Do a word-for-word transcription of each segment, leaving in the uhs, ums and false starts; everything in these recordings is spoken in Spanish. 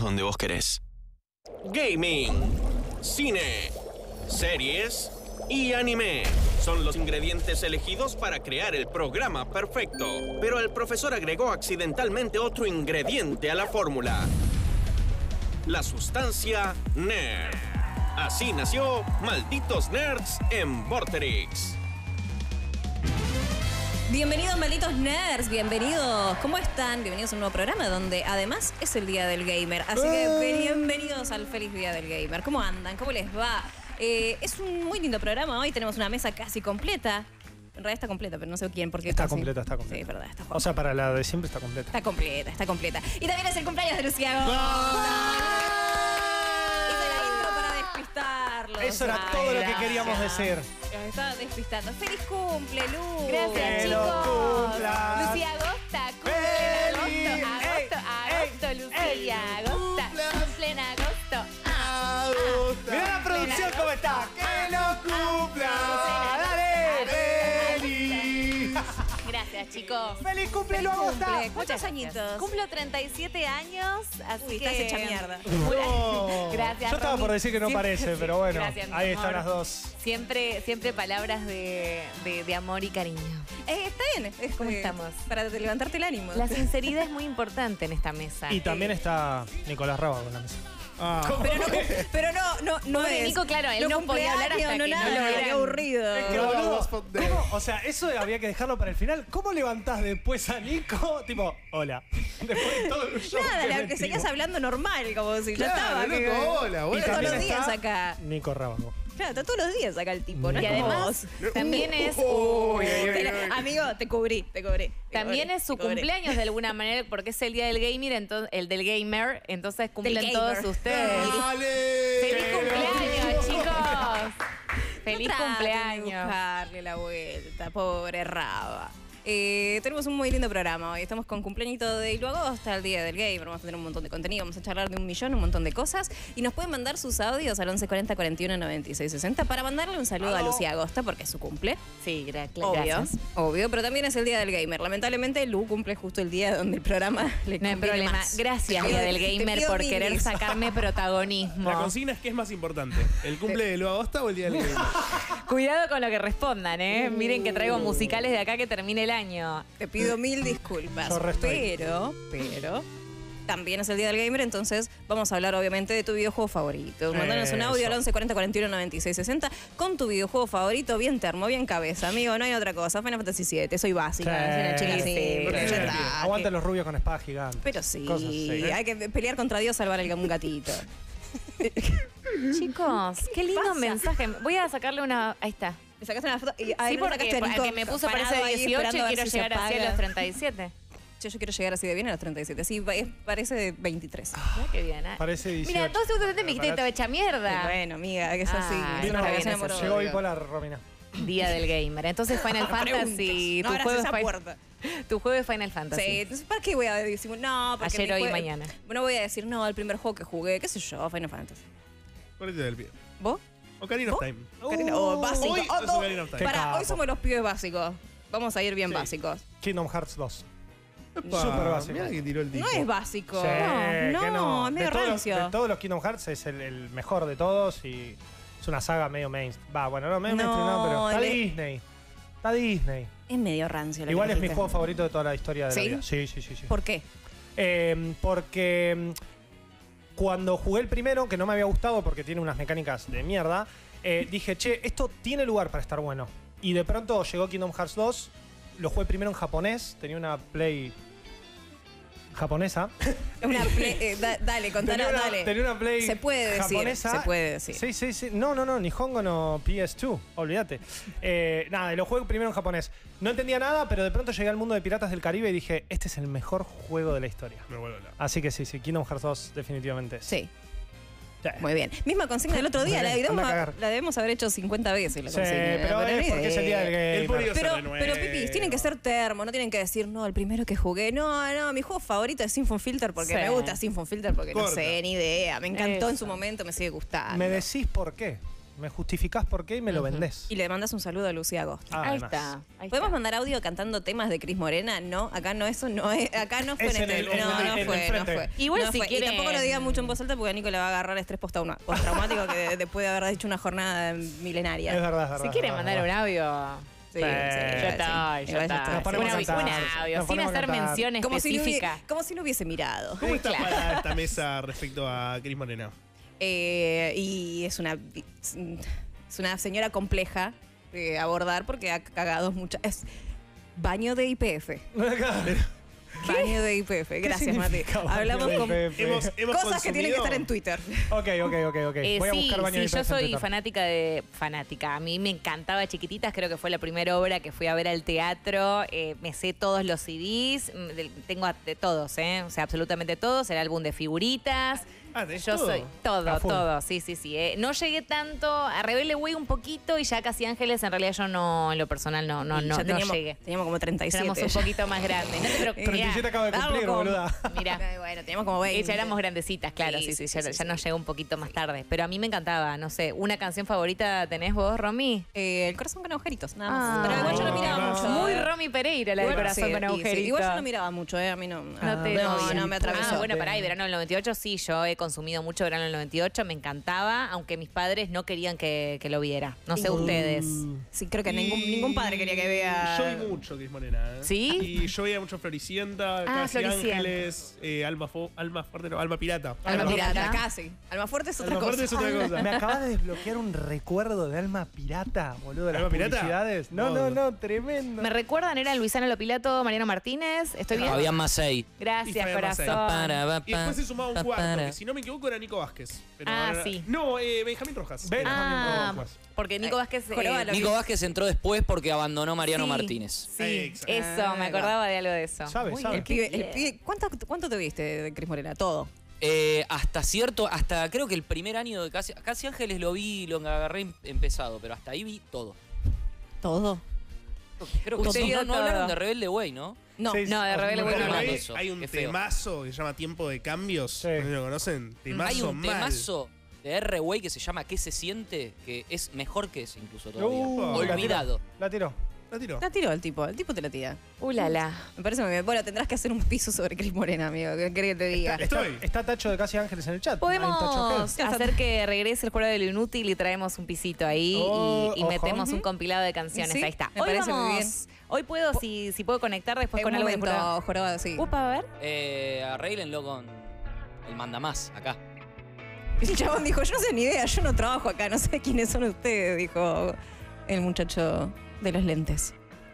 donde vos querés. Gaming, cine, series y anime son los ingredientes elegidos para crear el programa perfecto. Pero el profesor agregó accidentalmente otro ingrediente a la fórmula: la sustancia nerd. Así nació Malditos Nerds en Vorterix. Bienvenidos, malditos nerds, bienvenidos. ¿Cómo están? Bienvenidos a un nuevo programa donde además es el Día del Gamer. Así que bienvenidos al feliz Día del Gamer. ¿Cómo andan? ¿Cómo les va? Eh, es un muy lindo programa. Hoy tenemos una mesa casi completa. En realidad está completa, pero no sé quién, porque está casi... completa, está completa. Sí, es verdad, está completa. O sea, para la de siempre está completa. Está completa, está completa. Y también es el cumpleaños de Luciano. Eso era Ay, todo gracias. lo que queríamos decir. Nos estaba despistando. ¡Feliz cumple, Lu! Gracias, que chicos. Lucía Agosta, cumple en agosto, agosto, agosto, Lucía Agosta, cumple en agosto, Agosto. Mirá la producción cómo está. ¡Que lo cumpla! ¡Dale! ¡Feliz! Gracias, chicos. ¡Feliz cumple, lo Agosta! Cumple. ¿Cuántos añitos? Cumplo treinta y siete años, así Uy, que... estás hecha mierda. No. Gracias, Yo estaba Romy. por decir que no Siempre- parece, pero bueno. Gracias, mi ahí amor. están las dos. Siempre, siempre palabras de, de, de amor y cariño. Eh, está bien. Es ¿Cómo que- estamos? Para levantarte el ánimo. La sinceridad es muy importante en esta mesa. Y también está Nicolás Raba con la mesa. Ah. Pero no, pero no, no, no Pobre es. Nico, claro, él no podía hablar hasta no que nada, no lo qué hubieran- aburrido. Es que, boludo, ¿cómo? O sea, eso había que dejarlo para el final. ¿Cómo levantás después a Nico? Tipo, hola. Después de todo el show. Nada, que la que metimos. seguías hablando normal, como si ya Claro, estaba. loco, que- hola, hola. Y todos los también días está acá. Nico Rábago. Claro, está todos los días acá el tipo, ¿no? Y es como además, vos. también es... Uy, uy, Te la- uy. Amigo, te cubrí, te cubrí. te También cubrí, es su te cubrí. cumpleaños de alguna manera, porque es el día del gamer, entonces, el del gamer, entonces cumplen gamer. todos ustedes. ¡Dale! ¡Feliz cumpleaños, chicos! No ¡Feliz traten de cumpleaños! buscarle la vuelta, pobre Raba. Eh, tenemos un muy lindo programa hoy. Estamos con cumpleañito de Ilu Agosta, el Día del Gamer. Vamos a tener un montón de contenido. Vamos a charlar de un millón, un montón de cosas. Y nos pueden mandar sus audios al once cuarenta, cuarenta y uno, noventa y seis sesenta para mandarle un saludo a Lucía Agosta porque es su cumple. Sí, gra Obvio, gracias. obvio, pero también es el Día del Gamer. Lamentablemente, Lu cumple justo el día donde el programa le No hay conviene problema. más. Gracias, Te Día pido- del te Gamer, pido por mil querer dis. sacarme protagonismo. La consigna es que es más importante, ¿el cumple de Lu Agosta o el día del gamer? Cuidado con lo que respondan, ¿eh? Miren que traigo musicales de acá que termine el año. Te pido mil disculpas. Yo resto ahí. Pero, pero, también es el Día del Gamer, entonces vamos a hablar obviamente de tu videojuego favorito. Mándanos un audio al Eso. once cuarenta, cuarenta y uno, noventa y seis sesenta con tu videojuego favorito, bien termo, bien cabeza, amigo, no hay otra cosa. Final Fantasy siete, soy básica, Sí, soy una chica sí, simple, sí. ya está. Aguanten los rubios con espada gigante. Pero sí, Cosas así. hay que pelear contra Dios, salvar a un gatito. Chicos, qué lindo pasa? mensaje. Voy a sacarle una... Ahí está. Le sacaste una foto y Sí, ahí le porque sacaste a al Nico que me puso parado parece ahí dieciocho y esperando a ver quiero si se llegar así a apaga. los treinta y siete. Yo, yo quiero llegar así de bien a los treinta y siete. Sí, pa- es- parece de veintitrés. Mira qué bien, ¿eh? Parece dieciocho. Mira, todos ustedes me dijiste que estaba hecha mierda. Bueno, amiga, que es así. Ah, es Vino- una bien, relación eso. amorosa. Llegó bipolar, Romina. Día del gamer. Entonces Final Fantasy, No tu abras juego, esa es Fi- puerta. tu juego es Final Fantasy. Sí, entonces, ¿para qué voy a decir? No, porque Ayer, mi hoy y jue- mañana. No voy a decir, no, el primer juego que jugué, qué sé yo, Final Fantasy. Ponete del pie. ¿Vos? Ocarina of Time. Karina, o básico. Hoy Oh, es no. Ocarina of Time. Qué Pará, capo. hoy somos los pibes básicos. Vamos a ir bien Sí. básicos. Kingdom Hearts dos. Epa, Súper básico. Mirá que tiró el tipo. No es básico. Sí, no, que no, es De medio todos los- rancio. De todos los Kingdom Hearts es el, el mejor de todos y es una saga medio mainstream. Va, bueno, no medio No, mainstream, no, pero está el- Disney. Está Disney. Es medio rancio. lo Igual que es mi dijiste. juego favorito de toda la historia de ¿Sí? la vida. Sí, sí, sí. sí. ¿Por qué? Eh, porque mm, cuando jugué el primero, que no me había gustado porque tiene unas mecánicas de mierda, eh, dije, che, esto tiene lugar para estar bueno. Y de pronto llegó Kingdom Hearts dos, lo jugué primero en japonés, tenía una Play japonesa. Una play- eh, da- dale, contanos, Tenía una, dale. tenía una Play Se puede decir, japonesa. se puede decir. Sí, sí, sí. No, no, no, Nihongo no P S dos, olvídate. Eh, nada, lo jugué primero en japonés. No entendía nada, pero de pronto llegué al mundo de Piratas del Caribe y dije, este es el mejor juego de la historia. Me vuelvo loco. Así que sí, sí, Kingdom Hearts dos definitivamente es. Sí. Sí. Muy bien. Misma consigna del otro día. Muy La bien, debemos, anda a cagar. la debemos haber hecho cincuenta veces. La Sí, consigna, pero es ni porque es el día del idea. El gamer. pollo se Pero, renueva. pero pipis, tienen que ser termo, no tienen que decir, no, el primero que jugué. No, no, mi juego favorito es Symphony Filter porque Sí. me gusta Symphony Filter porque Corta. no sé, ni idea. Me encantó en Eso. su momento, me sigue gustando. ¿Me decís por qué? Me justificás por qué y me lo Ujú. vendés. Y le mandas un saludo a Lucía Agosto. Ah, Ahí además. está. Ahí ¿Podemos está. mandar audio cantando temas de Cris Morena? No, acá no, eso no es. Acá no fue Es en en este. el- en no, el- no en el fue, no frente. fue. Igual No si fue. Y quieren- tampoco lo diga mucho en voz alta porque a Nico le va a agarrar estrés postrauma- postraumático que después de haber hecho una jornada milenaria. Es verdad, es verdad. Si quieren es mandar un verdad. audio. Sí, Sí, sí, Ya sí. está, Igual ya ya está. Nos ponemos Un a audio, cantar. un Nos audio, sin ponemos a hacer cantar. mención Como si, no específica. hubiese, como si no hubiese mirado. ¿Cómo está Claro. para esta mesa respecto a Cris Morena? Eh, y es una, es una señora compleja de abordar porque ha cagado muchas. Es baño de I P F. Baño de I P F. Gracias, Mati. significa baño Hablamos de con I P F? Hemos, hemos cosas que tienen que consumido- estar en Twitter. Ok, ok, ok, ok. Eh, Voy a sí, buscar baño sí, de yo I P F en soy Twitter. fanática de fanática. A mí me encantaba Chiquititas, creo que fue la primera obra que fui a ver al teatro. Eh, me sé todos los C Ds, mm, de- tengo a- de todos, ¿eh? O sea, absolutamente todos. El álbum de figuritas. Ah, ¿tenés Yo todo? soy todo, A full. todo, sí, sí, sí. eh. No llegué tanto, a Rebelde Way un poquito y ya Casi Ángeles, en realidad yo no, en lo personal no, no, Y no, ya no teníamos, llegué. teníamos como treinta y siete. Éramos un poquito más grandes. No te preocupes. treinta y siete acaba de cumplir, boluda. Mira. Bueno, teníamos como veinte. Ya éramos grandecitas, claro, Sí, sí, sí, sí, ya, sí, ya sí. nos llegó un poquito más tarde. Pero a mí me encantaba, no sé, ¿una canción favorita tenés vos, Romy? Eh, el corazón con agujeritos, nada más. Ah. Pero igual yo no miraba Oh, mucho. Muy eh. Romy Pereira, la del Igual, corazón sí, con y sí. agujeritos. Igual yo no miraba mucho, ¿eh? A mí no. No te no, no, no me atravesó. Ah, bueno, pará, y verano del noventa y ocho sí, yo he consumido mucho verano del noventa y ocho, me encantaba, aunque mis padres no querían que, que lo viera. No sé ustedes. Sí, creo que ningún, Y- ningún padre quería que vea. Yo vi mucho Cris Morena. ¿eh? ¿Sí? Y yo veía mucho Floricienta, Ah, Casi Floricienta. Ángeles, eh, Alma, Fo- Alma Fuerte, no, Alma Pirata. Alma Alma pirata, pirata. casi. Alma fuerte es otra Alma cosa. Fuerte es otra cosa. Me acabas de desbloquear un recuerdo de Alma Pirata, boludo, de las ¿Alma Pirata? publicidades. No, no, no, tremendo. ¿Me recuerdan? Eran Luisana Lopilato, Mariano Martínez. ¿Estoy bien? Había más seis. Y Gracias, Fabián Macei. corazón. Para, va, Y después pa, se sumaba un pa, cuarto, para. que si no me equivoco era Nico Vázquez. Pero Ah, ahora- sí. No, eh, Benjamín Rojas. Ven- Ah, Benjamín Rojas. porque Nico Eh, Vázquez... eh, Joroba lo- Nico Vázquez entró después porque abandonó Mariano sí, Martínez. Sí, Exacto. eso, me acordaba de algo de eso. Sabe, Muy sabe. El bien. pibe, el pibe- ¿cuánto, ¿Cuánto te viste de Cris Morena? Todo. Eh, hasta cierto, hasta creo que el primer año de Casi, Casi Ángeles lo vi, lo agarré em- empezado, pero hasta ahí vi todo. Todo. Creo que Usted sí, vio no, no todo. hablaron de Rebelde Way, ¿no? No. Sí, sí. No, de Rebelde Way Bueno, no no, ahí no, eso, hay un qué feo. temazo que se llama Tiempo de Cambios. Sí. No sé si lo conocen. Temazo Hay un mal. temazo de R-Way que se llama ¿Qué se siente? Que es mejor que ese incluso todavía. Uh, la Olvidado. tiró, La tiró. La tiró. La tiró el tipo, el tipo te la tira. Uh, la, la. Me parece muy bien. Bueno, tendrás que hacer un piso sobre Cris Morena, amigo. ¿Qué querés que te diga? Está- Está, está Tacho de Casi Ángeles en el chat. Hay Podemos Tacho Head. hacer que regrese el juego de lo inútil y traemos un pisito ahí Oh, y, y ojo. metemos un compilado de canciones. Sí, Ahí está. me Hoy parece muy vamos- Hoy puedo, si, si puedo conectar después En con un algo de momento, jurado. jorobado, sí. Upa, a ver. Eh, arréglenlo con el mandamás acá. El chabón dijo, yo no sé ni idea, yo no trabajo acá, no sé quiénes son ustedes, dijo el muchacho de los lentes.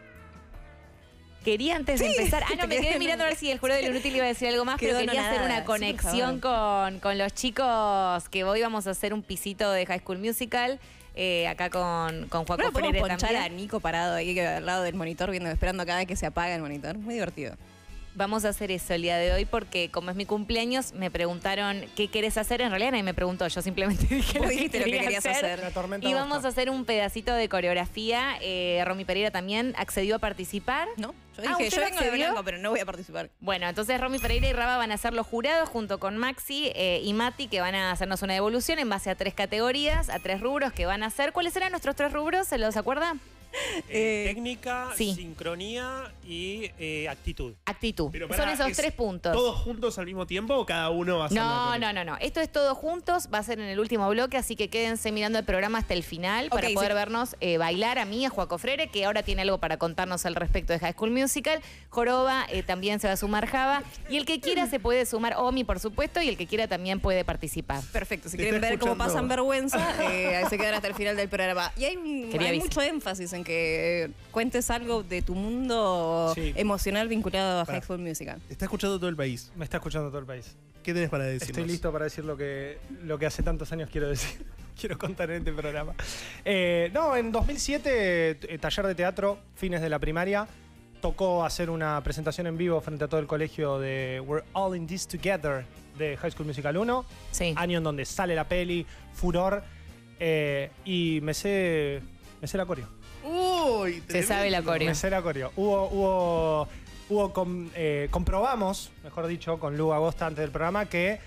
Quería antes de Sí, empezar. Ah, te no, me quedé quedé en- mirando a ver si el jurado de lo inútil iba a decir algo más, Quedó pero quería hacer anonadada, una sí, por conexión con, con los chicos que hoy vamos a hacer un pisito de High School Musical. eh, acá con, con Juaco Bueno, podemos Freire ponchar también. a Nico parado ahí al lado del monitor, viendo, esperando cada vez que se apaga el monitor. Muy divertido. Vamos a hacer eso el día de hoy porque como es mi cumpleaños me preguntaron qué querés hacer. En realidad nadie me preguntó, yo simplemente dije Vos lo que dijiste lo que quería querías hacer. La tormenta Y Agosto. vamos a hacer un pedacito de coreografía. Eh, Romy Pereira también accedió a participar. ¿No? Yo Ah, dije, ¿usted yo no vengo de accedió? blanco, pero no voy a participar. Bueno, entonces Romy Pereira y Raba van a ser los jurados junto con Maxi eh, y Mati, que van a hacernos una devolución en base a tres categorías, a tres rubros que van a hacer. ¿Cuáles serán nuestros tres rubros? ¿Se los acuerda? Eh, técnica, sí. sincronía y eh, actitud. Actitud. Pero Son pará, esos ¿es tres puntos. ¿Todos juntos al mismo tiempo o cada uno va a hacer No, una no, no, no. Esto es todo juntos. Va a ser en el último bloque, así que quédense mirando el programa hasta el final para Ok, poder sí. vernos eh, bailar a mí, a Juaco Freire, que ahora tiene algo para contarnos al respecto de High School Musical. Joroba eh, también se va a sumar Java. Y el que quiera se puede sumar Omi, por supuesto, y el que quiera también puede participar. Perfecto, si Te quieren está ver cómo escuchando. pasan vergüenza, eh, se quedan hasta el final del programa. Y hay, un- Quería hay avisar. mucho énfasis en que eh, cuentes algo de tu mundo Sí. emocional vinculado a Pará. High School Musical. Está escuchando todo el país. Me está escuchando todo el país. ¿Qué tenés para decirnos? Estoy listo para decir lo que, lo que hace tantos años quiero decir. Quiero contar en este programa. Eh, no, en dos mil siete, eh, taller de teatro, fines de la primaria, tocó hacer una presentación en vivo frente a todo el colegio de We're All in This Together de High School Musical uno. Sí. Año en donde sale la peli, furor, eh, y me sé, me sé la coreo. Uy, Se sabe la tremendo. coreo. Me sé la coreo. Hubo, hubo, hubo com- eh, comprobamos, mejor dicho, con Lu Agosta antes del programa, que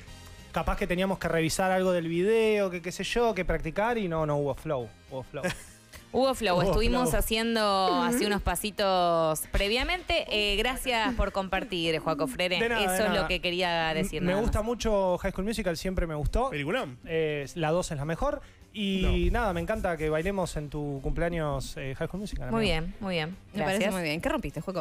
capaz que teníamos que revisar algo del video, que qué sé yo, que practicar y no, no hubo flow. Hubo flow. Hubo flow, Hubo estuvimos flow. haciendo así unos pasitos previamente. Eh, gracias por compartir, Joaco Frere. De nada, Eso de es nada. lo que quería decir. Me nada gusta más. mucho High School Musical, siempre me gustó. ¿Peliculón? Eh, la dos es la mejor. Y nada, me encanta que bailemos en tu cumpleaños eh, High School Musical. Muy amigo. bien, muy bien. Me Gracias. parece muy bien. ¿Qué rompiste, Juego?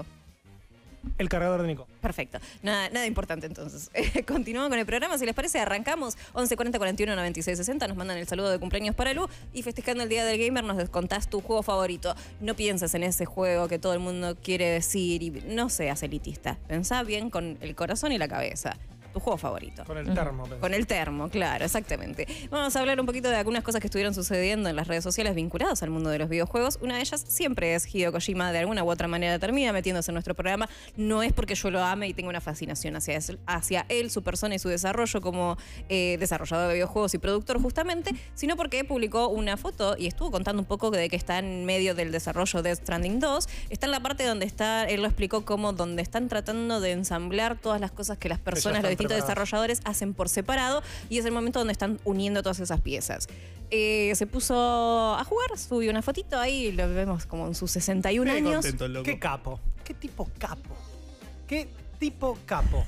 El cargador de Nico. Perfecto. Nada, nada importante entonces. Continuamos con el programa. Si les parece, arrancamos. once cuarenta cuarenta y uno noventa y seis sesenta. Nos mandan el saludo de cumpleaños para Lu. Y festejando el Día del Gamer nos contás tu juego favorito. No pienses en ese juego que todo el mundo quiere decir y no seas elitista. Pensá bien con el corazón y la cabeza. Tu juego favorito. Con el termo. pensé. Con el termo, claro, exactamente. Vamos a hablar un poquito de algunas cosas que estuvieron sucediendo en las redes sociales vinculadas al mundo de los videojuegos. Una de ellas siempre es Hideo Kojima, de alguna u otra manera termina metiéndose en nuestro programa. No es porque yo lo ame y tenga una fascinación hacia, es- hacia él, su persona y su desarrollo como eh, desarrollador de videojuegos y productor justamente, sino porque publicó una foto y estuvo contando un poco de que está en medio del desarrollo de Death Stranding dos. Está en la parte donde está, él lo explicó como donde están tratando de ensamblar todas las cosas que las personas, los están distintos preparados. desarrolladores hacen por separado y es el momento donde están uniendo todas esas piezas. Eh, se puso a jugar, subió una fotito ahí, lo vemos como en sus sesenta y un Qué años. contento el loco. ¿Qué capo? ¿Qué tipo capo? ¿Qué tipo capo?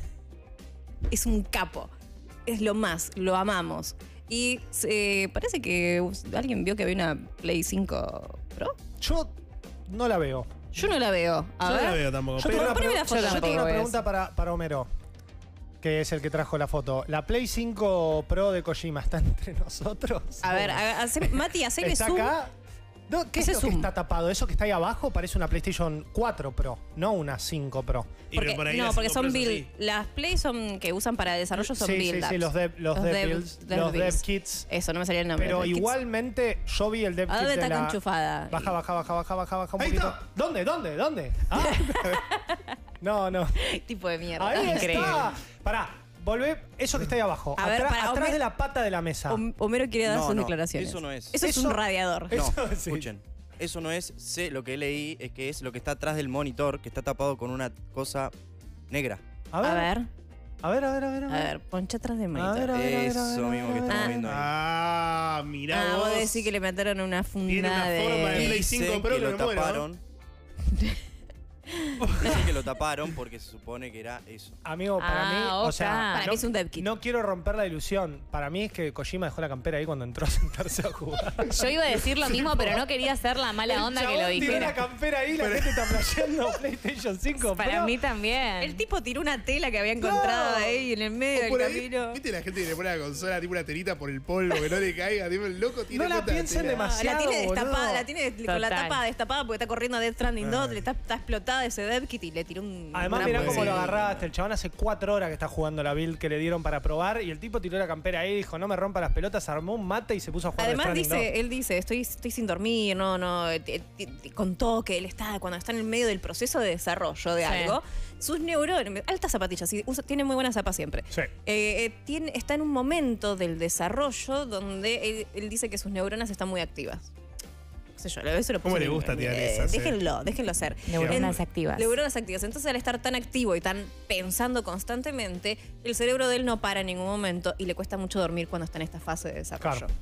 Es un capo, es lo más, lo amamos. Y eh, parece que alguien vio que había una Play cinco Pro. Yo no la veo. Yo no la veo. A Yo no ver. la veo tampoco. Yo pero- tengo una, poneme pre- la foto yo tengo tampoco, una es. pregunta para, para Homero, que es el que trajo la foto. ¿La Play cinco Pro de Kojima está entre nosotros? A ver, ha- hace- Mati, hacele ¿Está zoom. acá? No, ¿qué Hace es lo que zoom. está tapado? Eso que está ahí abajo parece una PlayStation cuatro Pro, no una cinco Pro. Y pero Porque- por ahí no, las porque cinco son Pro es build. así. Las Play son que usan para desarrollo son sí, build sí, sí, apps. los dev, los Los dev dev- builds, dev los dev builds. kits. Eso, no me salía el nombre. Pero Dev kits. igualmente yo vi el dev ¿A kit dónde de está la... enchufada? Baja, baja, baja, baja, baja, baja un Ahí poquito. está. ¿Dónde? ¿Dónde? ¿Dónde? Ah. No, no. Tipo de mierda. Ahí Increíble. está. Pará, volvé. Eso que está ahí abajo. A ver, atrás para, atrás Homer- de la pata de la mesa. Hom- Homero quiere dar No, sus no, declaraciones. eso no es. Eso, es Eso- un radiador. No, Eso sí. escuchen. Eso no es, sé, lo que leí es que es lo que está atrás del monitor, que está tapado con una cosa negra. A ver, A ver, a ver, a ver, a ver. a ver, poncha atrás del A ver, monitor. a ver, a ver, a ver, Eso a ver, mismo que a ver. estamos Ah. viendo ahí. Ah, mirá Ah, vos. vos decís que le metieron una funda Tiene una de... forma de Play Dicen cinco Pro que que lo me muero. taparon. Dicen que lo taparon porque se supone que era eso. Amigo, para Ah, mí, o opa. sea, Para no, mí es un dev kit. no quiero romper la ilusión. Para mí es que Kojima dejó la campera ahí cuando entró a sentarse a jugar. Yo iba a decir lo mismo, pero no quería hacer la mala onda El que lo chabón tiró la dijera. campera ahí, la gente está flasheando PlayStation cinco Para Pro. mí también. El tipo tiró una tela que había encontrado No. ahí en el medio O del por ahí, camino. ¿viste la gente que le pone a la consola tipo una telita por el polvo que no le caiga? Tipo, el loco tiene No la cuenta de piensen tela. demasiado. la tiene boludo. destapada, la tiene con la Total. tapa destapada porque está corriendo Death Stranding dos, le está, está explotada ese dev kit y le tiró un... Además, una mirá pues, cómo lo sí. agarraste. El chabón hace cuatro horas que está jugando la build que le dieron para probar y el tipo tiró la campera ahí, dijo, no me rompa las pelotas, armó un mate y se puso a jugar Además Death dice, Stranding dos. él dice, estoy, estoy sin dormir, no, no, te- te- te- contó que él está, cuando está en el medio del proceso de desarrollo de Sí. algo, sus neuronas, altas zapatillas, sí, usa- tiene muy buenas zapas siempre. Sí. Eh, eh, tiene, está en un momento del desarrollo donde él, él dice que sus neuronas están muy activas. No sé yo, eso lo ¿Cómo puse le en- gusta en- tirar eh, esas, eh? Déjenlo, déjenlo ser. Neuronas En- activas. Neuronas activas. Entonces, al estar tan activo y tan pensando constantemente, el cerebro de él no para en ningún momento y le cuesta mucho dormir cuando está en esta fase de desarrollo. Claro.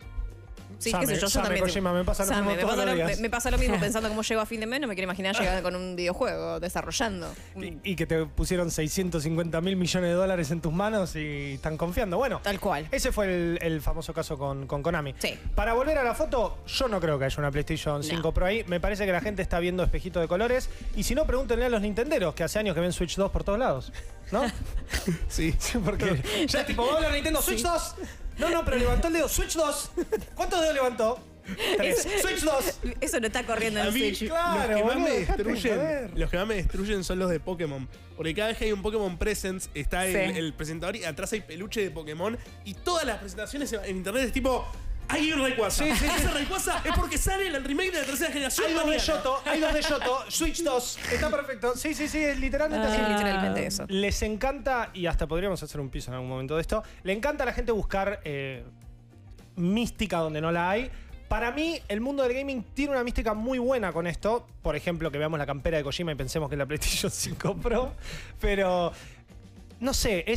Sí, Same, qué sé yo, yo Same también. Kojima, me pasa lo Same, mismo me, todos pasa los lo, días. me- me pasa lo mismo pensando cómo llego a fin de mes, no me quiero imaginar llegar con un videojuego desarrollando. Un- Y, y que te pusieron seiscientos cincuenta mil millones de dólares en tus manos y están confiando. Bueno, Tal cual. ese fue el, el famoso caso con, con Konami. Sí. Para volver a la foto, yo no creo que haya una PlayStation cinco Pro ahí. Me parece que la gente está viendo espejito de colores. Y si no, pregúntenle a los nintenderos, que hace años que ven Switch dos por todos lados. ¿No? Sí. Sí, porque ya es tipo, vamos a hablar de Nintendo, Switch dos. No, no, pero levantó el dedo, Switch dos. ¿Cuántos dedos levantó? Tres. Switch dos. Eso no está corriendo en A mí, Switch. claro, los que más boludo, me dejate de destruyen, joder. los que más me destruyen son los de Pokémon. Porque cada vez que hay un Pokémon Presents, está el, Sí. el presentador y atrás hay peluche de Pokémon. Y todas las presentaciones en en internet es tipo, hay un Rayquaza. Sí, sí, sí. Ese Rayquaza es porque sale el remake de la tercera generación. Hay dos de mañana. Yoto, hay dos de Yoto, Switch dos. Está perfecto. Sí, sí, sí, es literalmente Sí, así. literalmente eso. Les encanta, y hasta podríamos hacer un piso en algún momento de esto, le encanta a la gente buscar eh, mística donde no la hay. Para mí, el mundo del gaming tiene una mística muy buena con esto. Por ejemplo, que veamos la campera de Kojima y pensemos que es la PlayStation cinco Pro. Pero, no sé, es...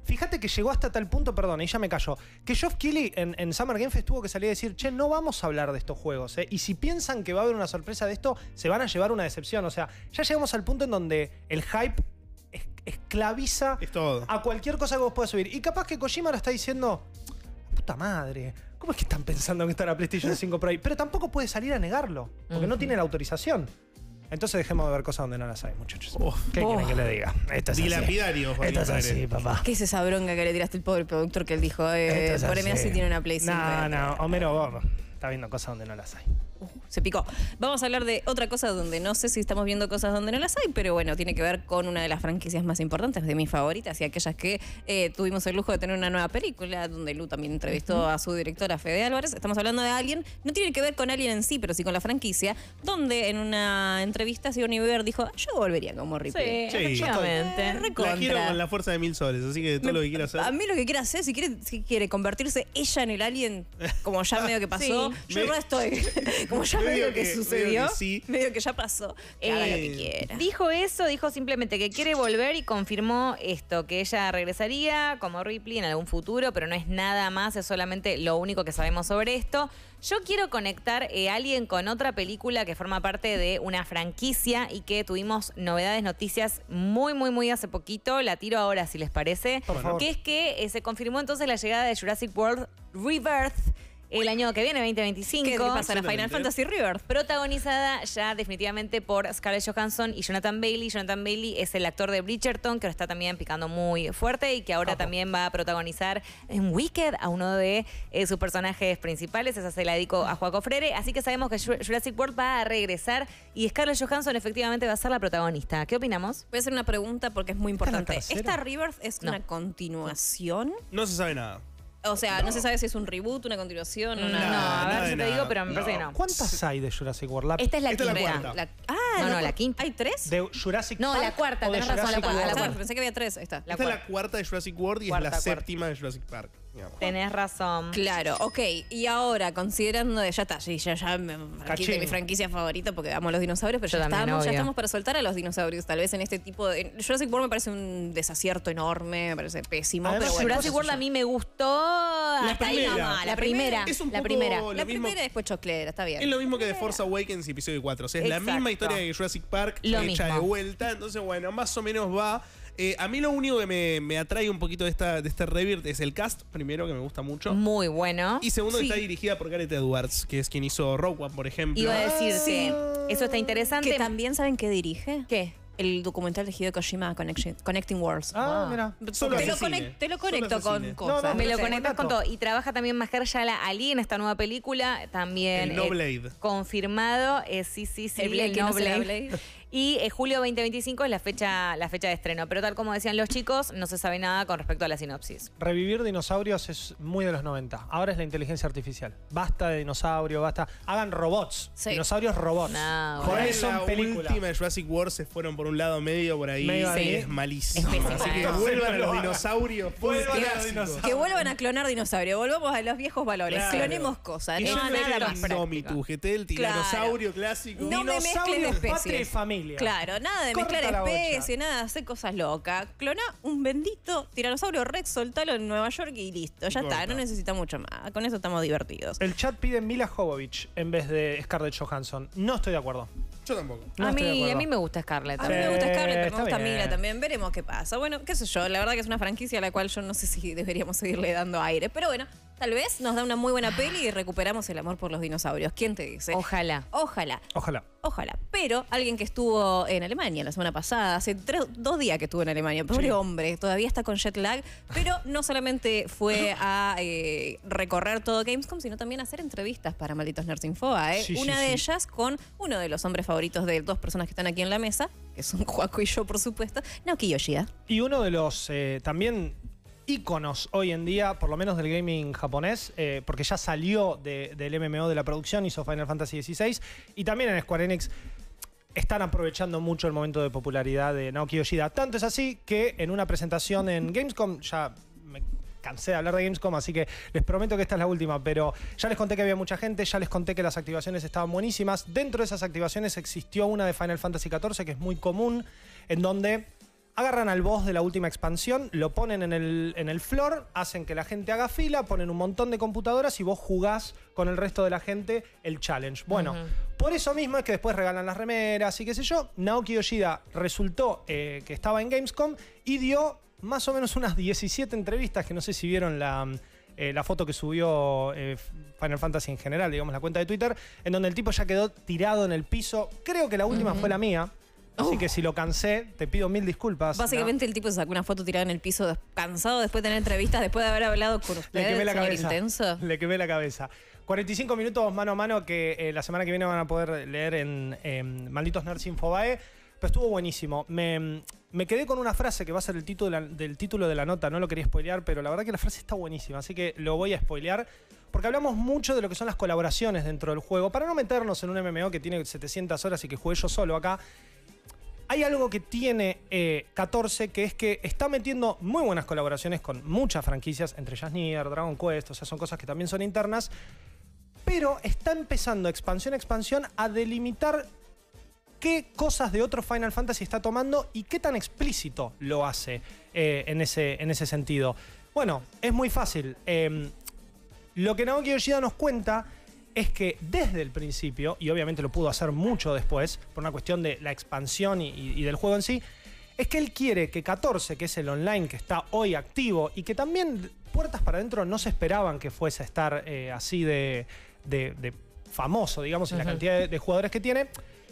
Fíjate que llegó hasta tal punto, perdón, y ya me cayó, que Geoff Keighley en, en Summer Game Fest tuvo que salir a decir, che, no vamos a hablar de estos juegos, ¿eh? Y si piensan que va a haber una sorpresa de esto, se van a llevar una decepción. O sea, ya llegamos al punto en donde el hype es- esclaviza Es todo. a cualquier cosa que vos puedas subir. Y capaz que Kojima ahora está diciendo, puta madre, ¿cómo es que están pensando en que está la PlayStation cinco Pro ahí? Pero tampoco puede salir a negarlo, porque no tiene la autorización. Entonces dejemos de ver cosas donde no las hay, muchachos. ¿Qué quieren que le diga? Esto es así. Dilapidario. Esto es así, papá. ¿Qué es esa bronca que le tiraste al pobre productor que él dijo? Eh, Esto es por así. así tiene una Play cinco. No, no, Homero, vos está viendo cosas donde no las hay. Se picó. Vamos a hablar de otra cosa donde no sé si estamos viendo cosas donde no las hay, pero bueno, tiene que ver con una de las franquicias más importantes, de mis favoritas y aquellas que eh, tuvimos el lujo de tener una nueva película, donde Lu también entrevistó a su directora Fede Álvarez. Estamos hablando de Alien. No tiene que ver con Alien en sí, pero sí con la franquicia, donde en una entrevista Sigourney Weaver dijo, yo volvería como Ripley. Sí, Sí. efectivamente. Eh, recontra. La quiero con la fuerza de mil soles, así que todo Me- lo que quiera hacer. A mí lo que quiere hacer, si quiere, si quiere convertirse ella en el alien, como ya medio que pasó, Sí. yo Me- igual estoy, como ya medio medio, que, que- sucedió, medio que sí. medio que ya pasó, que haga lo que Eh, quiera. Dijo eso, dijo simplemente que quiere volver y confirmó esto, que ella regresaría como Ripley en algún futuro, pero no es nada más, es solamente lo único que sabemos sobre esto. Yo quiero conectar eh, Alien con otra película que forma parte de una franquicia y que tuvimos novedades, noticias muy, muy, muy hace poquito. La tiro ahora, si les parece. Por favor. Que es que eh, se confirmó entonces la llegada de Jurassic World Rebirth el año que viene, veinte veinticinco. ¿Qué le pasa a la Final Exactamente. Fantasy River? Protagonizada ya definitivamente por Scarlett Johansson y Jonathan Bailey. Jonathan Bailey es el actor de Bridgerton, que lo está también picando muy fuerte y que ahora también va a protagonizar en Wicked a uno de eh, sus personajes principales. Esa se la dedico a Joaco Frere. Así que sabemos que Ju- Jurassic World va a regresar y Scarlett Johansson efectivamente va a ser la protagonista. ¿Qué opinamos? Voy a hacer una pregunta porque es muy importante. tercera? ¿Esta Rebirth es No. una continuación? No se sabe nada. O sea, no. se sabe si es un reboot, una continuación, una... No, a nada ver de si te nada. digo, pero me No. parece que no. ¿Cuántas hay de Jurassic World? La- Esta es la Esta es la quinta. cuarta. La- ah, No, no, cu- la quinta. ¿Hay tres? ¿De Jurassic No, Park la cuarta, o de tenés razón, Jurassic la cuarta, World? la cuarta. Pensé que había tres. Ahí está. La Esta es cuarta. la cuarta de Jurassic World y Cuarta, es la cuarta. séptima de Jurassic Park. digamos. Tenés razón. Claro, ok. Y ahora, considerando de ya está, sí, ya, ya me, franqui- Cachín. de mi franquicia favorita porque amo a los dinosaurios, pero Yo ya también, estamos, ya obvio. estamos para soltar a los dinosaurios. Tal vez en este tipo de. Jurassic World me parece un desacierto enorme, me parece pésimo. Además, pero bueno, Jurassic qué sé World yo. a mí me gustó. hasta ahí primera. nomás, La La primera. primera. Es un La poco primera. lo La mismo- primera y después choclera, está bien. Es lo mismo que de Force Awakens y episodio cuatro. O sea, es la Exacto. misma historia que Jurassic Park Lo hecha mismo. de vuelta. Entonces, bueno, más o menos va. Eh, a mí lo único que me, me atrae un poquito de, esta, de este Rebirth es el cast, primero, que me gusta mucho. Muy bueno. Y segundo, Sí. está dirigida por Gareth Edwards, que es quien hizo Rogue One, por ejemplo. Iba a decirte, eso está interesante. Que también saben qué dirige. ¿Qué? El documental de Hideo Kojima, Connection- Connecting Worlds. Ah, mira. Solo te, lo hace cine. conec- te lo Solo conecto hace con cine. cosas. No, no, Me lo Sí. conectas con Dato. todo. Y trabaja también Mahershala Ali en esta nueva película. También. El No eh, Blade. confirmado. eh, sí, sí, sí. El Blade que No no será Blade. Blade. Y eh, julio veinte veinticinco es la fecha, la fecha de estreno. Pero tal como decían los chicos, no se sabe nada con respecto a la sinopsis. Revivir dinosaurios es muy de los noventa. Ahora es la inteligencia artificial. Basta de dinosaurio, basta. Hagan robots. Sí. Dinosaurios robots. No, Por Por eso la son películas. última de Jurassic World se fueron por un lado medio por ahí. Medio ahí. y es malísimo. Es pésima, Así que eh. vuelvan a los No, dinosaurios. fue un vuelvan a los clásico. dinosaurios. Que vuelvan a clonar dinosaurios. Volvamos a los viejos valores. Claro. Clonemos cosas. Que No, yo nada no más el práctico. Indomitus, que esté el tiranosaurio clásico. No me mezcles de Dinosaurios, especies. patria y familia. Claro, nada de Corta mezclar la bocha. especies, nada de hacer cosas locas. Clona un bendito tiranosaurio Rex, soltalo en Nueva York y listo. Ya Corta. está, no necesita mucho más. Con eso estamos divertidos. El chat pide Mila Jovovich en vez de Scarlett Johansson. No estoy de acuerdo. Yo tampoco. No a, estoy de mí, acuerdo. a mí me gusta Scarlett. A mí me gusta Scarlett, pero está me gusta bien. Mila también. Veremos qué pasa. Bueno, qué sé yo. La verdad que es una franquicia a la cual yo no sé si deberíamos seguirle dando aire. Pero bueno, tal vez nos da una muy buena peli y recuperamos el amor por los dinosaurios. ¿Quién te dice? Ojalá. Ojalá. Ojalá. Ojalá. Pero alguien que estuvo en Alemania la semana pasada, hace tres, dos días que estuvo en Alemania, pobre Sí. hombre, todavía está con jet lag, pero no solamente fue a eh, recorrer todo Gamescom, sino también a hacer entrevistas para Malditos Nerds Infoa. ¿eh? Sí, sí, Una de sí. ellas con uno de los hombres favoritos de dos personas que están aquí en la mesa, que son Joaco y yo, por supuesto, Naoki Yoshida. Y uno de los eh, también íconos hoy en día, por lo menos del gaming japonés, eh, porque ya salió de- del M M O de la producción, hizo Final Fantasy dieciséis, y también en Square Enix están aprovechando mucho el momento de popularidad de Naoki Yoshida. Tanto es así que en una presentación en Gamescom, ya me cansé de hablar de Gamescom, así que les prometo que esta es la última, pero ya les conté que había mucha gente, ya les conté que las activaciones estaban buenísimas. Dentro de esas activaciones existió una de Final Fantasy catorce, que es muy común, en donde agarran al boss de la última expansión, lo ponen en el, en el floor, hacen que la gente haga fila, ponen un montón de computadoras y vos jugás con el resto de la gente el challenge. Bueno, uh-huh. por eso mismo es que después regalan las remeras y qué sé yo. Naoki Yoshida resultó eh, que estaba en Gamescom y dio más o menos unas diecisiete entrevistas, que no sé si vieron la... Eh, la foto que subió eh, Final Fantasy en general, digamos la cuenta de Twitter, en donde el tipo ya quedó tirado en el piso. Creo que la última uh-huh. fue la mía. Así uh. que si lo cansé, te pido mil disculpas. Básicamente ¿no? el tipo se sacó una foto tirada en el piso, cansado después de tener entrevistas, después de haber hablado con ustedes. Le quemé la cabeza. Intenso. Le quemé la cabeza. cuarenta y cinco minutos mano a mano que eh, la semana que viene van a poder leer en eh, Malditos Nerds Infobae. Pero estuvo buenísimo. Me, me quedé con una frase que va a ser el título de la, del título de la nota. No lo quería spoilear, pero la verdad que la frase está buenísima. Así que lo voy a spoilear. Porque hablamos mucho de lo que son las colaboraciones dentro del juego. Para no meternos en un M M O que tiene setecientas horas y que jugué yo solo acá. Hay algo que tiene eh, catorce, que es que está metiendo muy buenas colaboraciones con muchas franquicias, entre ellas Nier, Dragon Quest, o sea, son cosas que también son internas. Pero está empezando expansión a expansión a delimitar qué cosas de otro Final Fantasy está tomando y qué tan explícito lo hace eh, en, ese, en ese sentido. Bueno, es muy fácil. Eh, lo que Naoki Yoshida nos cuenta es que desde el principio, y obviamente lo pudo hacer mucho después, por una cuestión de la expansión y, y del juego en sí, es que él quiere que catorce, que es el online que está hoy activo y que también puertas para adentro no se esperaban que fuese a estar eh, así de, de, de famoso, digamos, en uh-huh. la cantidad de, de jugadores que tiene.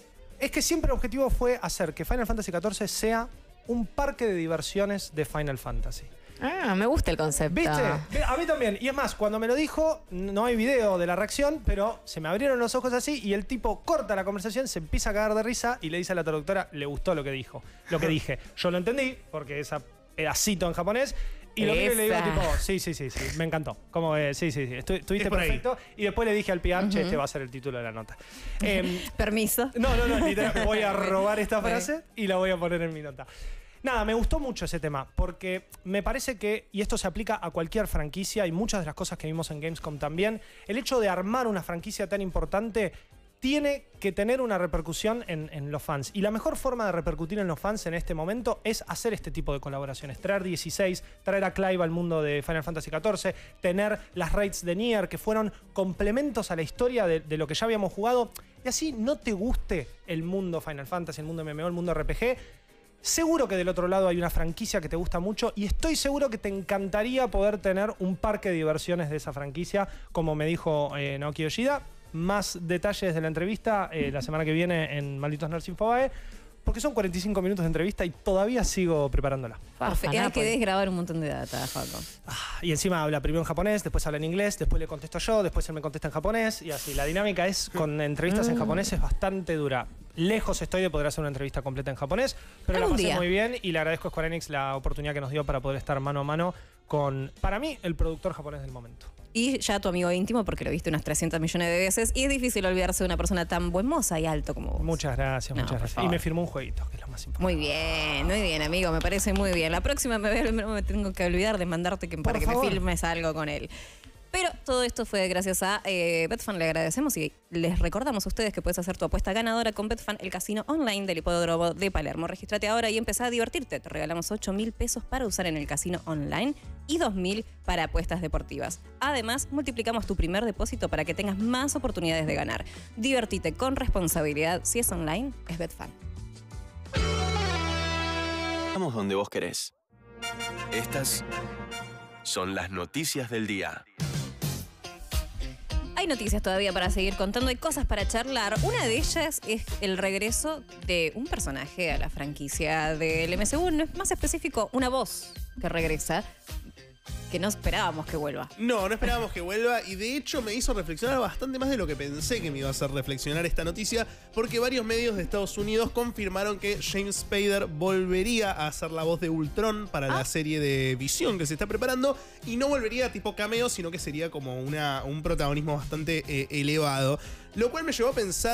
Es que siempre el objetivo fue hacer que Final Fantasy catorce sea un parque de diversiones de Final Fantasy. Ah, me gusta el concepto. ¿Viste? A mí también. Y es más, cuando me lo dijo, no hay video de la reacción, pero se me abrieron los ojos así y el tipo corta la conversación, se empieza a cagar de risa y le dice a la traductora, le gustó lo que dijo, lo que dije. Yo lo entendí, porque esa era cito en japonés. Y lo miro y le digo tipo, sí, sí, sí, sí, me encantó. Como, eh, sí, sí, sí, Estu estuviste perfecto. Ahí. Y después le dije al P R, uh-huh. che, este va a ser el título de la nota. Eh, Permiso. No, no, no, literal, voy a robar esta frase y la voy a poner en mi nota. Nada, me gustó mucho ese tema, porque me parece que, y esto se aplica a cualquier franquicia y muchas de las cosas que vimos en Gamescom también, el hecho de armar una franquicia tan importante tiene que tener una repercusión en, en los fans. Y la mejor forma de repercutir en los fans en este momento es hacer este tipo de colaboraciones. Traer dieciséis, traer a Clive al mundo de Final Fantasy catorce, tener las raids de Nier, que fueron complementos a la historia de, de lo que ya habíamos jugado. Y así no te guste el mundo Final Fantasy, el mundo M M O, el mundo R P G. Seguro que del otro lado hay una franquicia que te gusta mucho y estoy seguro que te encantaría poder tener un parque de diversiones de esa franquicia, como me dijo eh, Naoki Yoshida. Más detalles de la entrevista eh, la semana que viene en Malditos Nerds Infobae, porque son cuarenta y cinco minutos de entrevista y todavía sigo preparándola. Hay que desgrabar un montón de data, Jaco. Ah, y encima habla primero en japonés, después habla en inglés, después le contesto yo, después él me contesta en japonés y así. La dinámica es con entrevistas en japonés es bastante dura. Lejos estoy de poder hacer una entrevista completa en japonés, pero la pasé día. muy bien y le agradezco a Square Enix la oportunidad que nos dio para poder estar mano a mano con, para mí, el productor japonés del momento. Y ya tu amigo íntimo, porque lo viste unas trescientos millones de veces, y es difícil olvidarse de una persona tan buen moza y alto como vos. Muchas gracias, no, muchas gracias. Y me firmó un jueguito, que es lo más importante. Muy bien, muy bien, amigo, me parece muy bien. La próxima me, me tengo que olvidar de mandarte que, para que me filmes algo con él. Pero todo esto fue gracias a eh, Betfan, le agradecemos y les recordamos a ustedes que puedes hacer tu apuesta ganadora con Betfan, el casino online del Hipódromo de Palermo. Regístrate ahora y empezá a divertirte. Te regalamos ocho mil pesos para usar en el casino online y dos mil para apuestas deportivas. Además, multiplicamos tu primer depósito para que tengas más oportunidades de ganar. Divertite con responsabilidad. Si es online, es Betfan. Vamos donde vos querés. Estas son las noticias del día. Hay noticias todavía para seguir contando, hay cosas para charlar. Una de ellas es el regreso de un personaje a la franquicia del M C U. No es más específico, una voz que regresa, que no esperábamos que vuelva. No, no esperábamos que vuelva y de hecho me hizo reflexionar bastante más de lo que pensé que me iba a hacer reflexionar esta noticia, porque varios medios de Estados Unidos confirmaron que James Spader volvería a hacer la voz de Ultron para ah. la serie de Visión que se está preparando y no volvería tipo cameo, sino que sería como una, un protagonismo bastante eh, elevado. Lo cual me llevó a pensar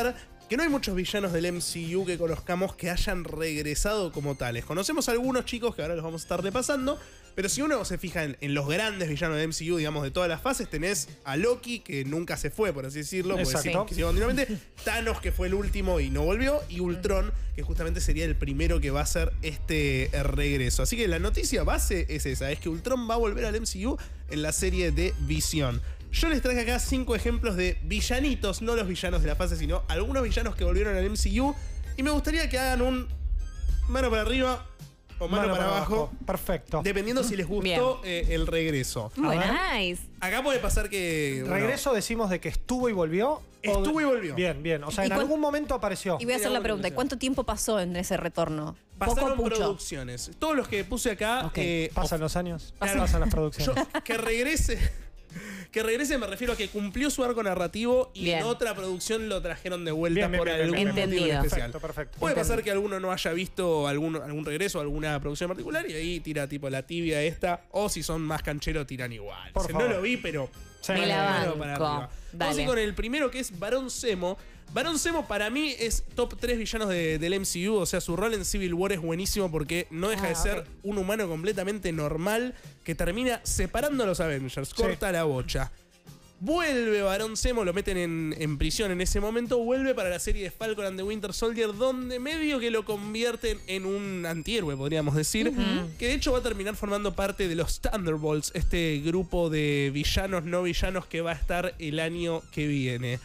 que no hay muchos villanos del M C U que conozcamos que hayan regresado como tales. Conocemos a algunos chicos que ahora los vamos a estar repasando, pero si uno se fija en, en los grandes villanos del M C U, digamos, de todas las fases, tenés a Loki, que nunca se fue, por así decirlo, porque Exacto. sí, que siguió continuamente, Thanos, que fue el último y no volvió, y Ultron, que justamente sería el primero que va a hacer este regreso. Así que la noticia base es esa, es que Ultron va a volver al M C U en la serie de Visión. Yo les traje acá cinco ejemplos de villanitos, no los villanos de la fase, sino algunos villanos que volvieron al M C U. Y me gustaría que hagan un mano para arriba o mano, para, para abajo, abajo. Perfecto. Dependiendo si les gustó eh, el regreso. Muy nice. Acá puede pasar que... bueno, ¿Regreso decimos de que estuvo y volvió? Estuvo o... y volvió. Bien, bien. O sea, en algún momento apareció. Y voy a hacer la pregunta, ¿cuánto tiempo pasó en ese retorno? Pasaron ¿Poco o mucho? producciones. Todos los que puse acá... Okay. Eh, Pasan los años, Claro. pasan las producciones. Yo, que regrese... Que regrese me refiero a que cumplió su arco narrativo y Bien. en otra producción lo trajeron de vuelta Bien, bien, por bien, bien, algún bien. motivo en Entendido. especial. Perfecto, perfecto. Puede Entendido. pasar que alguno no haya visto algún, algún regreso, alguna producción en particular y ahí tira tipo la tibia esta. O si son más cancheros, tiran igual. Por Dice, favor. no lo vi, pero... Sí. Me la mano banco. para arriba. Vamos a Dale. ir con el primero que es Barón Zemo. Barón Zemo para mí es top tres villanos de- del M C U. O sea, su rol en Civil War es buenísimo porque no deja Ah, de ser ok. un humano completamente normal que termina separando a los Avengers. Corta la bocha. Vuelve Barón Zemo, lo meten en, en prisión en ese momento. Vuelve para la serie de Falcon and the Winter Soldier, donde medio que lo convierten en un antihéroe, podríamos decir. Que de hecho va a terminar formando parte de los Thunderbolts, este grupo de villanos no villanos que va a estar el año que viene.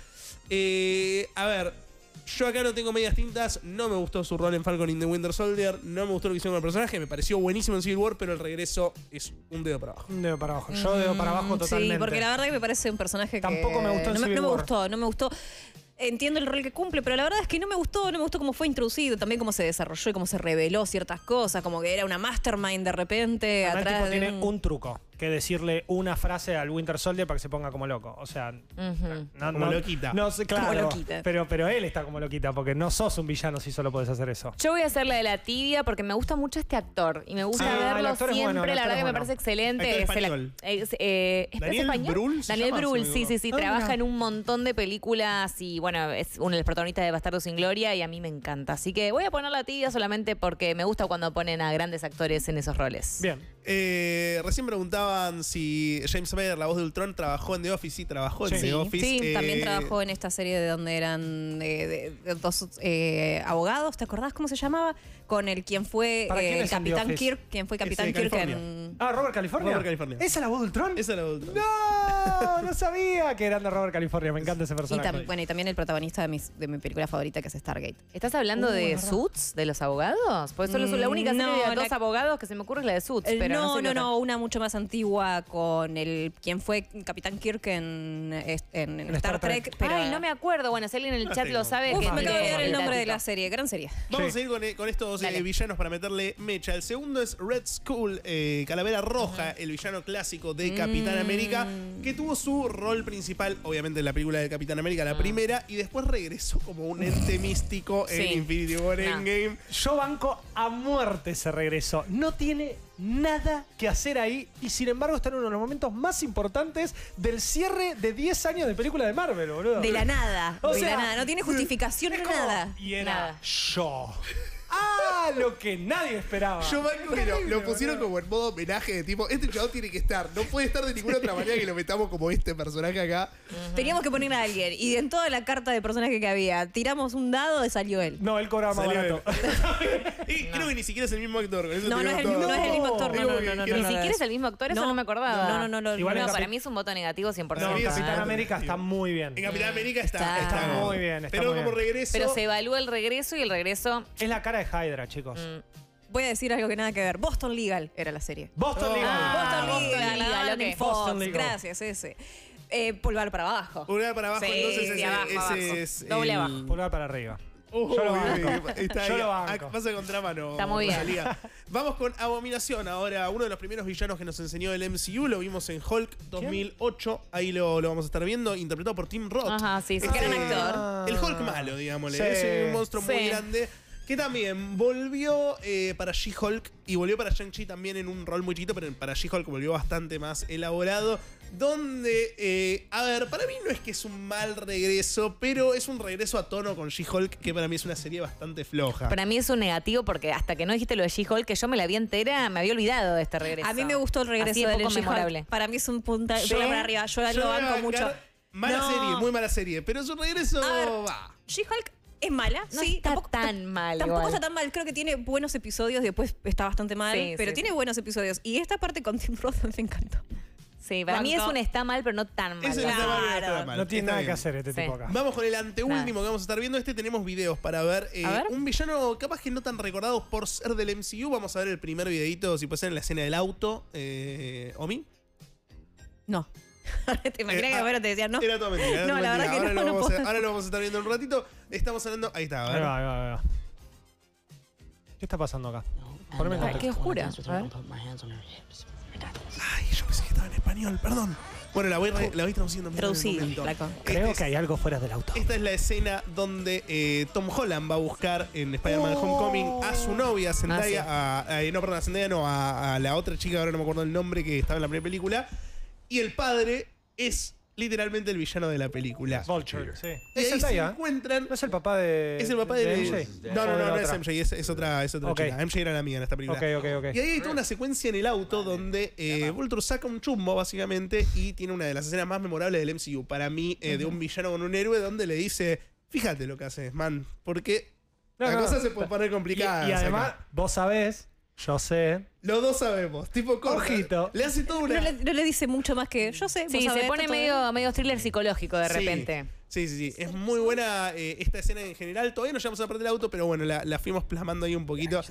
Eh, a ver, yo acá no tengo medias tintas. No me gustó su rol en Falcon and the Winter Soldier. No me gustó lo que hicieron con el personaje. Me pareció buenísimo en Civil War, pero el regreso es un dedo para abajo. Un dedo para abajo. Yo dedo para abajo Mm, totalmente. Sí, porque la verdad que me parece un personaje que... Tampoco me gustó en no, me, Civil no me War. gustó, no me gustó. Entiendo el rol que cumple, pero la verdad es que no me gustó, no me gustó cómo fue introducido, también cómo se desarrolló y cómo se reveló ciertas cosas, como que era una mastermind de repente Además, el atrás tipo de tiene un... un truco, que decirle una frase al Winter Soldier para que se ponga como loco. O sea, Ujú. no, Como no- loquita. No, sé, claro, Como loquita. Pero, pero él está como loquita, porque no sos un villano si solo podés hacer eso. Yo voy a hacer la de la tibia porque me gusta mucho este actor y me gusta Ah, el verlo actor es siempre. bueno, el la actor verdad es que me bueno. parece excelente. Actor Es el- español. es, eh, ¿es Daniel español? Brühl se Daniel llama, Brühl, si no me sí, sí, equivoco. sí. Ah, trabaja mira. en un montón de películas y bueno, es uno de los protagonistas de Bastardo sin Gloria y a mí me encanta. Así que voy a poner la tibia solamente porque me gusta cuando ponen a grandes actores en esos roles. Bien. Eh, recién preguntaban si James Spader, la voz de Ultron, trabajó en The Office. Sí, trabajó en Sí. The Office. Sí, Eh, también trabajó en esta serie de donde eran eh, de- de dos eh, abogados, ¿te acordás cómo se llamaba? Con el quien fue ¿Para eh, quién el es en The Capitán eh, Office? Kirk, quien fue Capitán de Kirk California. en... Ah, Robert California. Robert California. ¿Esa es la voz de Ultron? Esa era la de Ultron. No, no sabía que eran de Robert California. Me encanta ese Y, personaje. tam- bueno, y también el protagonista de, mis- de mi película favorita, que es Stargate. ¿Estás hablando Uh, de es verdad. Suits, de los abogados? Pues solo es la única Mm, serie no, de la- dos abogados que se me ocurre es la de Suits. Eh, pero no, no, sé no, qué no, otra. una mucho más antigua con el quien fue Capitán Kirk en, en- en En Star, Star Trek. Trek. pero- Ay, no me acuerdo. Bueno, si alguien en el No chat tengo. lo sabe, Uf, que me acaba de tire dar el nombre de datito. la serie, gran serie. Vamos Sí. a ir con, con estos eh, Dale. villanos para meterle mecha. El segundo es Red Skull, eh, Calavera Roja, el villano clásico de Capitán Mm. América, que tuvo su rol principal, obviamente, en la película de Capitán América, la primera, y después regresó como un ente místico en Sí. Infinity War No. Endgame. Yo banco a muerte ese regreso. No tiene nada que hacer ahí y sin embargo está en uno de los momentos más importantes del cierre de diez años de película de Marvel, boludo. De la nada, O de sea, la nada. No tiene justificación, Es no como- nada. Y era Nada. yo. Ah, lo que nadie esperaba. Yo banco que lo, lo pusieron como en modo homenaje de tipo, este chavo tiene que estar, no puede estar de ninguna otra manera que lo metamos como este personaje acá. Teníamos que poner a alguien. Y en toda la carta de personaje que había, tiramos un dado y salió él. No, él cobraba más Salió barato. Y creo que ni siquiera es el mismo actor. con eso No, te no digo es, el, todo. no es el mismo actor. Es No, como no, que no, no, quiero- no, Ni no, siquiera no. es el mismo actor, eso No, no me acordaba. No, no, no. no, Igual no, en No, Capi- para mí es un voto negativo cien por No, ciento. Sí, sí, Capitán sí. América está muy bien. En Capitán América está, Está- está, Está bien. muy bien, está Pero muy como bien. regreso. Pero se evalúa el regreso y el regreso. Es la cara de Hydra, chicos. mm, Voy a decir algo que nada que ver. Boston Legal era la serie. Boston Oh. Legal. Ah, Boston Boston Legal, Legal, la daban ok. en Fox. Boston Legal. Gracias, ese. Eh, pulgar para abajo. Pulgar para abajo, Sí, entonces sí, ese, abajo, ese abajo. es. Doble el- abajo. Pulgar para arriba. Uy, Yo lo banco. está Yo ahí. lo banco. Ah, pasa contramano. Está muy bien. Rosalía. Vamos con Abominación. Ahora, uno de los primeros villanos que nos enseñó el M C U. Lo vimos en Hulk dos mil ocho. Ahí lo, lo vamos a estar viendo. Interpretado por Tim Roth. Ajá, sí, sí. Este, Gran actor. El Hulk malo, digámosle. Sí. Es un monstruo muy Sí. grande. Que también volvió eh, para She-Hulk y volvió para Shang-Chi también en un rol muy chiquito, pero para She-Hulk volvió bastante más elaborado. donde, eh, a ver, para mí no es que es un mal regreso, pero es un regreso a tono con She-Hulk, que para mí es una serie bastante floja. Para mí es un negativo porque hasta que no dijiste lo de She-Hulk, que yo me la vi entera, me había olvidado de este regreso. A mí me gustó el regreso Así de de poco She-Hulk. memorable. Para mí es un punta Yo- pela para arriba. Yo, yo lo voy a banco mucho. bancar Mala No. serie, muy mala serie, pero su regreso A ver, va. She-Hulk es mala, No sí, está tampoco, tan mal Tampoco igual. está tan mal, creo que tiene buenos episodios, después está bastante mal, Sí, pero sí, tiene sí. buenos episodios. Y esta parte con Tim Roth me encantó. Sí, para mí es Banco. un está mal, pero no tan mal. Ese no está mal, no está Claro. mal. No tiene Está nada bien. que hacer este Sí. tipo acá. Vamos con el anteúltimo que vamos a estar viendo. Este tenemos videos para ver. Eh, A ver. Un villano capaz que no tan recordado por ser del M C U. Vamos a ver el primer videito, si puede ser en la escena del auto. Eh, ¿Omi? No. ¿Te imaginas Eh, que ah, afuera te decían no? Era todo mentira. era No, todo la mentira. verdad que ahora, no, lo no vamos a, puedo. ahora lo vamos a estar viendo en un ratito. Estamos hablando. Ahí está, a Ahí ver. va, ahí va, ahí va. ¿Qué está pasando acá? Poneme en Ay, qué contexto. oscura. A ver. Ay, yo pensé que estaba en español, perdón. Bueno, la voy, re- la voy traduciendo. en Traducí, el momento. flaco. Este Creo es- que hay algo fuera del auto. Esta es la escena donde eh, Tom Holland va a buscar en Spider-Man Oh. Homecoming a su novia, Zendaya, Ah, a, a- no, perdón, a Zendaya no, a, a la otra chica, ahora no me acuerdo el nombre, que estaba en la primera película. Y el padre es literalmente el villano de la película. Vulture, sí. Y ¿Es ahí se Zendaya? encuentran... ¿No es el papá de Es el papá de, M J? No, no, ¿O de no, la no es otra? M J, es, es otra, es otra Ok. chica. M J era la mía en esta película. Ok, ok, ok. Y ahí hay toda una secuencia en el auto donde eh, Vulture saca un chumbo, básicamente, y tiene una de las escenas más memorables del M C U. Para mí, eh, de un villano con un héroe, donde le dice: fíjate lo que haces, man, porque No, la no, cosa se puede ta- poner Y, complicada. y además, acá. vos sabés, yo sé. Los dos sabemos. Tipo, corta, Ojito. le hace toda una. No le, no le dice mucho más que yo sé. vos Sí, sabés, se pone está todo medio, medio thriller psicológico de Sí. repente. Sí, sí, sí. Es muy buena eh, esta escena en general. Todavía no llegamos a la parte del auto, pero bueno, la, la fuimos plasmando ahí un poquito.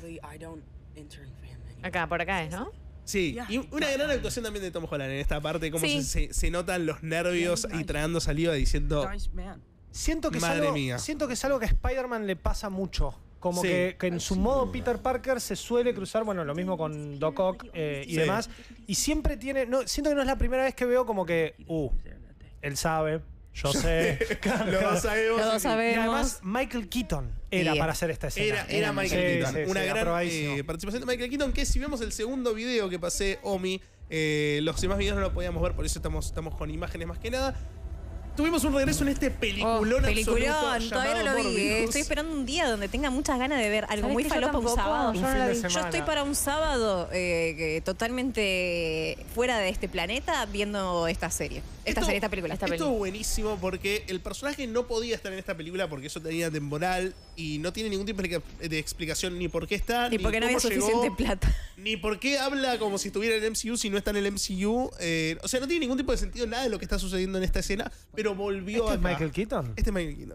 Acá, por acá es, ¿no? Sí, y una gran actuación también de Tom Holland en esta parte, como Sí. se, se- se notan los nervios y tragando saliva diciendo, Siento que, es Madre algo, mía. siento que es algo que a Spider-Man le pasa mucho. Como Sí. que, que en su modo Peter Parker se suele cruzar, bueno, lo mismo con Doc Ock eh, y Sí. demás. Y siempre tiene. No, siento que no es la primera vez que veo como que. Uh, él sabe, yo sé. los dos sabemos. Los dos sí, sí. Y sabemos. además, Michael Keaton era Sí. para hacer esta escena. Era, era Michael Sí, Keaton. sí, sí, una gran aprobadísimo. eh, participación de Michael Keaton, que si vemos el segundo video que pasé, Omi, eh, los demás videos no lo podíamos ver, por eso estamos, estamos con imágenes más que nada. Tuvimos un regreso en este peliculón Oh, peliculón, absoluto todavía no lo llamado vi. eh. Morbius. Estoy esperando un día donde tenga muchas ganas de ver algo ¿Sabes muy que yo falopa un tampoco? sábado. Yo no la vi. Yo semana. estoy para un sábado eh, que totalmente fuera de este planeta viendo esta serie. Esta Esto- serie, esta película. Esta Esto película. es buenísimo porque el personaje no podía estar en esta película porque eso tenía temporal y no tiene ningún tipo de explicación ni por qué está, Y porque no había cómo llegó, suficiente plata. ni por qué habla como si estuviera en el M C U si no está en el M C U. Eh, o sea, no tiene ningún tipo de sentido nada de lo que está sucediendo en esta escena, pero volvió ¿Este es acá. Michael Keaton? Este es Michael Keaton.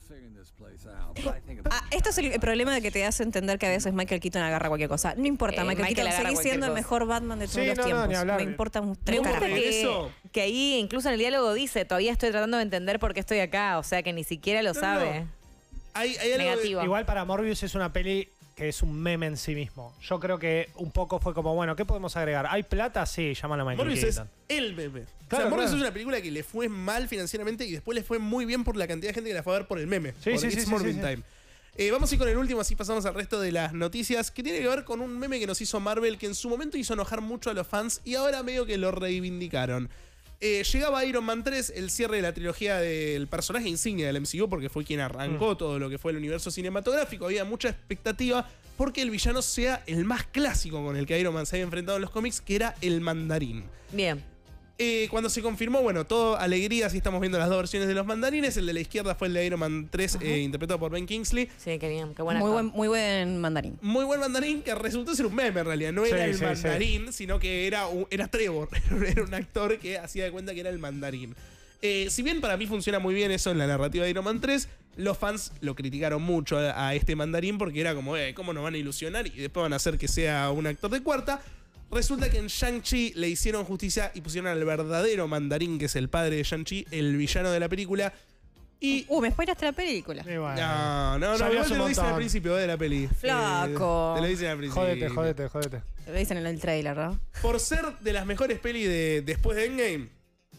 Ah, esto es el, el problema de que te hace entender que a veces Michael Keaton agarra cualquier cosa. No importa, Eh, Michael, Michael Keaton agarra sigue cualquier siendo el cosa. mejor Batman de todos Sí, los no, no, tiempos. ni hablar. Me importa un tres ¿Cómo carajos. que- regreso? Que, que ahí, incluso en el diálogo dice, todavía estoy tratando de entender por qué estoy acá. O sea, que ni siquiera lo No, sabe. no. Hay, hay algo de- Negativo. Igual para Morbius es una peli que es un meme en sí mismo. Yo creo que un poco fue como, bueno, ¿qué podemos agregar? ¿Hay plata? Sí, llámalo a Michael Morbius es Keaton. el meme. o Claro, sea, Morbius claro. es una película que le fue mal financieramente y después le fue muy bien por la cantidad de gente que la fue a ver por el meme. Sí, por sí, It's sí, sí, Morbin sí, sí. Time. Eh, vamos a ir con el último, así pasamos al resto de las noticias, que tiene que ver con un meme que nos hizo Marvel, que en su momento hizo enojar mucho a los fans y ahora medio que lo reivindicaron. Eh, llegaba Iron Man tres, el cierre de la trilogía del personaje insignia del M C U, porque fue quien arrancó todo lo que fue el universo cinematográfico. Había mucha expectativa porque el villano sea el más clásico con el que Iron Man se había enfrentado en los cómics, que era el Mandarín. Bien. Eh, cuando se confirmó, bueno, todo alegría, si estamos viendo las dos versiones de los mandarines. El de la izquierda fue el de Iron Man tres, eh, interpretado por Ben Kingsley. Sí, qué bien, qué buena. Muy buen, muy buen mandarín. Muy buen mandarín que resultó ser un meme en realidad. No Sí, era el sí, sí. mandarín, sino que era, un- era Trevor. Era un actor que hacía de cuenta que era el mandarín. Eh, si bien para mí funciona muy bien eso en la narrativa de Iron Man tres, los fans lo criticaron mucho a, a este mandarín porque era como, eh, ¿cómo nos van a ilusionar? Y después van a hacer que sea un actor de cuarta. Resulta que en Shang-Chi le hicieron justicia y pusieron al verdadero mandarín, que es el padre de Shang-Chi, el villano de la película. Y. Uh, me spoilaste la película. Y bueno. No, no, no, Sabías igual te un lo dicen al montón. principio de la peli. Flaco. Eh, te lo dicen al principio. Jódete, jódete, jódete. Lo dicen en el trailer, ¿no? Por ser de las mejores pelis de después de Endgame,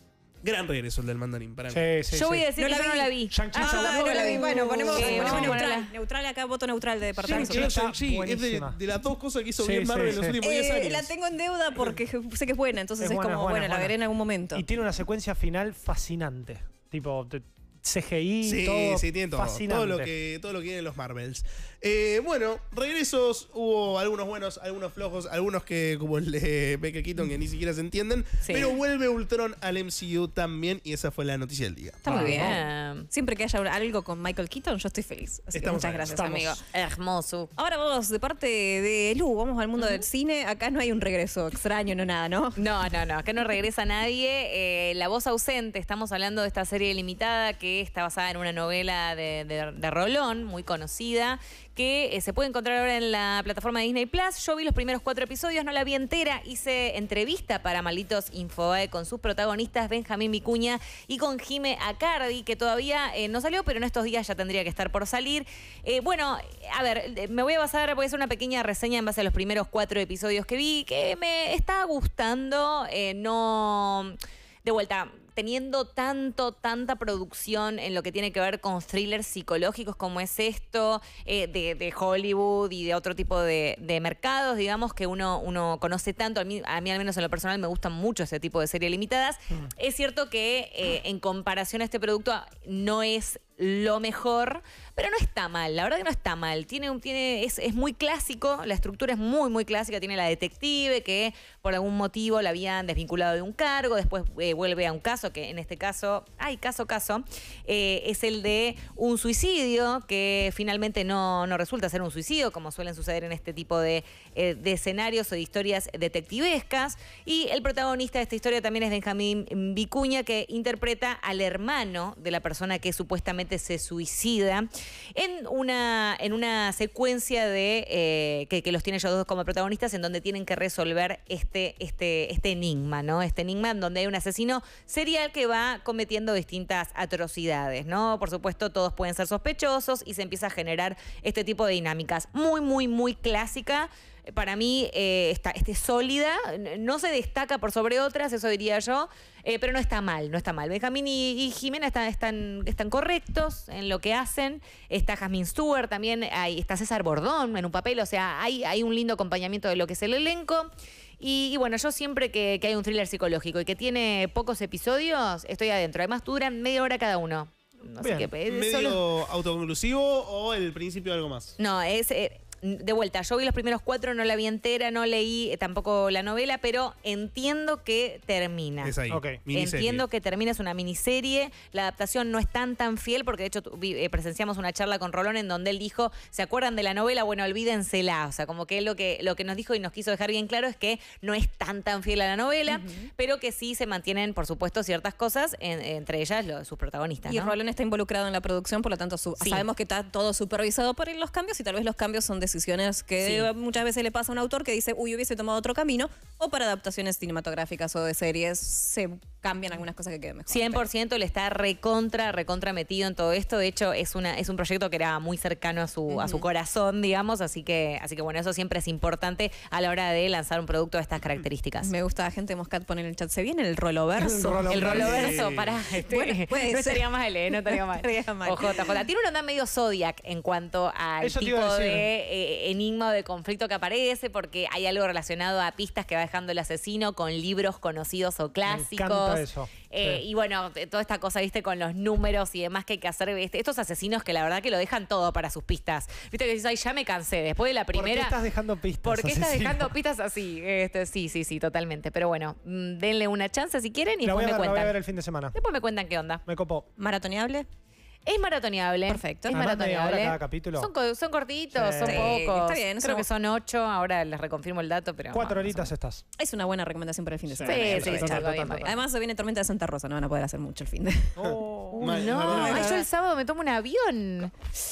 Gran regreso el del mandarín para mí. Sí, sí, Yo voy sí. a decir No que la yo no vi. la vi. Shang-Chi Ah, está no buena. la vi. Bueno, ponemos, Eh, ponemos vamos a neutral. ponerla. Neutral acá, voto neutral de Shang-Chi departamento. o está Shang-Chi es de, buenísima. de las dos cosas que hizo Sí, bien sí, Marvel en los sí. últimos diez años. Eh, la tengo en deuda porque sé que es buena, entonces Es es, buena, como, es buena, bueno, es la buena. veré en algún momento. Y tiene una secuencia final fascinante. Tipo, te- C G I, Sí, todo sí, tiene todo. fascinante. Todo lo que, todo lo que tienen los Marvels. Eh, bueno, regresos. Hubo algunos buenos, algunos flojos, algunos que, como el de Michael Keaton, que ni siquiera se entienden. Sí. Pero vuelve Ultron al M C U también, y esa fue la noticia del día. Está muy bien. Bien. Siempre que haya algo con Michael Keaton, yo estoy feliz. Así que Estamos muchas ahí, gracias, estamos. amigo. Hermoso. Ahora vamos de parte de Lu, vamos al mundo del cine. Acá no hay un regreso extraño, no nada, ¿no? No, no, no, acá no regresa nadie. Eh, La voz ausente, estamos hablando de esta serie limitada que está basada en una novela de, de- de Rolón, muy conocida, que eh, se puede encontrar ahora en la plataforma de Disney Plus. Yo vi los primeros cuatro episodios, no la vi entera. Hice entrevista para Malditos Infobae con sus protagonistas, Benjamín Vicuña y con Jime Acardi, que todavía eh, no salió, pero en estos días ya tendría que estar por salir. Eh, bueno, a ver, eh, me voy a basar, voy a hacer una pequeña reseña en base a los primeros cuatro episodios que vi, que me está gustando. Eh, no. De vuelta. Teniendo tanto, tanta producción en lo que tiene que ver con thrillers psicológicos como es esto, eh, de, de Hollywood y de otro tipo de, de mercados, digamos, que uno, uno conoce tanto, a mí, a mí al menos en lo personal me gustan mucho ese tipo de series limitadas. Mm. Es cierto que eh, en comparación a este producto no es lo mejor, pero no está mal, la verdad que no está mal. Tiene, un- tiene, es, es muy clásico, la estructura es muy, muy clásica. Tiene la detective que por algún motivo la habían desvinculado de un cargo, después eh, vuelve a un caso, que en este caso, ay, caso, caso, eh, es el de un suicidio que finalmente no, no resulta ser un suicidio, como suelen suceder en este tipo de, eh, de escenarios o de historias detectivescas. Y el protagonista de esta historia también es Benjamín Vicuña, que interpreta al hermano de la persona que supuestamente se suicida en una, en una secuencia de eh, que, que los tiene ellos dos como protagonistas, en donde tienen que resolver este, este, este enigma, ¿no? Este enigma en donde hay un asesino serial que va cometiendo distintas atrocidades, ¿no? Por supuesto, todos pueden ser sospechosos y se empieza a generar este tipo de dinámicas. Muy, muy, muy clásica. Para mí eh, está, está sólida, no se destaca por sobre otras, eso diría yo, eh, pero no está mal, no está mal. Benjamín y, y Jimena están, están, están correctos en lo que hacen. Está Jasmine Stewart también, hay, está César Bordón en un papel, o sea, hay, hay un lindo acompañamiento de lo que es el elenco. Y, y bueno, yo siempre que, que hay un thriller psicológico y que tiene pocos episodios, estoy adentro. Además duran media hora cada uno. No sé Bien. ¿Medio qué. es solo- autoconclusivo o el principio de algo más? No, es. eh, de vuelta, yo vi los primeros cuatro, no la vi entera, no leí eh, tampoco la novela, pero entiendo que termina. Es ahí. Ok. Miniserie. Entiendo que termina, es una miniserie. La adaptación no es tan tan fiel, porque de hecho tu- vi- eh, presenciamos una charla con Rolón en donde él dijo, ¿se acuerdan de la novela? Bueno, olvídensela. O sea, como que él lo que, lo que nos dijo y nos quiso dejar bien claro es que no es tan tan fiel a la novela, pero que sí se mantienen, por supuesto, ciertas cosas, en- entre ellas lo- sus protagonistas. Y ¿no? Rolón está involucrado en la producción, por lo tanto su- Sí. sabemos que está todo supervisado por él, los cambios, y tal vez los cambios son decisiones que Sí. muchas veces le pasa a un autor que dice, uy, hubiese tomado otro camino, o para adaptaciones cinematográficas o de series se cambian algunas cosas que queden mejor. cien por ciento le está recontra, recontra metido en todo esto. De hecho, es una es un proyecto que era muy cercano a su, a su corazón, digamos. Así que, así que bueno, eso siempre es importante a la hora de lanzar un producto de estas características. Me gusta, gente de Moscat poner en el chat, ¿se viene el roloverso? El rolo- El roloverso, Sí. para este, Bueno, puede no ser. estaría mal, ¿eh? No estaría mal. No estaría mal. O J J. Tiene una onda medio Zodiac en cuanto al Eso te tipo iba a de decir. eh, enigma o de conflicto que aparece, porque hay algo relacionado a pistas que va dejando el asesino con libros conocidos o clásicos. encanta eso. Eh, Sí. Y bueno, t- toda esta cosa, viste, con los números y demás que hay que hacer. ¿viste? Estos asesinos que la verdad que lo dejan todo para sus pistas. Viste que dices, ay, ya me cansé. Después de la primera. ¿Por qué estás dejando pistas? ¿Por qué estás asesino? dejando pistas así? Este, sí, sí, sí, totalmente. Pero bueno, mm, denle una chance si quieren y La voy, después a me ver, la voy a cuentan. ver el fin de semana. Después me cuentan qué onda. Me copó. ¿Maratoneable? Es maratoneable. Perfecto. Es Además, media hora maratoneable. cada capítulo. Son, co- son cortitos, Sí. son Sí, pocos. está bien, Creo eso- que son ocho. Ahora les reconfirmo el dato, pero. Cuatro no, horitas no estás. Es una buena recomendación para el fin de Sí, semana. Sí, Hay que sí, sí, aprovechar. va bien, va bien. Además se viene Tormenta de Santa Rosa, no van a poder hacer mucho el fin de. Oh. Uy, Mal, no, mal, mal. ay, yo el sábado me tomo un avión.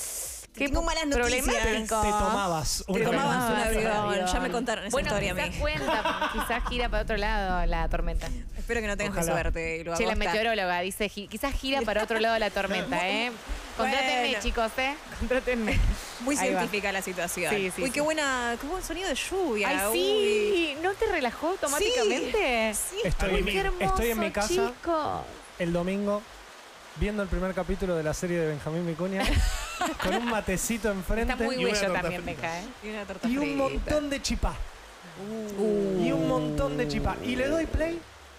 Qué Tengo malas noticias. problemático. Te tomabas un Te avión. tomabas un Ah, avión. Ya me contaron esa bueno, historia a quizás mí. cuenta, quizás gira para otro lado la tormenta. Espero que no tengas mi Ojalá. suerte. Y lo Che, la agosta. meteoróloga dice, gi- quizás gira para otro lado la tormenta, ¿eh? Contrátenme, Bueno. chicos, ¿eh? Contrátenme. Muy Ahí va. científica la situación. Sí, sí, Uy, sí. qué buena, qué buen sonido de lluvia. Ay, Uy. sí. ¿No te relajó automáticamente? Sí. Estoy, Uy, en mi, qué hermoso, estoy en mi casa. chicos. el domingo viendo el primer capítulo de la serie de Benjamín Vicuña con un matecito enfrente Está muy y una bello torta también, frita. Meca, ¿eh? Y una torta y un frita. montón de chipá. Uh. Y un montón de chipá. Y le doy play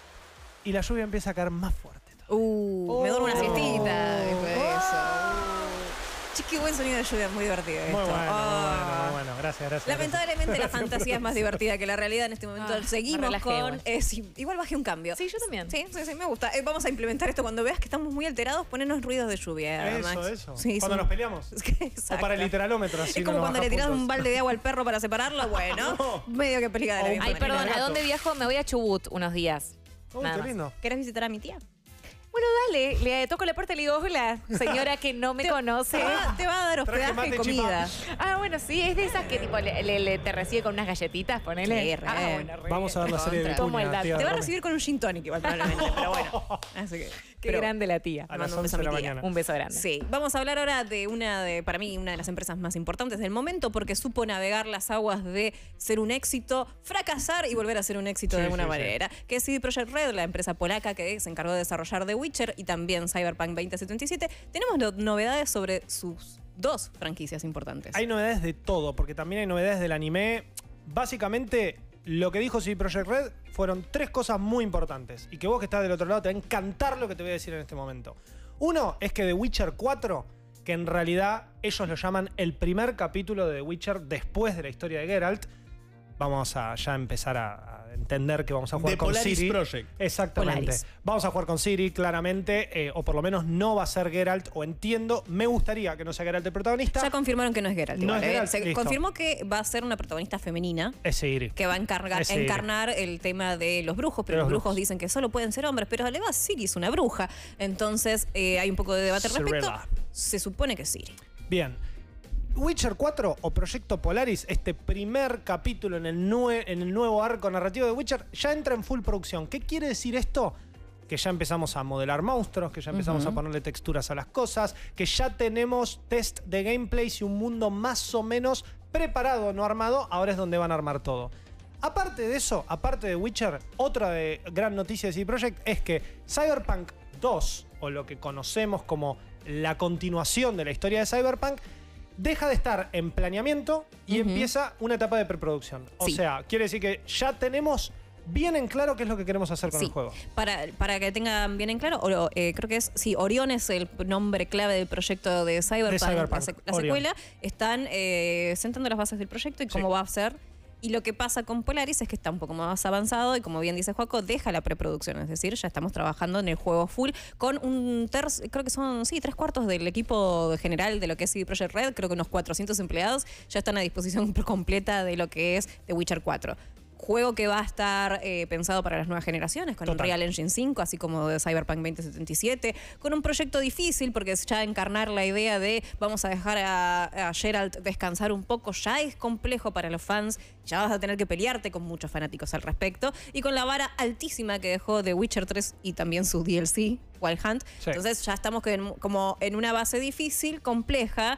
y la lluvia empieza a caer más fuerte. Uh, me duermo una Oh. siestita después de eso. Che, qué buen sonido de lluvia, muy divertido esto. Muy bueno, muy Ah. bueno, muy bueno. Gracias, gracias. Lamentablemente la gracias. fantasía es más divertida que la realidad en este momento. Ah, me Seguimos relajé con... igual. eh, sí, igual bajé un cambio. Sí, yo también. Sí, sí, sí, me gusta. Eh, vamos a implementar esto cuando veas que estamos muy alterados, ponernos ruidos de lluvia, Eso, Max. eso. Sí, Cuando sí. nos peleamos. Exacto. O para el literalómetro, así Es no como nos cuando le baja tiras un puntos. balde de agua al perro para separarlo. Bueno, No. medio que peligra de la Ay, misma Ay, manera. perdón, ¿a gato. dónde viajo? Me voy a Chubut unos días. Uy, Nada qué más. lindo. ¿Querés visitar a mi tía? Bueno, dale, le toco la puerta y le digo, hola, señora que no me Te- conoce. Te va, te va a dar Traje hospedaje mate y y comida. Ah, bueno, sí, es de esas que tipo le, le- le- te recibe con unas galletitas, ponele. Sí, re. Ah, bueno, re Vamos a ver la serie de Contra. Tomo el Vicuña, dato. tía. Te va a Rome. recibir con un gin tonic igual probablemente, pero bueno. Así que, Qué pero- grande la tía. A mando las un beso once de a la mi tía. mañana. Un beso grande. Sí, vamos a hablar ahora de una de, para mí, una de las empresas más importantes del momento, porque supo navegar las aguas de ser un éxito, fracasar y volver a ser un éxito Sí, de alguna sí, sí. manera. Que es C D Projekt Red, la empresa polaca que se encargó de desarrollar The Witcher y también Cyberpunk veinte setenta y siete. Tenemos no- novedades sobre sus dos franquicias importantes. Hay novedades de todo, porque también hay novedades del anime. Básicamente, lo que dijo C D Projekt Red fueron tres cosas muy importantes. Y que vos que estás del otro lado te va a encantar lo que te voy a decir en este momento. Uno es que The Witcher cuatro, que en realidad ellos lo llaman el primer capítulo de The Witcher después de la historia de Geralt. Vamos a ya empezar a, a entender que vamos a jugar The con Polaris Ciri. Project. Exactamente. Polaris. Vamos a jugar con Ciri, claramente, eh, o por lo menos no va a ser Geralt, o entiendo, me gustaría que no sea Geralt el protagonista. Ya confirmaron que no es Geralt. No igual, es ¿eh? Geralt, Se listo. confirmó que va a ser una protagonista femenina Es Ciri. que va a encargar, Es Ciri. encarnar el tema de los brujos, pero De los los brujos brujos. dicen que solo pueden ser hombres, pero además Ciri es una bruja. Entonces eh, hay un poco de debate al respecto. Cirilla. Se supone que Ciri. Bien. Witcher cuatro o Proyecto Polaris, este primer capítulo en el, nue- en el nuevo arco narrativo de Witcher, ya entra en full producción. ¿Qué quiere decir esto? Que ya empezamos a modelar monstruos, que ya empezamos Ujú. a ponerle texturas a las cosas, que ya tenemos test de gameplays y un mundo más o menos preparado, no armado. Ahora es donde van a armar todo. Aparte de eso, aparte de Witcher, otra de gran noticia de C D Projekt es que Cyberpunk dos, o lo que conocemos como la continuación de la historia de Cyberpunk, deja de estar en planeamiento y Ujú. empieza una etapa de preproducción. O Sí. sea, quiere decir que ya tenemos bien en claro qué es lo que queremos hacer con Sí. el juego. Para, para que tengan bien en claro, o- eh, creo que es, sí, Orión es el nombre clave del proyecto de Cyberpunk, De Cyberpunk, la, sec- la Orión. secuela. Están eh, sentando las bases del proyecto y cómo Sí. va a ser. Y lo que pasa con Polaris es que está un poco más avanzado y como bien dice Joaco, deja la preproducción. Es decir, ya estamos trabajando en el juego full con un tercio, creo que son, sí, tres cuartos del equipo general de lo que es C D Projekt Red, creo que unos cuatrocientos empleados ya están a disposición completa de lo que es The Witcher cuatro. Juego que va a estar eh, pensado para las nuevas generaciones, con un Total. Real Engine cinco, así como de Cyberpunk veinte setenta y siete, con un proyecto difícil, porque es ya encarnar la idea de vamos a dejar a, a Geralt descansar un poco, ya es complejo para los fans, ya vas a tener que pelearte con muchos fanáticos al respecto, y con la vara altísima que dejó The Witcher tres y también su D L C, Wild Hunt. Sí. Entonces ya estamos que en- como en una base difícil, compleja,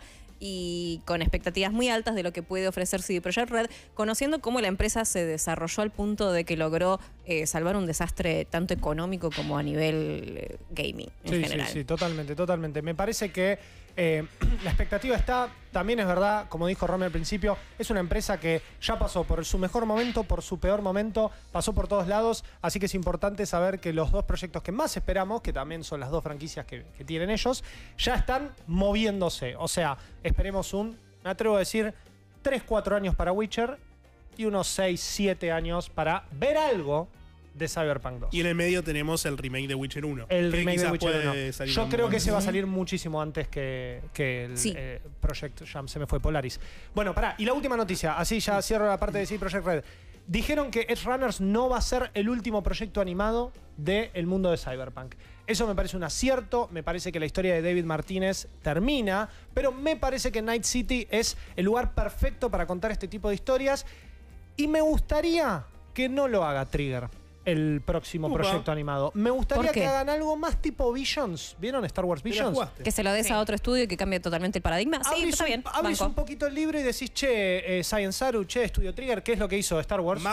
y con expectativas muy altas de lo que puede ofrecer C D Projekt Red, conociendo cómo la empresa se desarrolló al punto de que logró eh, salvar un desastre tanto económico como a nivel eh, gaming en Sí, general. sí, sí, totalmente, totalmente. Me parece que eh, la expectativa está, también es verdad, como dijo Rome al principio, es una empresa que ya pasó por su mejor momento, por su peor momento, pasó por todos lados, así que es importante saber que los dos proyectos que más esperamos, que también son las dos franquicias que, que tienen ellos, ya están moviéndose. O sea, esperemos un, me atrevo a decir, tres cuatro años para Witcher y unos seis siete años para ver algo de Cyberpunk dos. Y en el medio tenemos el remake de Witcher uno. El que remake de quizás Witcher puede uno. salir Yo un creo poco que ese va a antes. salir muchísimo antes que, que el Sí. eh, Project Jam. Se me fue Polaris. Bueno, pará. Y la última noticia. Así ya cierro la parte de C D Projekt Red. Dijeron que Edge Runners no va a ser el último proyecto animado del mundo de Cyberpunk. Eso me parece un acierto. Me parece que la historia de David Martínez termina. Pero me parece que Night City es el lugar perfecto para contar este tipo de historias. Y me gustaría que no lo haga Trigger, el próximo Upa. proyecto animado. Me gustaría ¿Por qué? que hagan algo más tipo Visions. ¿Vieron Star Wars ¿Te la Visions? jugaste? Que se lo des Sí. a otro estudio y que cambie totalmente el paradigma. Sí, Abrís está un- bien. abrís banco. un poquito el libro y decís, che, eh, Science Saru, che, Studio Trigger, ¿qué es lo que hizo Star Wars? Mapa.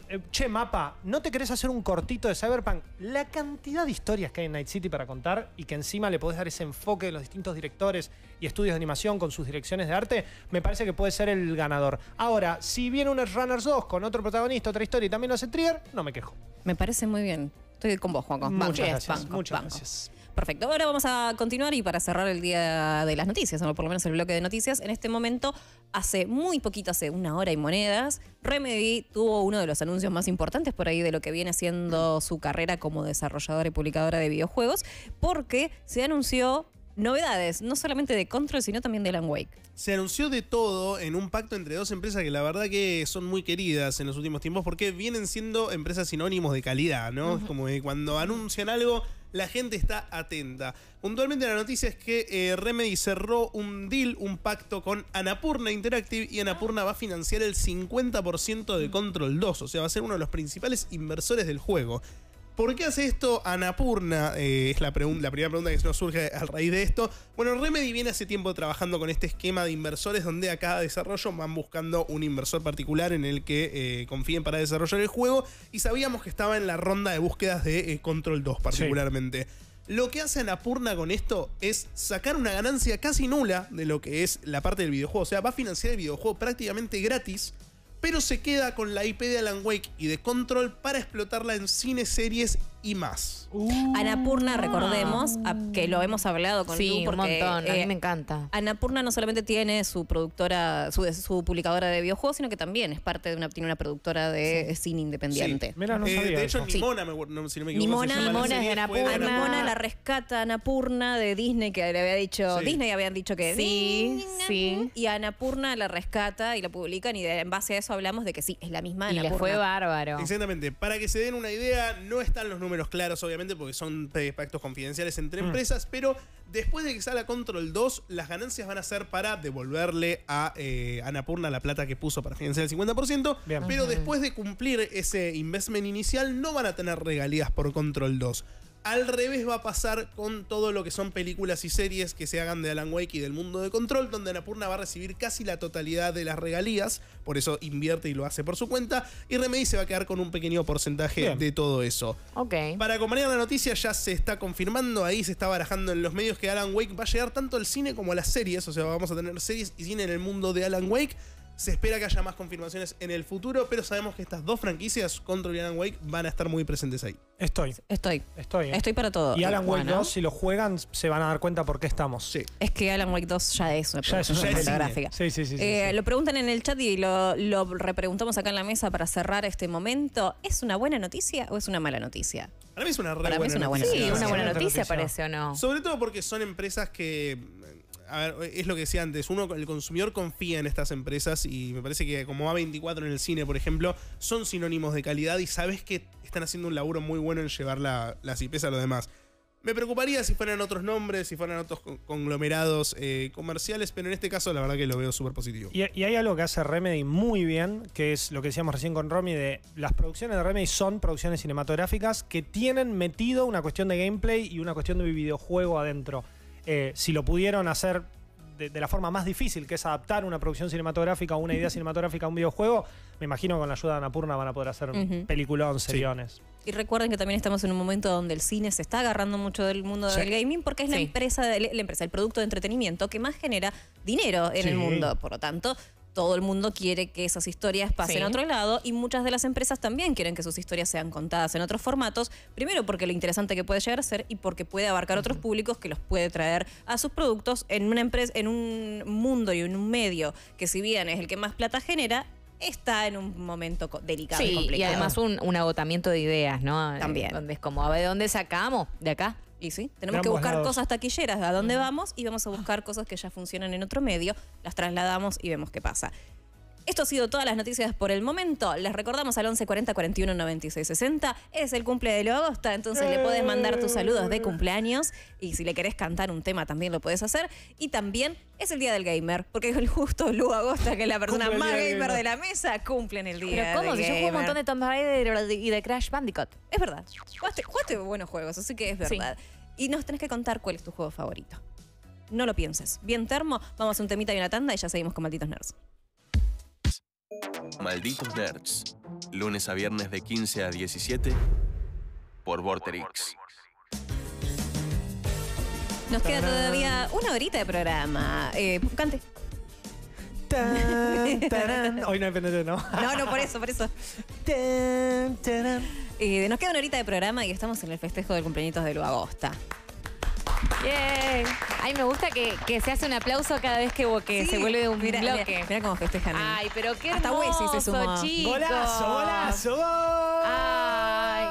eh, che, Mapa, ¿no te querés hacer un cortito de Cyberpunk? La cantidad de historias que hay en Night City para contar y que encima le podés dar ese enfoque de los distintos directores y estudios de animación con sus direcciones de arte, me parece que puede ser el ganador. Ahora, si viene un Edge Runners dos con otro protagonista, otra historia y también lo hace Trigger, no me quejo. Me parece muy bien. Estoy con vos, Juanco. Muchas Banco, gracias. banco, Muchas banco. gracias. Perfecto, ahora vamos a continuar y para cerrar el día de las noticias, o por lo menos el bloque de noticias, en este momento, hace muy poquito, hace una hora y monedas, Remedy tuvo uno de los anuncios más importantes por ahí de lo que viene siendo su carrera como desarrolladora y publicadora de videojuegos, porque se anunció novedades, no solamente de Control, sino también de Alan Wake. Se anunció de todo en un pacto entre dos empresas que la verdad que son muy queridas en los últimos tiempos porque vienen siendo empresas sinónimos de calidad, ¿no? Uh-huh. Como que cuando anuncian algo, la gente está atenta. Puntualmente la noticia es que eh, Remedy cerró un deal, un pacto con Annapurna Interactive y Annapurna va a financiar el cincuenta por ciento de Control dos, o sea, va a ser uno de los principales inversores del juego. ¿Por qué hace esto Annapurna? Eh, es la, la primera pregunta que se nos surge a raíz de esto. Bueno, Remedy viene hace tiempo trabajando con este esquema de inversores donde a cada desarrollo van buscando un inversor particular en el que eh, confíen para desarrollar el juego y sabíamos que estaba en la ronda de búsquedas de eh, Control dos particularmente. Sí. Lo que hace Annapurna con esto es sacar una ganancia casi nula de lo que es la parte del videojuego. O sea, va a financiar el videojuego prácticamente gratis, pero se queda con la I P de Alan Wake y de Control para explotarla en cine, series y más. Uh, Annapurna, recordemos, a, que lo hemos hablado con sí, Lu porque, un montón, a eh, mí me encanta. Annapurna no solamente tiene su productora, su, su publicadora de videojuegos, sino que también es parte de una, tiene una productora de sí. cine independiente. Sí. Mira, no eh, sabía de hecho, eso. Nimona, sí. me, no, si no me equivoco, Nimona, Nimona es de Annapurna. Nimona la rescata Annapurna de Disney, que le había dicho, sí. Disney habían dicho que sí, sí. Y Annapurna la rescata y la publican y de, en base a eso hablamos de que sí, es la misma Annapurna. Y le fue bárbaro. Exactamente. Para que se den una idea, no están los números claros, obviamente, porque son pactos confidenciales entre mm. empresas, pero después de que salga Control dos, las ganancias van a ser para devolverle a eh, Annapurna la plata que puso para financiar el cincuenta por ciento, Bien. pero uh-huh. después de cumplir ese investment inicial, no van a tener regalías por Control dos. Al revés va a pasar con todo lo que son películas y series que se hagan de Alan Wake y del mundo de Control, donde Annapurna va a recibir casi la totalidad de las regalías, por eso invierte y lo hace por su cuenta, y Remedy se va a quedar con un pequeño porcentaje Bien. de todo eso. Okay. Para acompañar la noticia ya se está confirmando, ahí se está barajando en los medios que Alan Wake va a llegar tanto al cine como a las series, o sea, vamos a tener series y cine en el mundo de Alan Wake. Se espera que haya más confirmaciones en el futuro, pero sabemos que estas dos franquicias, Control y Alan Wake, van a estar muy presentes ahí. Estoy. Estoy. Estoy. ¿eh? Estoy para todo. Y Alan Wake bueno. dos, si lo juegan, se van a dar cuenta por qué estamos. Sí. Es que Alan Wake dos ya es una ya es una gráfica. Sí, sí, sí, sí, eh, sí. Lo preguntan en el chat y lo, lo repreguntamos acá en la mesa para cerrar este momento. ¿Es una buena noticia o es una mala noticia? Para mí es una re para buena mí es una buena noticia. noticia. Sí, una buena Sí, noticia, noticia. parece o no. Sobre todo porque son empresas que... A ver, es lo que decía antes, uno, el consumidor confía en estas empresas y me parece que como A veinticuatro en el cine, por ejemplo, son sinónimos de calidad y sabes que están haciendo un laburo muy bueno en llevar la, las I Ps a los demás. Me preocuparía si fueran otros nombres, si fueran otros conglomerados eh, comerciales, pero en este caso la verdad que lo veo súper positivo. Y, y hay algo que hace Remedy muy bien, que es lo que decíamos recién con Romy, de las producciones de Remedy son producciones cinematográficas que tienen metido una cuestión de gameplay y una cuestión de videojuego adentro. Eh, si lo pudieron hacer de, de la forma más difícil, que es adaptar una producción cinematográfica o una idea cinematográfica a un videojuego, me imagino que con la ayuda de Annapurna van a poder hacer uh-huh. peliculón, seriones. Sí. Y recuerden que también estamos en un momento donde el cine se está agarrando mucho del mundo sí. del gaming porque es sí. la empresa, de, la empresa, el producto de entretenimiento que más genera dinero en sí. el mundo. Por lo tanto, todo el mundo quiere que esas historias pasen sí. a otro lado y muchas de las empresas también quieren que sus historias sean contadas en otros formatos, primero porque lo interesante que puede llegar a ser y porque puede abarcar uh-huh. otros públicos que los puede traer a sus productos en una empresa, en un mundo y en un medio que si bien es el que más plata genera, está en un momento delicado sí, y complicado. Y además un, un agotamiento de ideas, ¿no? También. Eh, donde es como, a ver, ¿de dónde sacamos? ¿De acá? Y sí, tenemos que buscar lados. cosas taquilleras a dónde vamos y vamos a buscar cosas que ya funcionan en otro medio, las trasladamos y vemos qué pasa. Esto ha sido todas las noticias por el momento. Les recordamos al once cuarenta cuarenta y uno noventa y seis sesenta. Es el cumple de Leo Agosta, entonces eh. le puedes mandar tus saludos de cumpleaños. Y si le querés cantar un tema también lo puedes hacer. Y también es el día del gamer, porque justo Lu Agosta, que es la persona más gamer, gamer de la mesa, cumple en el día. Pero ¿cómo? Si yo juego un montón de Tomb Raider y de Crash Bandicoot. Es verdad. Jugaste, jugaste buenos juegos, así que es verdad. Sí. Y nos tenés que contar cuál es tu juego favorito. No lo pienses. Bien termo, vamos a un temita y una tanda y ya seguimos con Malditos Nerds. Malditos Nerds. Lunes a viernes de quince a diecisiete por Vorterix. Nos queda todavía una horita de programa. Eh, cante. Tan, tarán. Hoy no hay P N T, ¿no? No, no, por eso, por eso. Tan, tarán. Eh, nos queda una horita de programa y estamos en el festejo del cumpleaños de Luagosta. Yay. Ay, me gusta que, que se hace un aplauso cada vez que, que Sí, se vuelve un mira, bloque. Mira, mira cómo festejan. Ay, pero qué Hasta hermoso, Wessi se sumó. chicos. ¡Golazo, golazo! ¡Gol! Ay.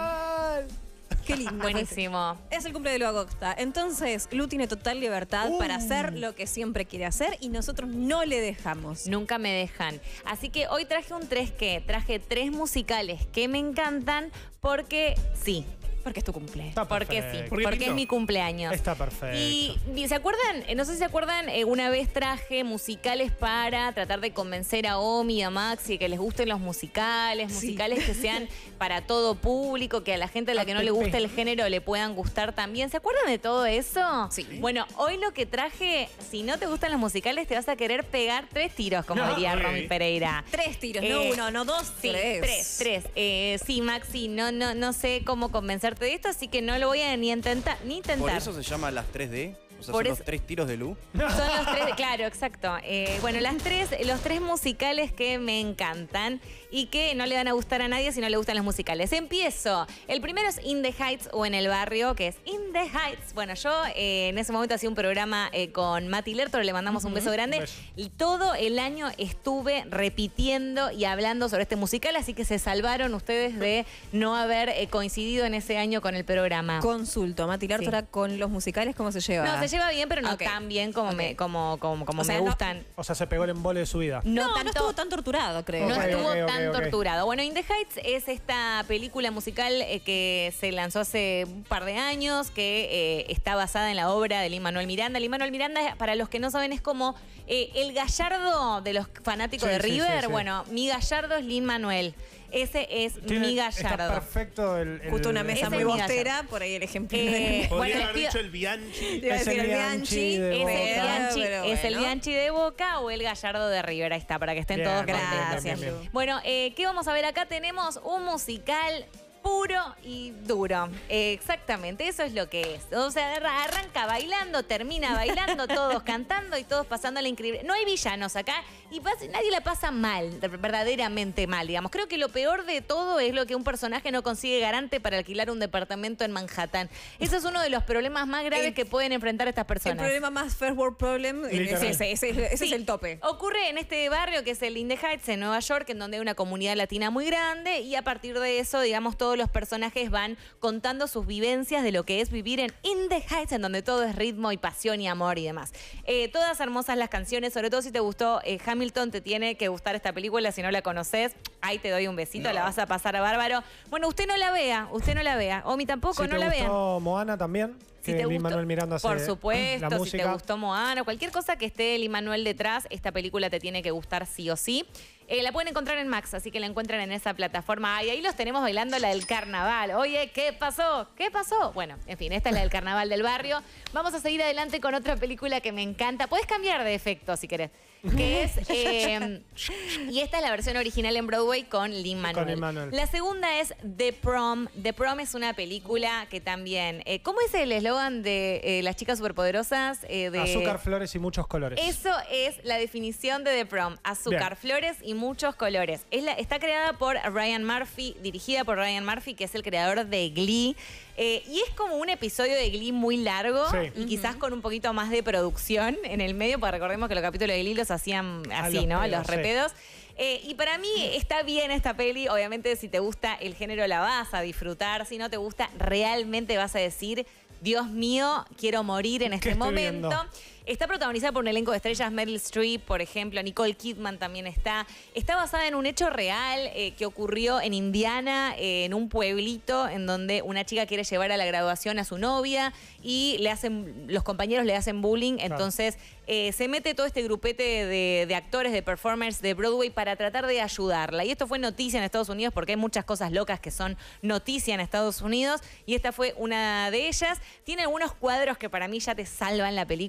Qué lindo. Buenísimo. Es el cumple de Luagosta. Entonces, Lu tiene total libertad Uh. para hacer lo que siempre quiere hacer y nosotros no le dejamos. Nunca me dejan. Así que hoy traje un tres que. Traje tres musicales que me encantan porque sí. Porque es tu cumple. Está Porque sí, perfecto. Porque porque lindo. es mi cumpleaños. Está perfecto. Y, y ¿se acuerdan? Eh, No sé si se acuerdan, eh, una vez traje musicales para tratar de convencer a Omi y a Maxi que les gusten los musicales, Sí. musicales que sean para todo público, que a la gente a la que no le gusta el género le puedan gustar también. ¿Se acuerdan de todo eso? Sí. Bueno, hoy lo que traje, si no te gustan los musicales, te vas a querer pegar tres tiros, como No, diría ok. Romy Pereira. Tres tiros, no Eh, uno, no dos, Sí, tres. tres, tres. Eh, sí, Maxi, no, no, no sé cómo convencerte de esto, así que no lo voy a ni intentar, ni intentar. Por eso se llama las tres D. O sea, Por son eso- los tres tiros de luz. Son los tres, claro, exacto. Eh, bueno, las tres, los tres musicales que me encantan y que no le van a gustar a nadie si no le gustan los musicales. Empiezo. El primero es In the Heights o En el Barrio, que es In the Heights. Bueno, yo eh, en ese momento hacía un programa eh, con Mati Lertor, le mandamos un beso grande. Un beso. Y todo el año estuve repitiendo y hablando sobre este musical, así que se salvaron ustedes de no haber eh, coincidido en ese año con el programa. Consulto, Mati Lártora, Sí. con los musicales, ¿cómo se lleva? No, se lleva bien, pero no Ok. tan bien como Ok. me, como, como, como O sea, me no- gustan. O sea, se pegó el embole de su vida. No, No, no tanto, estuvo tan torturado, creo. no Ok, estuvo ok, ok, tan ok. torturado. Bueno, In the Heights es esta película musical eh, que se lanzó hace un par de años, que eh, está basada en la obra de Lin-Manuel Miranda. Lin-Manuel Miranda, para los que no saben, es como eh, el Gallardo de los fanáticos Sí, de sí, sí, River. sí. Bueno, mi Gallardo es Lin-Manuel. Ese es Tiene- mi Está Gallardo. perfecto el, el- Justo una mesa Ese muy es mi bostera, por ahí el ejemplo. Eh, Podría bueno, les haber pido- dicho el Bianchi. Te iba a es decir el el Bianchi Bianchi, de Es el, pero- Bianchi, pero es el bueno. Bianchi de Boca o el Gallardo de River. Ahí está, para que estén Bien, todos bien, bien, bien, contentos. bien, bien. Bueno, eh, ¿qué vamos a ver acá? Tenemos un musical puro y duro. Eh, exactamente, eso es lo que es. O sea, arra- arranca bailando, termina bailando, todos cantando y todos pasándola increíble. No hay villanos acá y pas- nadie la pasa mal, verdaderamente mal, digamos. Creo que lo peor de todo es lo que un personaje no consigue garante para alquilar un departamento en Manhattan. Eso es uno de los problemas más graves El- que pueden enfrentar estas El personas. problema más first world problem es Literal. ese, ese, ese Sí. es el tope. Ocurre en este barrio que es el In the Heights en Nueva York, en donde hay una comunidad latina muy grande y a partir de eso, digamos, todos los personajes van contando sus vivencias de lo que es vivir en In the Heights, en donde todo es ritmo y pasión y amor y demás. Eh, todas hermosas las canciones, sobre todo si te gustó eh, Hamilton, te tiene que gustar esta película, si no la conoces, ahí te doy un besito, la vas a pasar a bárbaro. Bueno, usted no la vea, usted no la vea, Omi tampoco, Si no te la vean. gustó Moana también, Si que te gustó, Lin-Manuel Miranda hace por la supuesto, si música. te gustó Moana, cualquier cosa que esté Lin-Manuel detrás, esta película te tiene que gustar sí o sí. Eh, la pueden encontrar en Max, así que la encuentran en esa plataforma. Y ahí los tenemos bailando la del carnaval. Oye, ¿qué pasó? ¿Qué pasó? Bueno, en fin, esta es la del carnaval del barrio. Vamos a seguir adelante con otra película que me encanta. Puedes cambiar de efecto si querés. Que es. eh, y esta es la versión original en Broadway con Lin-Manuel. Con Lin-Manuel. La segunda es The Prom. The Prom es una película que también. eh, ¿Cómo es el eslogan de eh, las chicas superpoderosas? Eh, de, Azúcar, flores y muchos colores. Eso es la definición de The Prom. Azúcar, Bien. flores y muchos colores. Es la- está creada por Ryan Murphy, dirigida por Ryan Murphy, que es el creador de Glee. Eh, y es como un episodio de Glee muy largo Sí. y quizás con un poquito más de producción en el medio, porque recordemos que los capítulos de Glee los hacían A así, los ¿no? pedos, Los sí. repedos. Eh, y para mí está bien esta peli. Obviamente, si te gusta el género, la vas a disfrutar. Si no te gusta, realmente vas a decir, Dios mío, quiero morir en ¿Qué este estoy momento. viendo? Está protagonizada por un elenco de estrellas, Meryl Streep, por ejemplo, Nicole Kidman también está. Está basada en un hecho real eh, que ocurrió en Indiana, eh, en un pueblito en donde una chica quiere llevar a la graduación a su novia y le hacen, los compañeros le hacen bullying. Claro. Entonces eh, se mete todo este grupete de, de actores, de performers de Broadway para tratar de ayudarla. Y esto fue noticia en Estados Unidos porque hay muchas cosas locas que son noticia en Estados Unidos y esta fue una de ellas. Tiene algunos cuadros que para mí ya te salvan la película.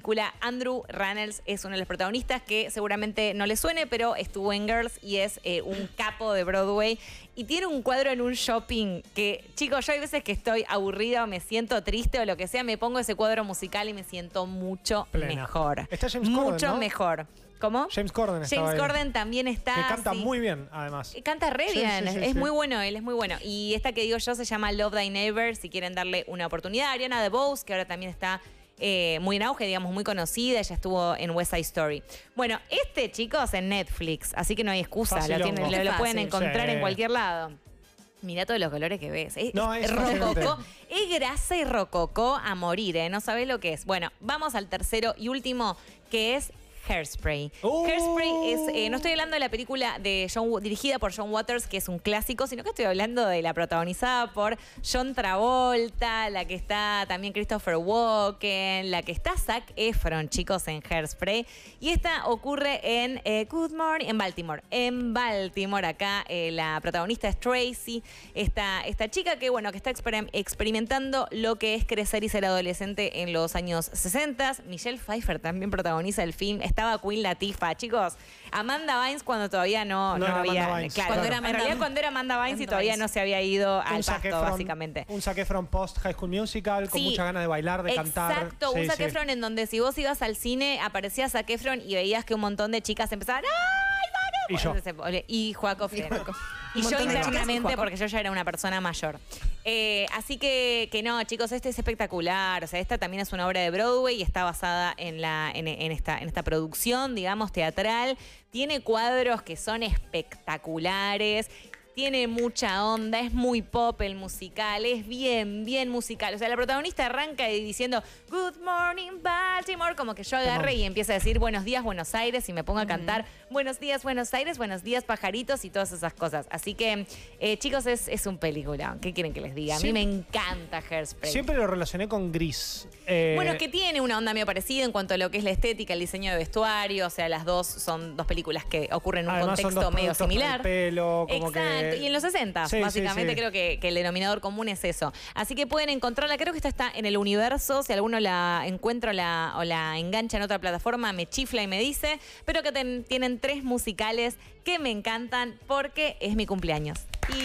Andrew Rannells es uno de los protagonistas que seguramente no le suene, pero estuvo en Girls y es eh, un capo de Broadway. Y tiene un cuadro en un shopping que, chicos, yo hay veces que estoy aburrida o me siento triste o lo que sea, me pongo ese cuadro musical y me siento mucho Plena. mejor. Está James mucho Corden, ¿no? mejor. ¿Cómo? James Corden estaba James ahí. Corden también está. Que canta sí. muy bien, además. Canta re Sí, bien, sí, sí, es sí. muy bueno, él es muy bueno. Y esta que digo yo se llama Love Thy Neighbor, si quieren darle una oportunidad. Ariana DeBose, que ahora también está eh, muy en auge, digamos, muy conocida, ella estuvo en West Side Story. Bueno, este, chicos, en Netflix, así que no hay excusa, lo, Facilongo. tienen- lo- lo Fácil, pueden encontrar sí. en cualquier lado. Mirá todos los colores que ves. Es, No, es es rococó. fascinante. Es grasa y rococó a morir, ¿eh? No sabés lo que es. Bueno, vamos al tercero y último, que es Hairspray. Uh. Hairspray es, eh, no estoy hablando de la película de John, dirigida por John Waters, que es un clásico, sino que estoy hablando de la protagonizada por John Travolta, la que está también Christopher Walken, la que está Zac Efron, chicos, en Hairspray. Y esta ocurre en eh, Good Morning, en Baltimore. En Baltimore, acá eh, la protagonista es Tracy, esta, esta chica que, bueno, que está exper- experimentando lo que es crecer y ser adolescente en los años sesenta. Michelle Pfeiffer también protagoniza el film. Estaba Queen Latifah, chicos. Amanda Bynes cuando todavía no, No no era había. Amanda Bynes, claro, claro. Cuando era Amanda, en realidad cuando era Amanda Bynes y Amanda todavía Bynes. no se había ido al Un Zac pasto, Efron- básicamente. Un Zac Efron post High School Musical, con Sí. muchas ganas de bailar, de cantar. Exacto, un Sí, Zac sí. Efron en donde si vos ibas al cine aparecía Zac Efron y veías que un montón de chicas empezaban ¡ay, Zac Efron! Y yo. Entonces, Y Joaco Fiero. Y Un yo montón de chicas y internamente, Joaco. porque yo ya era una persona mayor. Eh, así que, que no, chicos, este es espectacular. O sea, esta también es una obra de Broadway y está basada en, la, en, en esta, en esta producción, digamos, teatral. Tiene cuadros que son espectaculares. Tiene mucha onda, es muy pop el musical, es bien, bien musical. O sea, la protagonista arranca y diciendo Good morning Baltimore, como que yo agarre y empieza a decir buenos días Buenos Aires y me pongo a cantar buenos días Buenos Aires, buenos días pajaritos y todas esas cosas. Así que, eh, chicos, es, es un película. ¿Qué quieren que les diga? A mí Siempre- me encanta Hairspray. Siempre lo relacioné con Gris. Eh, Bueno, es que tiene una onda medio parecida en cuanto a lo que es la estética, el diseño de vestuario. O sea, las dos son dos películas que ocurren en un además son contexto dos medio productos para similar. el pelo, como Exacto, que... y en los sesenta, Sí, sí, básicamente sí. creo que, que el denominador común es eso. Así que pueden encontrarla, creo que esta está en el universo, si alguno la encuentra o la, o la engancha en otra plataforma, me chifla y me dice, pero que ten- tienen tres musicales que me encantan porque es mi cumpleaños. Y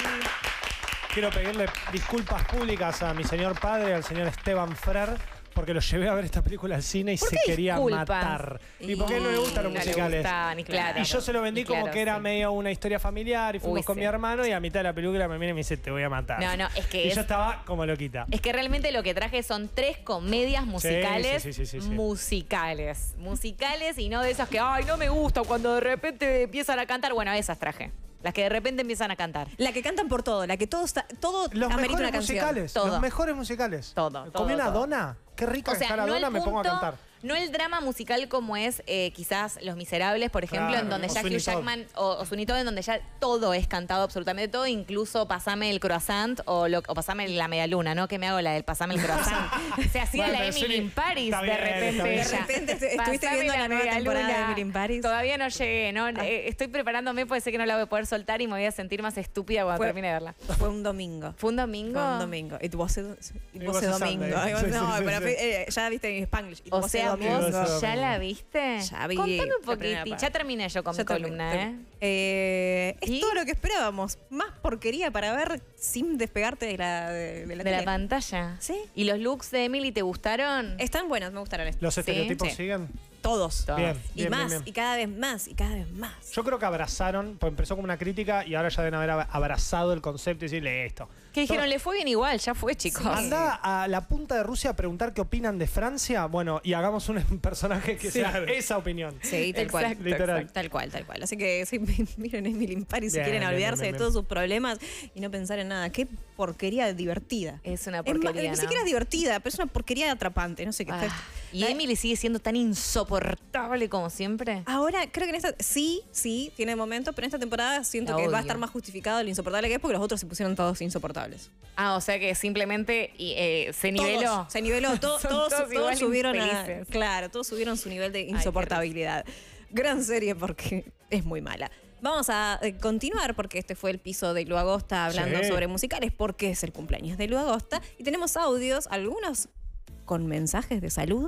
Quiero pedirle disculpas públicas a mi señor padre, al señor Esteban Frer, porque lo llevé a ver esta película al cine y ¿Por se qué quería disculpas? matar. Y porque a él no le gustan los No le musicales. gustaban, y claro. Y yo se lo vendí Y como claro, que era sí. medio una historia familiar y fuimos Uy, con sí. mi hermano y a mitad de la película me viene y me dice, te voy a matar. No, no, es que y es- yo estaba como loquita. Es que realmente lo que traje son tres comedias musicales. sí, sí, sí, sí, sí. Musicales. Musicales y no de esas que, ay, no me gusta cuando de repente empiezan a cantar. Bueno, esas traje. Las que de repente empiezan a cantar. La que cantan por todo, la que todo está, todo Los amerita mejores una canción. musicales. Todo. Los mejores musicales. Todo, todo, Comí una todo. dona. Qué rica O que sea, está la no dona, el me pongo a punto- cantar. No el drama musical como es eh, quizás Los Miserables, por ejemplo, Claro, en donde o ya Sweeney Hugh Todd. Jackman o, o Sweeney Todd, en donde ya todo es cantado, absolutamente todo, incluso Pasame el croissant o, lo, o Pasame la media luna, ¿no? Que me hago la del Pasame el croissant. Se hacía Bueno, la pero Emily Sweeney- in Paris está de bien, repente. está bien. ella. De repente estuviste Pasame viendo la nueva media temporada de luna. Emily in Paris. Todavía no llegué, ¿no? Eh, estoy preparándome, puede ser que no la voy a poder soltar y me voy a sentir más estúpida cuando Fue- termine de verla. Fue un domingo. ¿Fue un domingo? Fue un domingo. It was a, it It was was a a domingo. Sunday. No, Sí, sí, sí, pero sí. eh, ya viste en Spanglish. It O was a sea, domingo. vos Domingo. ya la viste. Ya vi Contame un la primera poquito. parte. Ya terminé yo con Ya mi terminé, columna, terminé. ¿eh? Eh, es ¿Y? todo lo que esperábamos. Más porquería para ver sin despegarte de la, de, de la De la tele. pantalla. Sí. ¿Y los looks de Emily te gustaron? Están buenos, me gustaron estos. ¿Los Sí, estereotipos sí. siguen? Todos. Todos. Bien, Y bien, más, bien, bien. y cada vez más, y cada vez más. Yo creo que abrazaron, pues empezó como una crítica y ahora ya deben haber ab- abrazado el concepto y decirle esto. Que dijeron, Todo- le fue bien igual, ya fue, chicos. Anda a la punta de Rusia a preguntar qué opinan de Francia, bueno, y hagamos un personaje que sea Claro. esa opinión. Sí, tal cual. Exacto, Literal. exacto. Tal cual, tal cual. Así que sí, miren Emily in Paris si Bien, quieren bien, olvidarse bien, bien, de todos sus problemas y no pensar en nada. Qué porquería divertida. Es una Es ma- porquería, Ni ¿no? siquiera es divertida, pero es una porquería atrapante. No sé qué Ah, está. y Emily sigue siendo tan insoportable como siempre. Ahora, creo que en esta. Sí, sí, tiene momentos, pero en esta temporada siento La que va odio. a estar más justificado lo insoportable que es porque los otros se pusieron todos insoportables. Ah, o sea que simplemente y, eh, se niveló. Todos, se niveló. to- Son todos, todos todos igual subieron a. infelices. Claro, todos subieron su nivel de qué insoportabilidad. Gran serie porque es muy mala. Vamos a eh, continuar porque este fue el piso de Lu Agosta hablando Sí. sobre musicales porque es el cumpleaños de Lu Agosta y tenemos audios, algunos con mensajes de saludos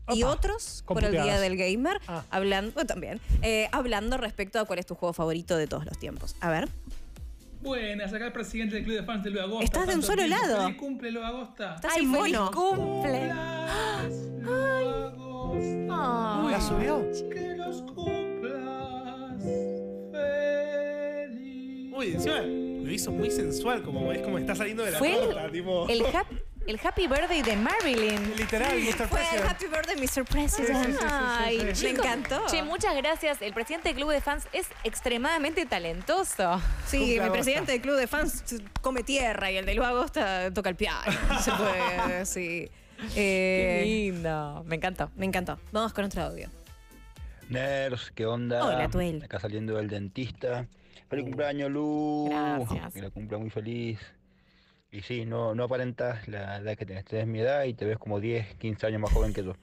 y Opa. otros por el Día Computeadas. del Gamer, Ah. hablando, bueno, también, eh, hablando respecto a cuál es tu juego favorito de todos los tiempos. A ver. Buenas, acá el presidente del Club de Fans de Luis Agosta. Estás de un Tanto solo tiempo. lado. ¡Feliz cumple, Luis Agosta! Estás Ay, en feliz mono. cumple. Agosta. ¿La subió? Que los cumplas feliz. Uy, encima lo hizo muy sensual, como es como está saliendo de la Fue torta, tipo. el, hap- el Happy Birthday de Marilyn. Literal, mister Fue President. Happy Birthday, mister President. Sí, sí, sí, sí, sí, Ay, sí. Me chicos, encantó. Che, muchas gracias. El presidente del club de fans es extremadamente talentoso. Sí, Cumple mi Agosta. presidente del club de fans come tierra y el de Luis Agosta toca el piano. Se puede, sí. Qué Eh, lindo. Me encantó. me encantó. Vamos con otro audio. Nerds, ¿qué onda? Hola, Tuel. Acá saliendo del dentista. ¡Feliz cumpleaños, Lu! Gracias. Que la cumpla muy feliz. Y sí, no, no aparentas la edad que tenés. Tenés mi edad y te ves como diez, quince años más joven que yo.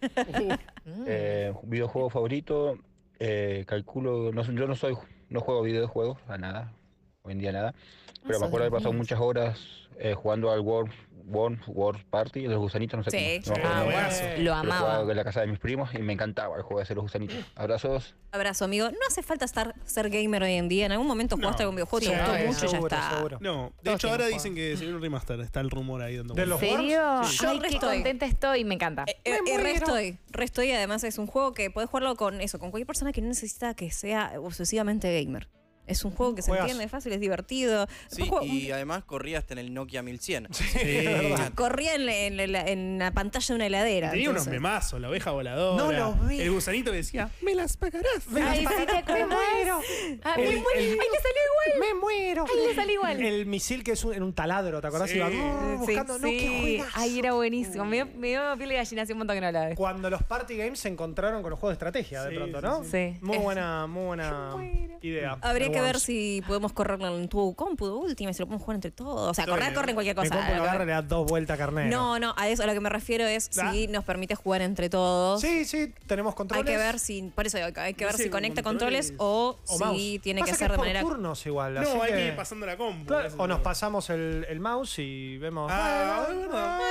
eh, videojuego favorito, eh, calculo, no, yo no soy, no juego videojuegos, a nada, hoy en día nada. Pero Eso me acuerdo de haber pasado niños. muchas horas eh, jugando al World, World, World Party, de los gusanitos, no sé Sí, cómo. No me Ah, acuerdo. bueno, juegazo. lo Pero amaba. jugaba en la casa de mis primos y me encantaba el juego de hacer los gusanitos. Abrazos. Abrazo, amigo. No hace falta estar, ser gamer hoy en día. En algún momento No. jugaste algún videojuego, Sí, te gustó sí, mucho y ya seguro, está. seguro. No, de Todos hecho ahora tienen dicen que se viene un remaster, está el rumor ahí dando ¿De ¿En los vueltas. serio? Worms? Sí. Ay, Yo qué restoy. contenta estoy. Me encanta. Eh, eh, eh, re estoy, re estoy. Además es un juego que podés jugarlo con eso, con cualquier persona que no necesita que sea obsesivamente gamer. Es un juego que se Juegazo. entiende fácil, es divertido. Sí, Juego- y además corría hasta en el Nokia mil cien. Corría en, la- en la, en la pantalla de una heladera. Tenía unos entonces. memazos, la oveja voladora. No los vi. El gusanito que decía, me las pagarás. Ay, sí, ¿te acordás? Ah, me El- muero. el- Ay, le salió igual. ¡Me muero! Ay, le salió igual. El misil que es un- en un taladro, ¿te acordás? Sí. Iba Sí, buscando, no, qué Sí. juegazo. Ay, era buenísimo. Me dio, me dio piel de gallina hace un montón que no hablaba de esto. Cuando los party games se encontraron con los juegos de estrategia, de Sí, pronto, sí, ¿no? sí. Muy Es- buena, muy buena idea. Habría El que ver Worms. si podemos correrlo en tu compu de última, si lo podemos jugar entre todos. O sea, Yo correr, bien. corre en cualquier Mi cosa. compu lo Lo que- agarra y le da dos vueltas a carnero. No, no, a eso a lo que me refiero es Ah. si nos permite jugar entre todos. Sí, sí, tenemos Hay controles. que ver si, por eso hay que hay que No ver sé, si conecta controles controles, o, o si mouse. tiene Pasa que ser es de por manera. turnos igual. así No, hay que que ir pasando la compu. Claro, ese o es nos el- pasamos el, el mouse y vemos. Ah, es verdad.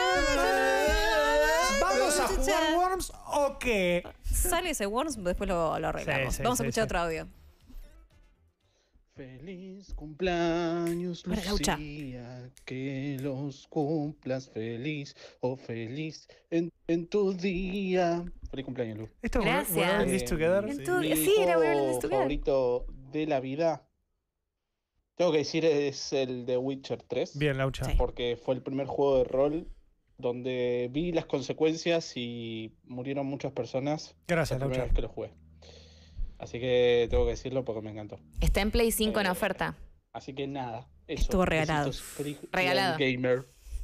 ¿Vamos a jugar Worms o qué? Sale ese Worms, después lo, lo arreglamos. Sí, sí, Vamos a sí, escuchar sí. otro audio. Feliz cumpleaños, Para Laucha. Lucía, que los cumplas feliz o feliz en, en tu día. Feliz cumpleaños, Lu. Esto es Gracias. We're All in This Eh, Together. En tu- Mi sí, era We're All in juego This Together. favorito de la vida, tengo que decir, es el de Witcher tres. Bien, Laucha. Sí. Porque fue el primer juego de rol donde vi las consecuencias y murieron muchas personas Gracias, la primera Laucha. vez que lo jugué. Así que tengo que decirlo porque me encantó. Está en Play cinco en Eh, oferta. Así que nada, eso. Estuvo regalado. Besitos. Feliz día Regalado. del gamer.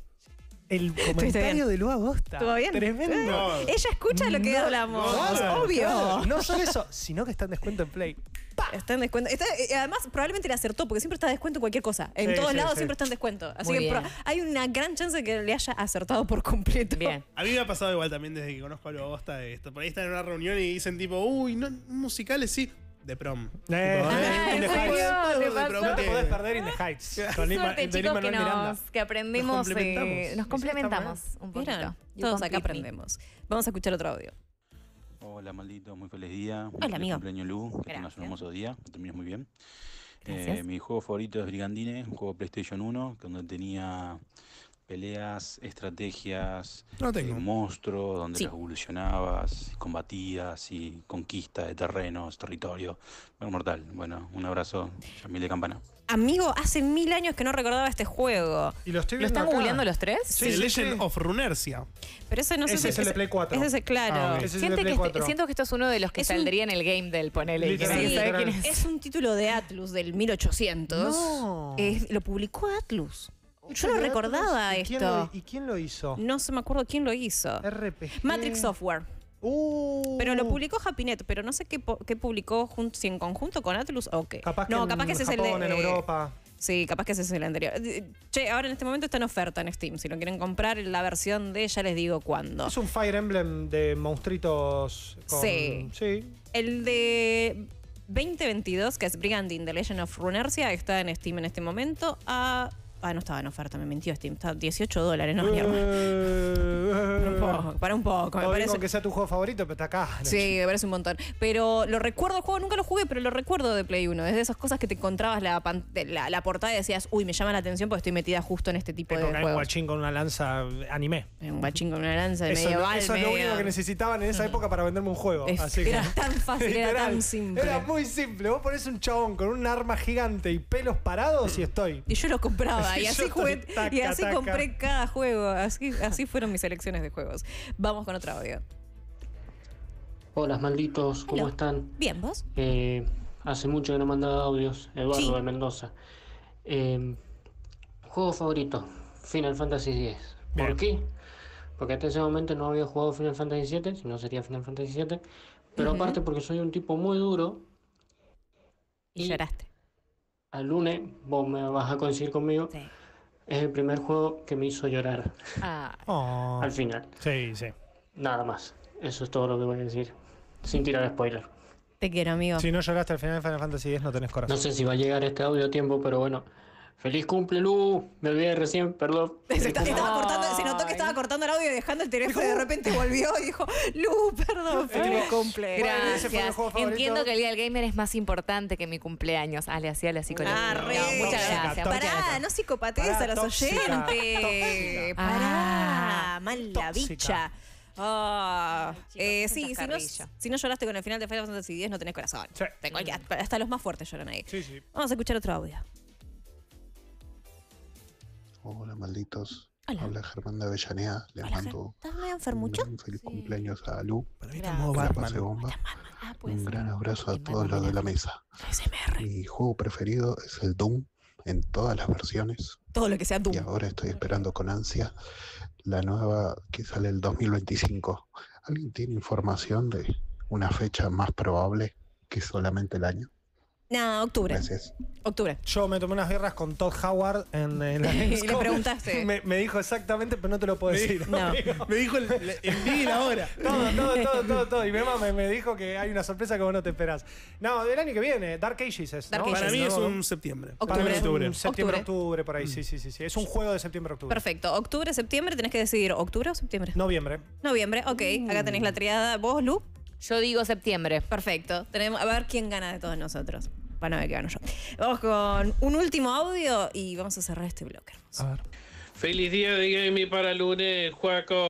El bien. comentario de Lu Agosta. ¿Estuvo bien? Tremendo. No. Ella escucha lo que No, hablamos. Claro, obvio. claro. No solo eso, sino que está en descuento en Play. Está en descuento. Está- eh, además, probablemente le acertó, porque siempre está en descuento en cualquier cosa. En Sí, todos sí, lados sí. siempre está en descuento. Así Muy que pro- bien. hay una gran chance de que le haya acertado por completo. Bien. A mí me ha pasado igual también desde que conozco a Lu Agosta de esto. Por ahí están en una reunión y dicen tipo, uy, no, musicales sí. De prom. Eh, Tipo, Ah, in the ¿en serio? Heights. ¿Te De pasó? prom No te que- podés perder in the Heights. Con Lin- Suerte, de chicos, que, Lin-Manuel Miranda. nos, que aprendimos, Nos complementamos. eh, nos Sí, sí, complementamos un poquito. ¿Vieron? You Todos acá complete me. aprendemos. Vamos a escuchar otro audio. Hola, maldito, muy feliz día. Hola, Feliz amigo. cumpleaños, Lu. Que tengas Gracias. un hermoso día, que termines muy bien. Gracias. Eh, mi juego favorito es Brigandine, un juego de PlayStation uno, donde tenía peleas, estrategias, No tengo. eh, monstruos, donde Sí. las evolucionabas, conbatías y conquista de terrenos, territorio. Bueno, mortal. Bueno, un abrazo, Yamil de Campana. Amigo, hace mil años que no recordaba este juego. Y lo estoy ¿Lo viendo están acá. googleando los tres? Sí, The sí, Legend sí. of Runersia. Pero ese no sé Ese si es el de Play cuatro. Ese es el claro. Ah, ok. Ese es el Siente de que Play este- cuatro. siento que esto es uno de los que Es un- saldría en el game del ponele. que Literal, nadie sabe literal. quién es. Es un título de Atlus del mil ochocientos. No. Es- lo publicó Atlus. Yo no ¿De recordaba Atlus? ¿Y quién esto. lo- ¿Y quién lo hizo? No se me acuerdo quién lo hizo. R P G. Matrix Software. Uh. Pero lo publicó HappyNet, pero no sé qué, po- qué publicó, jun- si en conjunto con Atlus o qué. Capaz que no, en capaz que ese Japón, es el de. en eh, Europa. Sí, capaz que ese es el anterior. Eh, Che, ahora en este momento está en oferta en Steam. Si lo quieren comprar, la versión de ya les digo cuándo. Es un Fire Emblem de monstruitos con... Sí. Sí. El de veinte veintidós, que es Brigandine The Legend of Runersia, está en Steam en este momento a Ah, no estaba en oferta, me mintió Steam. Estaba dieciocho dólares, no, mi hermano. Para un poco, para un poco. Me parece que sea tu juego favorito, pero está acá. Sí, me parece un montón. Pero lo recuerdo el juego, nunca lo jugué, pero lo recuerdo de Play uno. Es de esas cosas que te encontrabas la, la, la portada y decías, uy, me llama la atención porque estoy metida justo en este tipo de juegos. Hay un juegos. guachín con una lanza anime. Un guachín con una lanza de eso, medieval. Eso es lo único que necesitaban en esa época para venderme un juego. Es, Así era que, tan fácil, literal, era tan simple. Era muy simple. Vos ponés un chabón con un arma gigante y pelos parados y estoy. Y yo los compraba. Y Y así yo jugué. estoy taca, y así taca. compré cada juego. Así, así fueron mis elecciones de juegos. Vamos con otro audio. Hola, malditos, ¿cómo Hello. están? Bien, ¿vos? Eh, hace mucho que no mandaba audios. Eduardo Sí. de Mendoza. Eh, juego favorito, Final Fantasy diez. ¿Por Bien. qué? Porque hasta ese momento no había jugado Final Fantasy siete, si no sería Final Fantasy siete. Pero Ujú. aparte porque soy un tipo muy duro. Y lloraste. Al lunes, vos me vas a coincidir conmigo. Sí. Es el primer juego que me hizo llorar Ah, Oh. al final. Sí, sí. Nada más. Eso es todo lo que voy a decir. Sin tirar spoiler. Te quiero, amigo. Si no lloraste al final de Final Fantasy diez, no tenés corazón. No sé si va a llegar este audio a tiempo, pero bueno. ¡Feliz cumple, Lu! Me olvidé recién, perdón. Se, está- estaba cortando, se notó que estaba cortando el audio y dejando el teléfono y de repente volvió y dijo, Lu, perdón, feliz cumple. Bueno, ese fue mi gracias. juego favorito. Entiendo que el día del gamer es más importante que mi cumpleaños. Ale, hacía la psicología. Ah, No, re. muchas Tóxica, gracias. Pará, muchas gracias. no psicopatees Pará, a los tóxica, oyentes. tóxica. Pará, Ah, mal la tóxica. bicha. Ah, Ay, chicos, eh, es sí, un si no, chascarrillo. si no lloraste con el final de Final Fantasy diez, no tenés corazón. Sí. De cualquier- hasta los más fuertes lloran ahí. Sí, sí. Vamos a escuchar otro audio. Hola, malditos. Hola. Habla Germán de Avellaneda. Les Hola, mando ¿Estás medio enfermucho? un feliz cumpleaños a Lu. Para mí está Gracias. en modo Que la Batman. pase bomba. Ah, puede Un ser. gran abrazo a Bien, todos vamos, los de la Melanie. mesa. A S M R. Mi juego preferido es el Doom en todas las versiones. Todo lo que sea Y Doom. ahora estoy esperando con ansia la nueva que sale el dos mil veinticinco. ¿Alguien tiene información de una fecha más probable que solamente el año? No, octubre. Gracias. Octubre. Yo me tomé unas birras con Todd Howard en, en la Y le Gamescom. preguntaste. Me, me dijo exactamente, pero no te lo puedo Me decir. dijo- No. Me dijo el, el, el día y la hora. Todo, todo, todo, todo, todo. Y mi mamá me, me dijo que hay una sorpresa que vos no te esperás. No, del año que viene, Dark Ages es. Dark ¿no? Ages. Para mí ¿no? es un septiembre. Octubre. Para mí es un Octubre. septiembre, Octubre. octubre, por ahí. Sí, sí, sí, sí. Es un juego de septiembre, octubre. Perfecto. Octubre, septiembre, tenés que decidir octubre o septiembre. Noviembre. Noviembre, ok. Acá tenés la triada. ¿Vos, Lu? Yo digo septiembre. Perfecto. Tenemos, a ver quién gana de todos nosotros. Para ver qué gano yo. Vamos con un último audio y vamos a cerrar este bloque. hermoso. A ver. Feliz día de gaming para lunes, Juaco,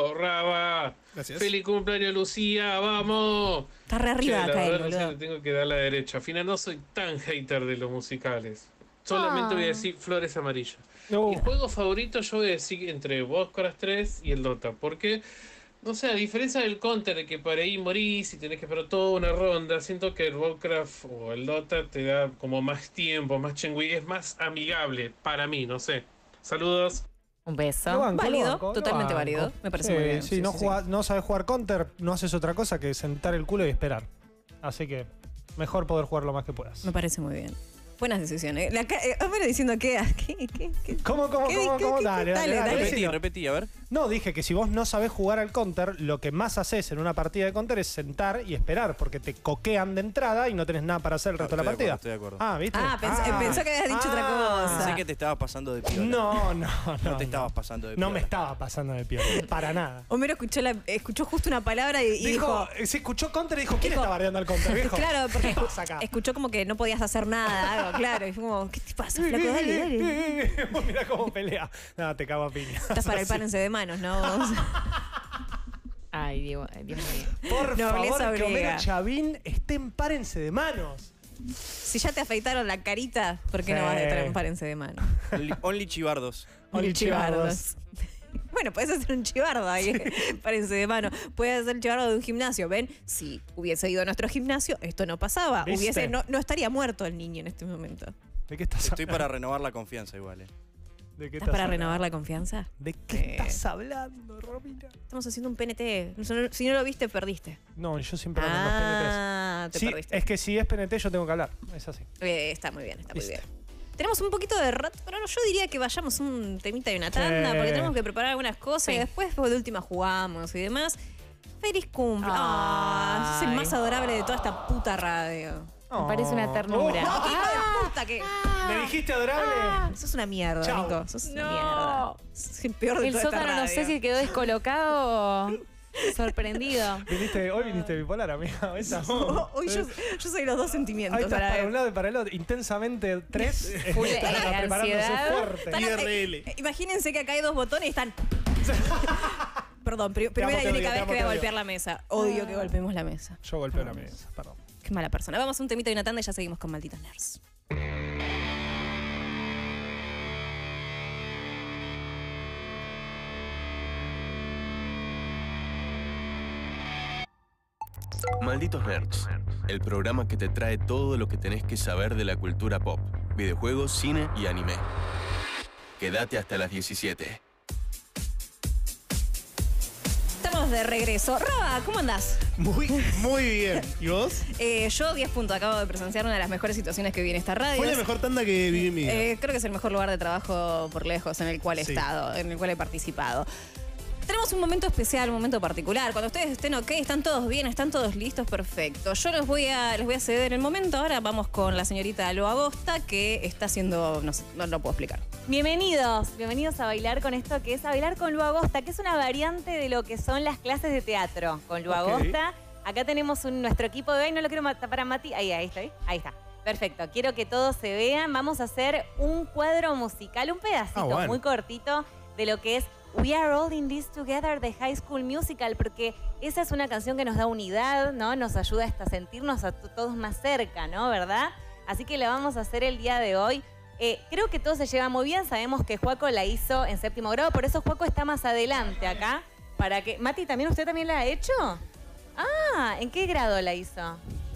Raba. Gracias. Feliz cumpleaños, Lucía, vamos. Está re arriba Che, la acá él, verdad no sé, boludo. le tengo que dar la derecha. Al final no soy tan hater de los musicales. Solamente Ah. voy a decir Flores Amarillas. No. Mi juego favorito yo voy a decir entre Warcraft tres y el Dota. Porque, no sé, a diferencia del Counter, de que para ahí morís y tenés que esperar toda una ronda, siento que el Warcraft o el Dota te da como más tiempo, más chengüí, es más amigable para mí, no sé. Saludos. Un beso. Lo banco, lo Válido, banco, lo totalmente banco. válido. Me parece Sí, muy bien. Sí, Sí, no, sí, jugás- no sabes jugar Counter, no haces otra cosa que sentar el culo y esperar. Así que mejor poder jugar lo más que puedas. Me parece muy bien. Buenas decisiones. La ca- eh, Homero diciendo que. ¿Qué? ¿Qué? ¿Qué? ¿Cómo, cómo, ¿Qué- cómo, qué- cómo? qué- Dale, dale, dale, dale. dale. Repetí, decilo. repetí, a ver. No, dije que si vos no sabés jugar al Counter, lo que más haces en una partida de Counter es sentar y esperar, porque te coquean de entrada y no tenés nada para hacer el resto de la Estoy de partida. acuerdo, estoy de acuerdo. Ah, ¿viste? Ah, pens- pensó que habías dicho otra cosa. Pensé que te estabas pasando de piola. No, no, no. No te no. estabas pasando de No piola. me estaba pasando de piola, para nada. Homero escuchó, la, escuchó justo una palabra y, y dijo. Dijo, se escuchó Counter y dijo, ¿quién Dijo- está bardeando al Counter, viejo? Claro, porque ¿Qué pasa acá? escuchó como que no podías hacer nada, algo, claro. Y fue como, ¿qué te pasa, flaco? Dale, dale. Mira cómo pelea. No, te cago a piña. Estás para el párense de manos, ¿no? Ay, Dios, Dios mío. Por Nobleza favor, que griega. Homero Chavín esté en párense de manos. Si ya te afeitaron la carita, ¿por qué no Sí. vas a estar en párense de manos? Only, only chivardos. Only chivardos. Bueno, puedes hacer un chivardo ahí, párense de mano. Puedes hacer el chivardo de un gimnasio. ¿Ven? Si hubiese ido a nuestro gimnasio, esto no pasaba. ¿Viste? Hubiese, no, no estaría muerto el niño en este momento. ¿De qué estás Estoy hablando? para renovar la confianza igual, eh. ¿De qué ¿Estás para renovar la confianza? ¿De qué Eh. estás hablando, Romina? Estamos haciendo un P N T. Si no- Si no lo viste, perdiste. No, yo siempre ando en los Ah, P N Ts. te Sí, perdiste. es que si es P N T yo tengo que hablar. Es así. Eh, está muy bien, está muy Listo. bien. Tenemos un poquito de rato, pero no, yo diría que vayamos un temita y una tanda, Sí. porque tenemos que preparar algunas cosas Sí. y después de última jugamos y demás. Feliz cumple. Ah, sos el Ay. más adorable de toda esta puta radio. Me parece una ternura. No, qué hijo Ah. de puta que. ¿Me dijiste adorable? Ah, sos una mierda, Chau. Nico. Sos una No. mierda. Sos el peor de El toda esta sótano no radio. sé si quedó descolocado o sorprendido. Viniste, hoy viniste bipolar, amiga. Esa. Hoy yo, yo soy los dos sentimientos. Ahí estás a la para vez. un lado y para el otro. Intensamente tres. Full, Están eh, preparándose ansiedad. fuerte. Están- I R L. eh, Imagínense que acá hay dos botones y están. Perdón, pri- Te primera amo, y te única odio, te vez amo, que voy a te odio. golpear la mesa. Odio que golpeemos la mesa. Yo golpeo la mesa, perdón. Qué mala persona. Vamos a un temito y una tanda y ya seguimos con Malditos Nerds. Malditos Nerds, el programa que te trae todo lo que tenés que saber de la cultura pop, videojuegos, cine y anime. Quédate hasta las diecisiete. Estamos de regreso. Roba, ¿cómo andás? Muy, muy bien. ¿Y vos? Eh, yo diez puntos. Acabo de presenciar una de las mejores situaciones que vi en esta radio. Fue la mejor tanda que viví en mi vida. Eh, creo que es el mejor lugar de trabajo por lejos en el cual he Sí. estado, en el cual he participado. Tenemos un momento especial, un momento particular. Cuando ustedes estén ok, están todos bien, están todos listos, perfecto. Yo les voy a, les voy a ceder el momento. Ahora vamos con la señorita Lo Agosta, que está haciendo, no sé, no lo puedo explicar. Bienvenidos, bienvenidos a bailar con esto que es a bailar con Lu Agosta, que es una variante de lo que son las clases de teatro con Lu Ok. Agosta. Acá tenemos un- nuestro equipo de baile, no lo quiero tapar a Mati. Ahí, ahí estoy, ahí está. Perfecto, quiero que todos se vean. Vamos a hacer un cuadro musical, un pedacito Ah, bueno. muy cortito de lo que es We Are All in This Together de High School Musical, porque esa es una canción que nos da unidad, ¿no? Nos ayuda hasta sentirnos a t- todos más cerca, ¿no? ¿Verdad? Así que la vamos a hacer el día de hoy. Eh, creo que todo se lleva muy bien. Sabemos que Juaco la hizo en séptimo grado, por eso Juaco está más adelante acá. Para que. Mati, ¿también usted también la ha hecho? Ah, ¿en qué grado la hizo?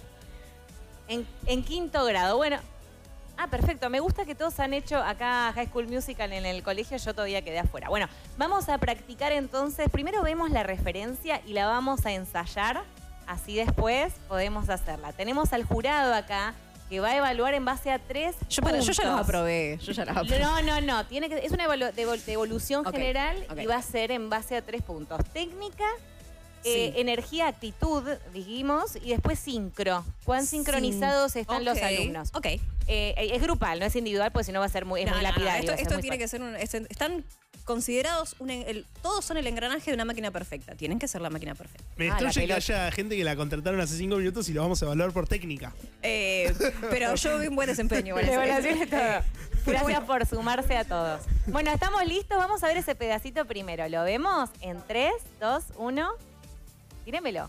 En, en quinto grado. Bueno. Ah, perfecto. Me gusta que todos han hecho acá High School Musical en el colegio. Yo todavía quedé afuera. Bueno, vamos a practicar entonces. Primero vemos la referencia y la vamos a ensayar. Así después podemos hacerla. Tenemos al jurado acá que va a evaluar en base a tres Yo, para, yo ya los puntos. aprobé. Yo ya los aprobé. No, no, no. Tiene que, es una evolu- devol- devolución Ok, general ok. y va a ser en base a tres puntos. Técnica, eh, Sí. energía, actitud, dijimos, y después sincro. ¿Cuán sincronizados están los Ok, alumnos? Ok. Eh, es grupal, no es individual, porque si no va a ser muy, es No, muy no, no, lapidario. Esto, va a ser esto muy tiene fuerte. que ser un. es- están considerados. Un, en- el- todos son el engranaje de una máquina perfecta. Tienen que ser la máquina perfecta. Me Ah, la destruye que pelota. haya gente que la contrataron hace cinco minutos y lo vamos a evaluar por técnica. Eh, pero yo vi un buen desempeño. igual. Evaluación de todo. Eh, Gracias por sumarse a todos. Bueno, estamos listos. Vamos a ver ese pedacito primero. ¿Lo vemos? En tres, dos, uno. Tírenmelo.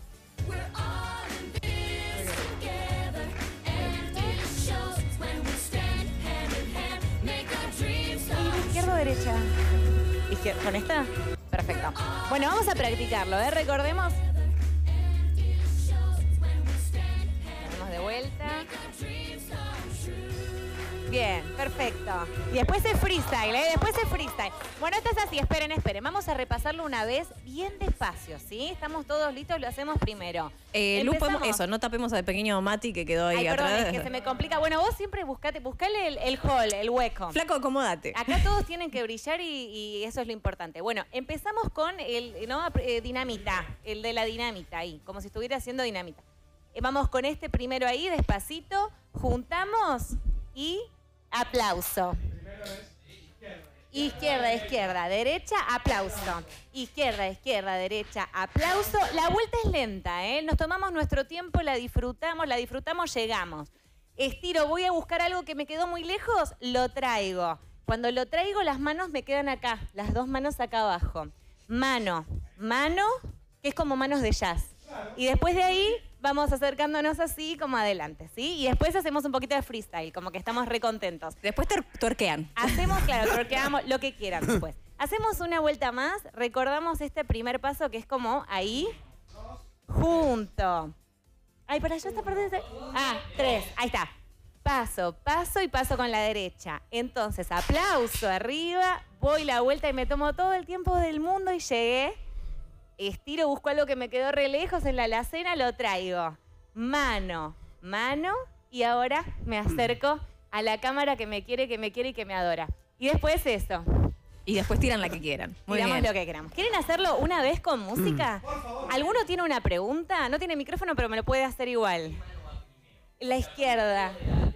¿Izquierda o derecha? Izquier- ¿Con esta? Perfecto. Bueno, vamos a practicarlo, ¿eh? Recordemos. Ponemos de vuelta. Bien, perfecto. Y después es freestyle, ¿eh? Después es freestyle. Bueno, esto es así, esperen, esperen. Vamos a repasarlo una vez bien despacio, ¿sí? Estamos todos listos, lo hacemos primero. Eh, Lu, podemos- Empezamos. eso, no tapemos al pequeño Mati que quedó ahí Ay, perdón, atrás. es que se me complica. Bueno, vos siempre buscate, buscale el, el hall, el hueco. Flaco, acomódate. Acá todos tienen que brillar y, y eso es lo importante. Bueno, empezamos con el ¿no? Eh, dinamita, el de la dinamita ahí, como si estuviera haciendo dinamita. Eh, vamos con este primero ahí, despacito, juntamos y aplauso. Izquierda, izquierda, derecha, aplauso. Izquierda, izquierda, derecha, aplauso. La vuelta es lenta, ¿eh? Nos tomamos nuestro tiempo, la disfrutamos, la disfrutamos, llegamos. Estiro, voy a buscar algo que me quedó muy lejos, lo traigo. Cuando lo traigo, las manos me quedan acá, las dos manos acá abajo. Mano, mano, que es como manos de jazz. Y después de ahí vamos acercándonos así como adelante, ¿sí? Y después hacemos un poquito de freestyle, como que estamos recontentos. Después te tuerquean. Hacemos, claro, tuerqueamos lo que quieran después. Hacemos una vuelta más, recordamos este primer paso que es como ahí, junto. Ay, para allá está parte. Ah, tres, ahí está. Paso, paso y paso con la derecha. Entonces, aplauso arriba, voy la vuelta y me tomo todo el tiempo del mundo y llegué. Estiro, busco algo que me quedó re lejos en la alacena, lo traigo. Mano, mano, y ahora me acerco a la cámara que me quiere, que me quiere y que me adora. Y después eso. Y después tiran la que quieran. Muy Tiramos bien. lo que queramos. ¿Quieren hacerlo una vez con música? ¿Alguno tiene una pregunta? No tiene micrófono, pero me lo puede hacer igual. La izquierda.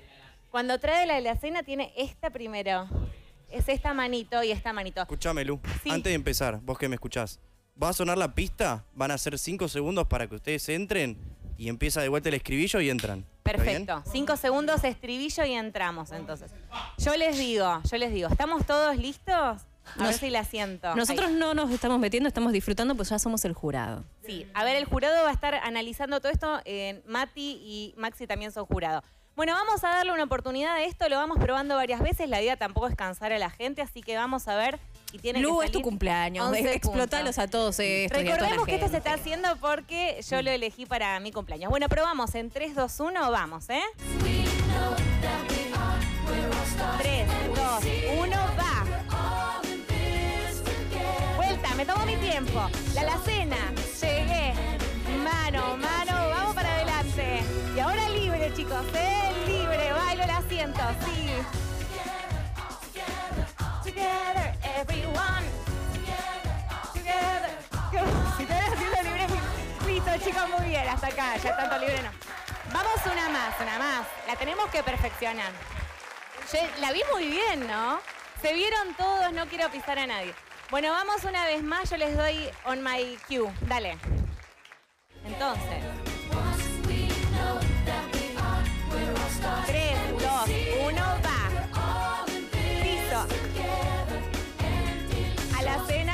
Cuando trae la de la cena tiene esta primero. Es esta manito y esta manito. Escuchame, Lu. Sí. Antes de empezar, vos que me escuchás, va a sonar la pista, van a ser cinco segundos para que ustedes entren y empieza de vuelta el escribillo y entran. ¿Está bien? Perfecto. Cinco segundos, estribillo y entramos entonces. Yo les digo, yo les digo, ¿estamos todos listos? A Nos- ver si la siento. Nosotros Ahí. no nos estamos metiendo, estamos disfrutando, pues ya somos el jurado. Sí, a ver, el jurado va a estar analizando todo esto. Eh, Mati y Maxi también son jurado. Bueno, vamos a darle una oportunidad a esto, lo vamos probando varias veces. La idea tampoco es cansar a la gente, así que vamos a ver. Y tiene Lu, que es tu salir cumpleaños, once explotalos puntos. a todos estos y a toda la Recordemos que esto se gente. está haciendo porque yo lo elegí para mi cumpleaños. Bueno, probamos en tres, dos, uno, vamos, ¿eh? tres, dos, uno, va. Vuelta, me tomo mi tiempo. La alacena, llegué. Mano, mano, vamos para adelante. Y ahora libre, chicos, ¿eh? Libre, bailo el asiento, sí. Together, everyone. Together. Si te ves haciendo libre, listo, chicos, muy bien, hasta acá, ya tanto libre no. Vamos una más, una más. La tenemos que perfeccionar. Yo la vi muy bien, ¿no? Se vieron todos, no quiero pisar a nadie. Bueno, vamos una vez más, yo les doy on my cue. Dale. Entonces. tres, dos, uno, va. Listo. A la cena.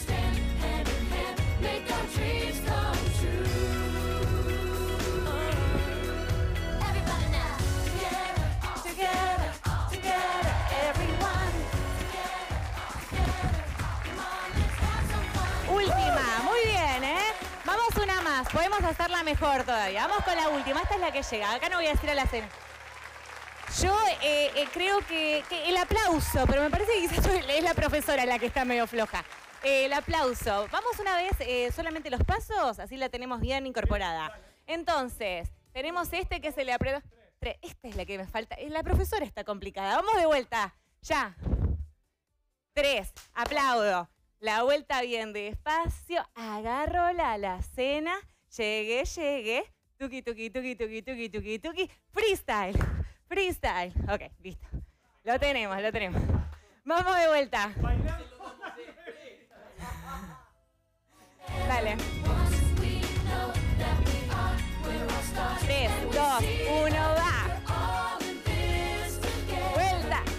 Última, muy bien, ¿eh? Vamos una más, podemos hacerla mejor todavía. Vamos con la última, esta es la que llega. Acá no voy a decir a la cena. Yo eh, eh, creo que, que el aplauso, pero me parece que quizás es la profesora la que está medio floja. Eh, el aplauso. Vamos una vez, eh, solamente los pasos, así la tenemos bien incorporada. Entonces, tenemos este que es el de aprueba. Esta es la que me falta. Eh, La profesora está complicada. Vamos de vuelta. Ya. Tres. Aplaudo. La vuelta bien despacio. Agarro la alacena. Llegué, llegué. Tuki, tuki, tuki, tuki, tuki, tuki, tuki. Freestyle. Freestyle. Ok, listo. Lo tenemos, lo tenemos. Vamos de vuelta. Dale. tres, dos, uno, va. Vuelta.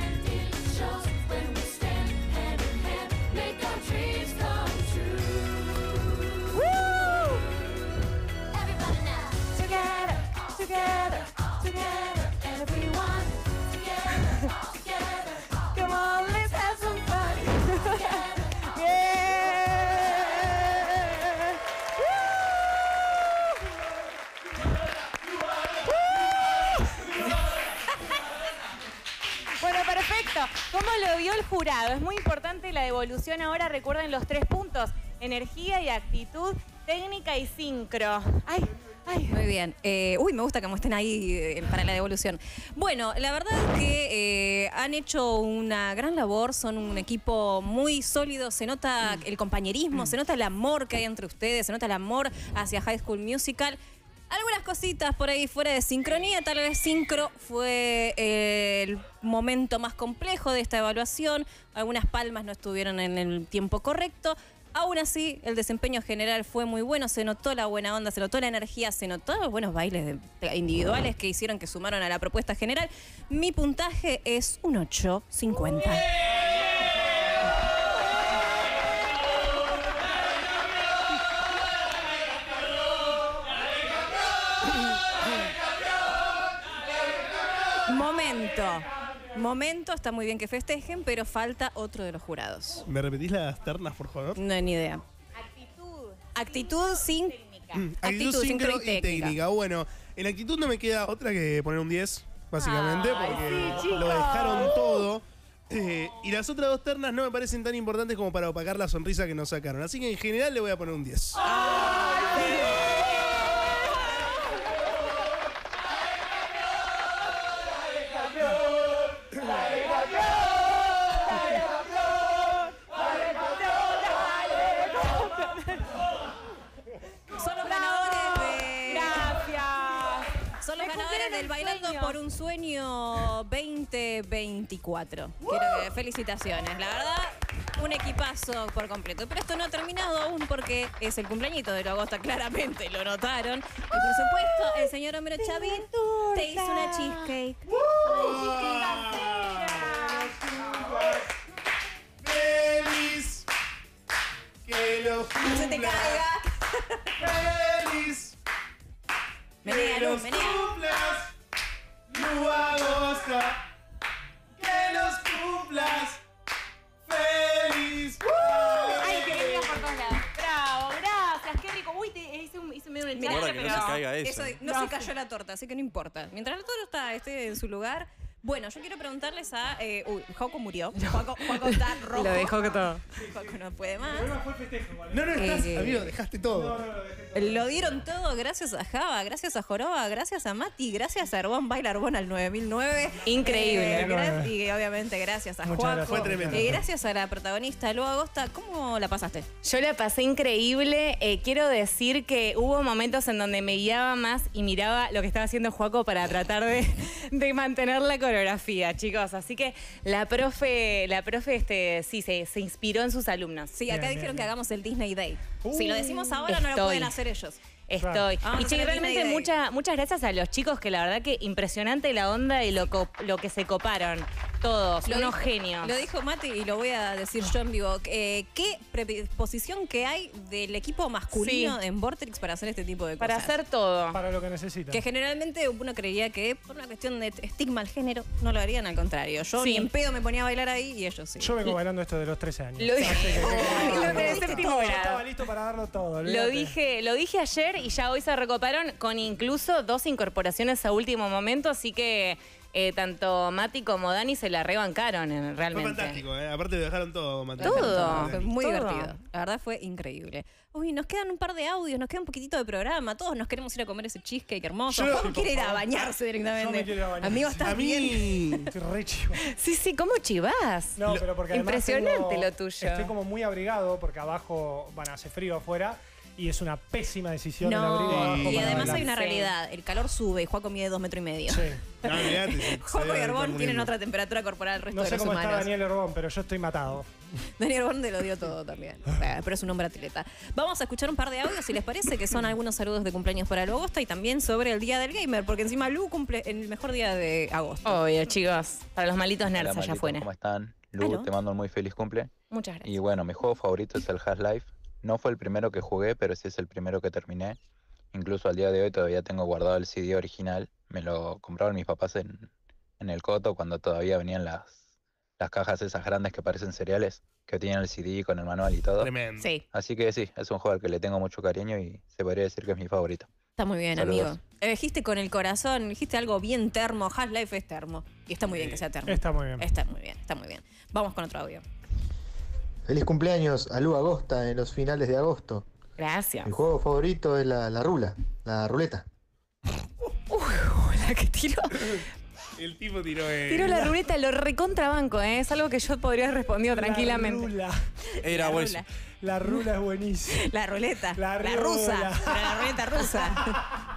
Woo! Together, together, together, everyone. Come on, let's have some fun. Yeah. Bueno, perfecto. ¿Cómo lo vio el jurado? Es muy importante la devolución ahora. Recuerden los tres puntos. Energía y actitud, técnica y sincro. Ay, ay. Muy bien. Eh, uy, me gusta que estén ahí eh, para la devolución. Bueno, la verdad es que eh, han hecho una gran labor, son un equipo muy sólido, se nota el compañerismo, se nota el amor que hay entre ustedes, se nota el amor hacia High School Musical. Algunas cositas por ahí fuera de sincronía, tal vez sincro fue eh, el momento más complejo de esta evaluación, algunas palmas no estuvieron en el tiempo correcto. Aún así, el desempeño general fue muy bueno, se notó la buena onda, se notó la energía, se notó los buenos bailes de- individuales que hicieron que sumaron a la propuesta general. Mi puntaje es un ocho cincuenta. Momento. Momento, está muy bien que festejen, pero falta otro de los jurados. ¿Me repetís las ternas, por favor? No hay ni idea. Actitud. Actitud sin técnica. Mm, Actitud, sincro y técnica. Bueno, en actitud no me queda otra que poner un diez, básicamente, Ay, porque sí, chicos. lo dejaron todo. Eh, y las otras dos ternas no me parecen tan importantes como para opacar la sonrisa que nos sacaron. Así que en general le voy a poner un diez. Son los ganadores de... Gracias. Son los Me ganadores cumplieron el Bailando por un Sueño veinte veinticuatro. Quiero que felicitaciones, la verdad, un equipazo por completo. Pero esto no ha terminado aún porque es el cumpleañito de Agosta, claramente lo notaron. Y por supuesto, el señor Homero Chavín te hizo una cheesecake. ¡Feliz! ¡Que lo No se te caiga. ¡Feliz! Menea, ¡Que Lu, los menea. cumplas! ¡Lu Agosta! ¡Que los cumplas! ¡Feliz! Ay, que venía por todos lados. Bravo, gracias, qué rico. Uy, te hice, un, hice medio un Mirá, Guarda que no pero se caiga eso. no, se cayó la torta, así que no importa. Mientras la torta esté en su lugar. Bueno, yo quiero preguntarles a. Eh, uy, Joaco murió. Joaco, Joaco está rojo. Lo dejó que todo. Joaco no puede más. No, no, estás, Eh, amigo, dejaste todo. Lo dieron todo gracias a Java, gracias a Joroba, gracias a Mati, gracias a Herbón Baila Herbón al nueve mil nueve. Increíble. Eh, gra- y obviamente gracias a Muchas Joaco. gracias. Fue tremendo. Y gracias a la protagonista Lu Agosta. ¿Cómo la pasaste? Yo la pasé increíble. Eh, quiero decir que hubo momentos en donde me guiaba más y miraba lo que estaba haciendo Joaco para tratar de, de mantener la coreografía, chicos. Así que la profe, la profe este, sí, se, se inspiró en sus alumnos. Sí, acá Bien, dijeron bien, que bien. hagamos el Disney Day. Uh. Si lo decimos ahora, no lo Estoy. pueden hacer ellos. Estoy. Vamos Y a che, hacer el realmente Disney Day. mucha, muchas gracias a los chicos que la verdad que impresionante la onda y lo, co- lo que se coparon. Todos, Lo unos dijo- genios. Lo dijo Mati y lo voy a decir yo en vivo. Eh, ¿Qué predisposición que hay del equipo masculino Sí. en Vortex para hacer este tipo de Para cosas? hacer todo. Para lo que necesitan. Que generalmente uno creería que por una cuestión de estigma al género no lo harían, al contrario. Yo Sí. ni en pedo me ponía a bailar ahí y ellos sí. Yo vengo bailando esto de los trece años. Lo dije, Así que- lo que- del que- séptimo Yo grado. estaba listo para darlo todo. Lo olvídate. dije, lo dije ayer y ya hoy se recoparon con incluso dos incorporaciones a último momento, así que eh, tanto Mati como Dani se la rebancaron eh, Fue realmente. fantástico, ¿eh? Aparte lo dejaron todo, Mateo. Todo. Fue muy Todo. divertido. La verdad fue increíble. Uy, nos quedan un par de audios, nos queda un poquitito de programa. Todos nos queremos ir a comer ese cheesecake hermoso. Yo- Juan Sí, quiere por ir a favor. bañarse directamente. Yo me quiero ir a bañar. Amigo, ¿estás A bien? mí. Estoy re chivo. Sí, sí, ¿cómo chivás? No, pero porque además Impresionante tengo- lo tuyo. Estoy como muy abrigado porque abajo, bueno, hace frío afuera y es una pésima decisión el abrigo No, abajo y para además bailar. hay una Sí. realidad. El calor sube y Juaco mide dos metros y medio. Sí. No, olvidate, se- se Juaco debe y estar Herbón tienen muriendo. otra temperatura corporal al resto No de sé los cómo humanos. está Daniel Herbón, pero yo estoy matado. Daniel Herbón te lo dio todo también. Eh, Pero es un hombre atleta. Vamos a escuchar un par de audios, si les parece, que son algunos saludos de cumpleaños para Lu Agosta y también sobre el Día del Gamer, porque encima Lu cumple el mejor día de agosto. Obvio, chicos. Para los malitos nerds Hola, allá malditos, afuera. ¿cómo están? Lu, Aló. te mando un muy feliz cumple. Muchas gracias. Y bueno, mi juego favorito es el Half-Life. No fue el primero que jugué, pero sí es el primero que terminé. Incluso al día de hoy todavía tengo guardado el C D original. Me lo compraron mis papás en, en el Coto cuando todavía venían las, las cajas esas grandes que parecen cereales, que tienen el C D con el manual y todo. Tremendo. Sí, Así que sí, es un juego al que le tengo mucho cariño y se podría decir que es mi favorito. está muy bien, Saludos. amigo. Elegiste con el corazón, elegiste algo bien termo. Half-Life es termo. Y está muy bien que sea termo. Está muy bien. Está muy bien, está muy bien. Vamos con otro audio. Feliz cumpleaños a Lu Agosta en los finales de agosto. Gracias. Mi juego favorito es la, la rula, la ruleta. La que tiró, El tipo tiró el... tiró la ruleta, lo recontrabanco, ¿eh? Es algo que yo podría haber respondido tranquilamente. La rula. Era La bueno. rula. La rula es buenísima. La ruleta. La La, rula. rusa. Pero la ruleta rusa.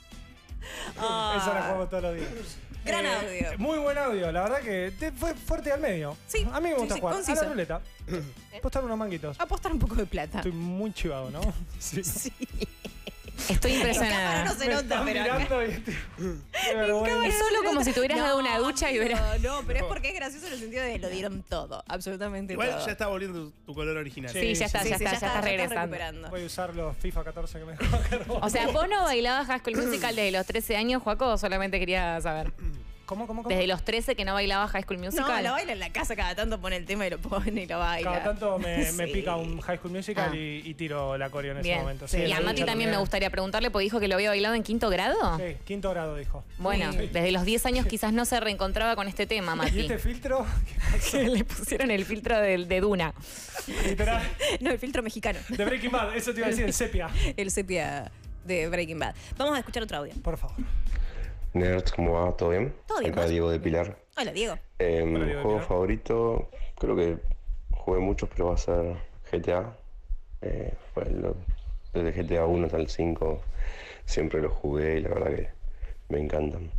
Ah, Eso la jugamos todos los días. Gran Eh, audio. Muy buen audio, la verdad que te fue fuerte al medio. Sí, A mí me sí, gusta sí, jugar conciso. a la ruleta. Apostar unos manguitos. Apostar un poco de plata. Estoy muy chivado, ¿no? Sí. Sí. Estoy En cámara impresionada. no se Me nota, están pero acá- mirando y estoy- Qué vergüenza. Es solo como si te hubieras No, dado una ducha y hubieras... amigo, No, pero es porque es gracioso en el sentido de lo dieron todo. Absolutamente Igual todo. ya está volviendo tu, tu color original. Sí, ya está, Sí, ya sí, está, ya está regresando. recuperando. Voy a usar los FIFA catorce que me dejó acá. O sea, ¿vos no bailabas High School Musical desde los trece años, Joaco? O solamente quería saber. ¿Cómo, cómo, cómo? Desde los trece que no bailabas High School No, Musical. lo baila en la casa, cada tanto pone el tema y lo pone y lo baila. Cada tanto me, me Sí. pica un High School Musical Ah. y, y tiro la coreo en ese Bien. momento. Sí, Sí, y la a Mati ducha también me gustaría preguntarle, porque dijo que lo había bailado en quinto grado. Sí, quinto grado dijo. Bueno, Sí. desde los diez años quizás no se reencontraba con este tema, ¿Y Mati. este filtro? Que le pusieron el filtro de, de Duna. Literal. No, el filtro mexicano. De Breaking Bad, eso te iba a decir, el sepia. El sepia de Breaking Bad. Vamos a escuchar otro audio. Por favor. Nerds, ¿cómo va? ¿Todo bien? Todo bien, Acá ¿vos? Diego de Pilar. Hola, Diego. Eh, Hola, mi Diego de juego Pilar. favorito, creo que jugué muchos, pero va a ser G T A. Eh, fue lo- desde G T A uno hasta el cinco siempre lo jugué y la verdad que me encantan.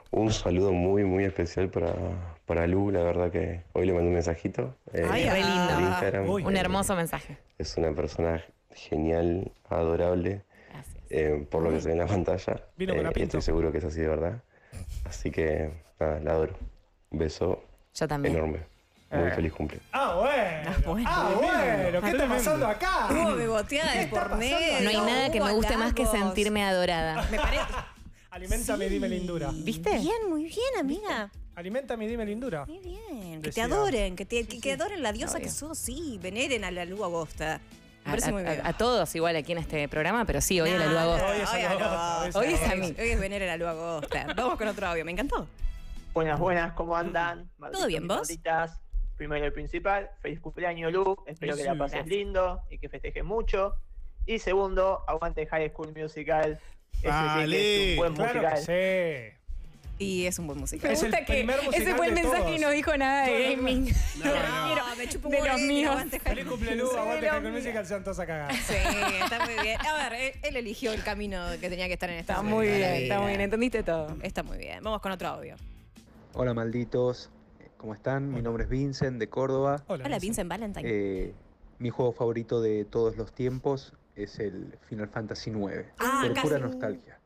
Un saludo muy, muy especial para, para Lu. La verdad que hoy le mandé un mensajito. eh, Ay, re lindo. por Instagram. Un Eh, hermoso mensaje. Es una persona genial, adorable. eh, por lo que se ve en la pantalla. Vino con Eh, la y pinta. estoy seguro que es así de verdad. Así que, nada, la adoro. Un beso Yo también. enorme. Muy Eh. feliz cumple. Ah, bueno. Ah, bueno. ¿Qué está pasando acá? Hubo beboteada de por medio. No hay nada que me hubo guste más que halagos. sentirme adorada. Me parece. Aliméntame y dime lindura. ¿Viste? Bien, muy bien, amiga. Aliméntame y dime lindura. Muy bien. Que Decía. te adoren, que, te, que, que adoren la diosa Obvio. que sos, sí. Veneren a la Lu Agosta. Me A, parece a- muy bien. a- a todos igual aquí en este programa, pero sí, hoy es la Lu Agosta. Hoy es Agosta. Hoy es a mí. Hoy es veneren a Lu Agosta. Vamos con otro audio, me encantó. Buenas, buenas, ¿cómo andan? ¿Todo bien, vos? Malditas. Primero y principal, feliz cumpleaños, Lu. Espero que la pases Gracias. lindo y que festejes mucho. Y segundo, aguante High School Musical. Ese sí que Vale, es un buen Claro musical. que sí. Y es un buen musical. Me Es el gusta que primer musical ese fue el de mensaje todos. y no dijo nada de gaming. No, no. No, me chupo un de huevo los y míos. aguante High Feliz cumple Lu, Sí, aguante lo High School mío. Musical, sean todos a cagar. Sí, está muy bien. A ver, él, él eligió el camino que tenía que estar en esta Está muy serie. bien, está muy bien, entendiste todo. Está muy bien. Vamos con otro audio. Hola malditos, ¿cómo están? Mi nombre es Vincent de Córdoba. Hola, Vincent Valentine. Eh, mi juego favorito de todos los tiempos es el Final Fantasy nueve. Ah, por pura casi. nostalgia.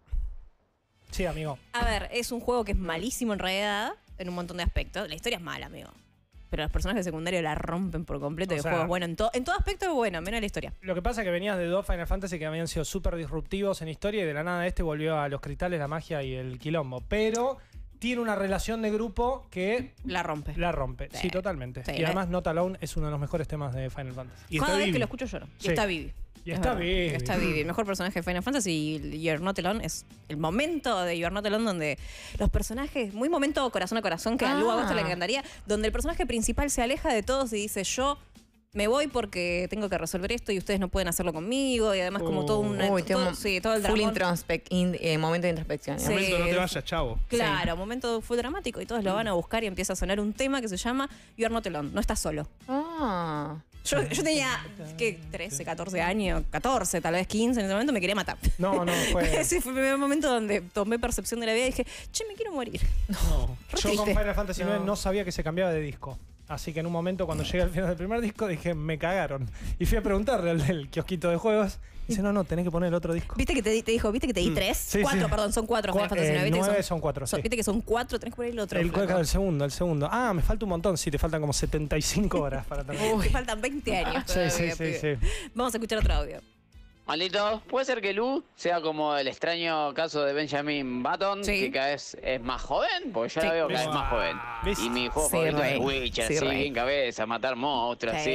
Sí, amigo. A ver, es un juego que es malísimo en realidad, en un montón de aspectos. La historia es mala, amigo. Pero los personajes secundarios la rompen por completo O y el sea- juego es bueno. En, to- en todo aspecto es bueno, menos en la historia. Lo que pasa es que venías de dos Final Fantasy que habían sido súper disruptivos en historia y de la nada este volvió a los cristales, la magia y el quilombo. Pero tiene una relación de grupo que La rompe. la rompe. Sí, Sí. totalmente. Sí, y la- además Not Alone es uno de los mejores temas de Final Fantasy. Y Cada está vez Vivi. que lo escucho lloro. Y Sí. está Vivi. Y Es está verdad. Vivi. Está Vivi. El mejor personaje de Final Fantasy y You're Not Alone es el momento de You're Not Alone donde los personajes, muy momento corazón a corazón, que a Lu Ah. Agosto le encantaría, donde el personaje principal se aleja de todos y dice yo me voy porque tengo que resolver esto y ustedes no pueden hacerlo conmigo y además como todo un... Uy, todo, tengo sí, todo el full dramón. introspec- in- eh, momento de introspección. Sí. Momento, no te vayas, chavo. Claro, momento fue dramático y todos lo van a buscar y empieza a sonar un tema que se llama You Are Not Alone, no estás solo. Ah. Yo, yo tenía, ¿qué? trece, catorce años, catorce, tal vez quince, en ese momento me quería matar. No, no, fue. Ese fue el primer momento donde tomé percepción de la vida y dije, che, me quiero morir. No. Re Yo con triste. Final Fantasy nueve no sabía que se cambiaba de disco. Así que en un momento cuando llegué al final del primer disco dije, me cagaron. Y fui a preguntarle al del kiosquito de juegos. Dice, no, no, tenés que poner el otro disco. ¿Viste que te, di- te dijo, viste que te di Mm. tres? Sí, cuatro, sí. perdón, son cuatro. Cua- Final Fantasy el nueve, ¿viste que nueve son cuatro, son- sí. Viste que son cuatro, tenés que poner el otro. El, flaco. el segundo, el segundo. Ah, me falta un montón. Sí, te faltan como setenta y cinco horas para terminar. Te faltan veinte años. Sí, sí, todavía, sí, pibe. sí. Vamos a escuchar otro audio. Maldito, ¿puede ser que Lu sea como el extraño caso de Benjamin Button, Sí. que cada vez es más joven? Porque yo Sí. la veo cada vez Ah, más joven. ¿ves? Y mi juego Sí, favorito rey. es Witcher, Sí, así, rey. bien cabeza, matar monstruos, Sí. así.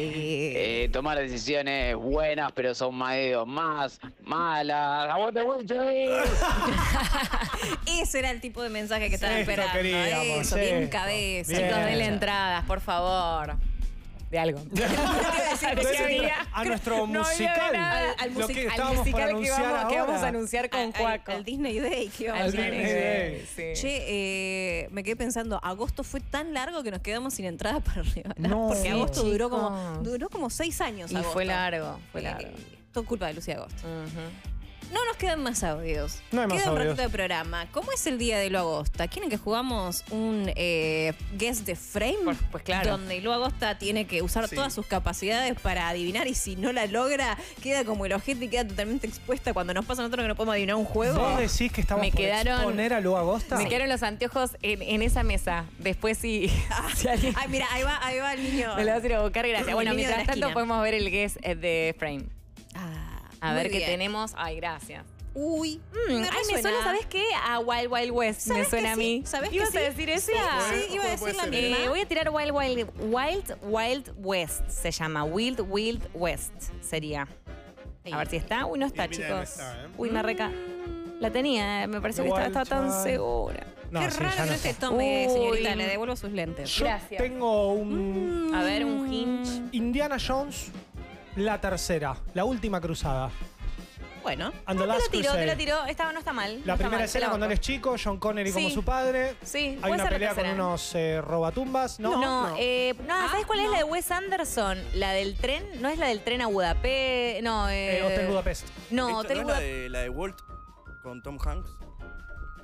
Eh, tomar decisiones buenas, pero son medio más malas. ¡Aguante Witcher! Ese era el tipo de mensaje que estaba Esto esperando. queríamos, Eso, esto. bien cabeza. Bien. Chicos, denle Bien. entradas, por favor. De algo. Entonces, a nuestro No había musical. de nada. Al, al lo music- que al estábamos por musical anunciar que vamos, que vamos a ahora. anunciar con al, Cuaco. al Disney Day que íbamos Al a hacer. Disney Day, sí. Che, eh, me quedé pensando, agosto fue tan largo que nos quedamos sin entrada para regalar. No, porque sí, agosto duró como, chicos. duró como seis años. Y agosto. fue largo, fue Eh, largo. todo culpa de Lucía Agosto. Ujú. No nos quedan más audios. No hay más Queda un audios. ratito de programa. ¿Cómo es el día de Lu Agosta? ¿Quieren que jugamos un eh, guess the frame? Pues, pues claro. Donde Lu Agosta tiene que usar Sí. todas sus capacidades para adivinar y si no la logra, queda como el ojete y queda totalmente expuesta cuando nos pasa a nosotros que no podemos adivinar un juego. ¿Vos decís que estamos Me por quedaron- exponer a Lu Agosta? Me quedaron los anteojos en, en esa mesa. Después si, si alguien Ay, mira, ahí va, ahí va el niño. me lo vas a ir a buscar, gracias. El Bueno, niño de mientras la tanto esquina. podemos ver el guess de frame. Ah, A muy ver qué bien. tenemos. Ay, gracias. Uy, Mm, me ay, me resuena. suena, ¿sabes qué? A Wild Wild West me ¿Sabes suena que a mí. sí? ¿Sabes que ¿Ibas sí? a decir esa? Sí, iba a decir la Eh, misma. voy a tirar Wild Wild Wild Wild West. Se llama Wild Wild West. Sería. A ver si está. Uy, no está, Y mira, chicos. no está, ¿eh? Uy, me reca. La tenía, eh, me pareció que estaba, estaba tan Wild segura. No, Qué sí, raro ya que no no te está. tome, Uy. señorita. Le devuelvo sus lentes. Yo Gracias. tengo un A ver, un hinge. Indiana Jones, la tercera, la última cruzada. Bueno. And the Ah, te Last la tiró, te Crusade. la tiró. Esta no está mal. no La está primera mal, escena te la cuando él banco. es chico, John Connery como Sí. su padre. Sí, Hay puede una ser la pelea con tercera. unos eh, robatumbas, ¿no? No, eh, no, Ah, ¿sabes cuál es no. la de Wes Anderson? La del tren, no es la del tren a Budapest, no, eh, Eh, Hotel Budapest. No, ¿Esto Hotel no es la Budapest. de, la de Walt con Tom Hanks?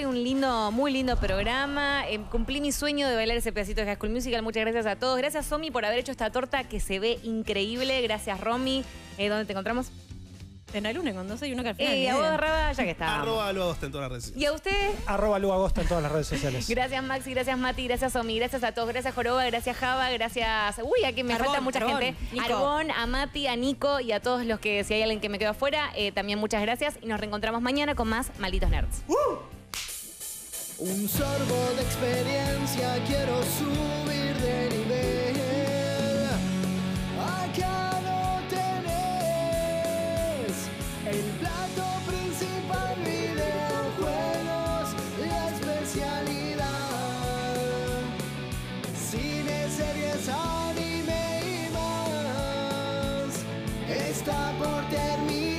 hoy, un lindo, muy lindo programa. Eh, cumplí mi sueño de bailar ese pedacito de High School Musical. Muchas gracias a todos. Gracias, Somi, por haber hecho esta torta que se ve increíble. Gracias, Romy. Eh, ¿Dónde te encontramos? En la luna con dos y uno que al final. Eh, ni a vos, idea. Raba, ya que está. Arroba Lu Agosta en todas las redes. ¿Y a usted? Arroba Lu Agosta en todas las redes sociales. Gracias, Maxi, gracias, Mati, gracias, Omi, gracias a todos, gracias, Joroba, gracias, Java, gracias. Uy, aquí me Arbón, falta mucha Arbón, gente. Nico. Arbón, a Mati, a Nico y a todos los que, si hay alguien que me quedó afuera, eh, también muchas gracias. Y nos reencontramos mañana con más Malditos Nerds. Un sorbo de experiencia, quiero subir de nivel. Acá no tenés el plato principal, videojuegos, la especialidad. Cine, series, anime y más. Está por terminar.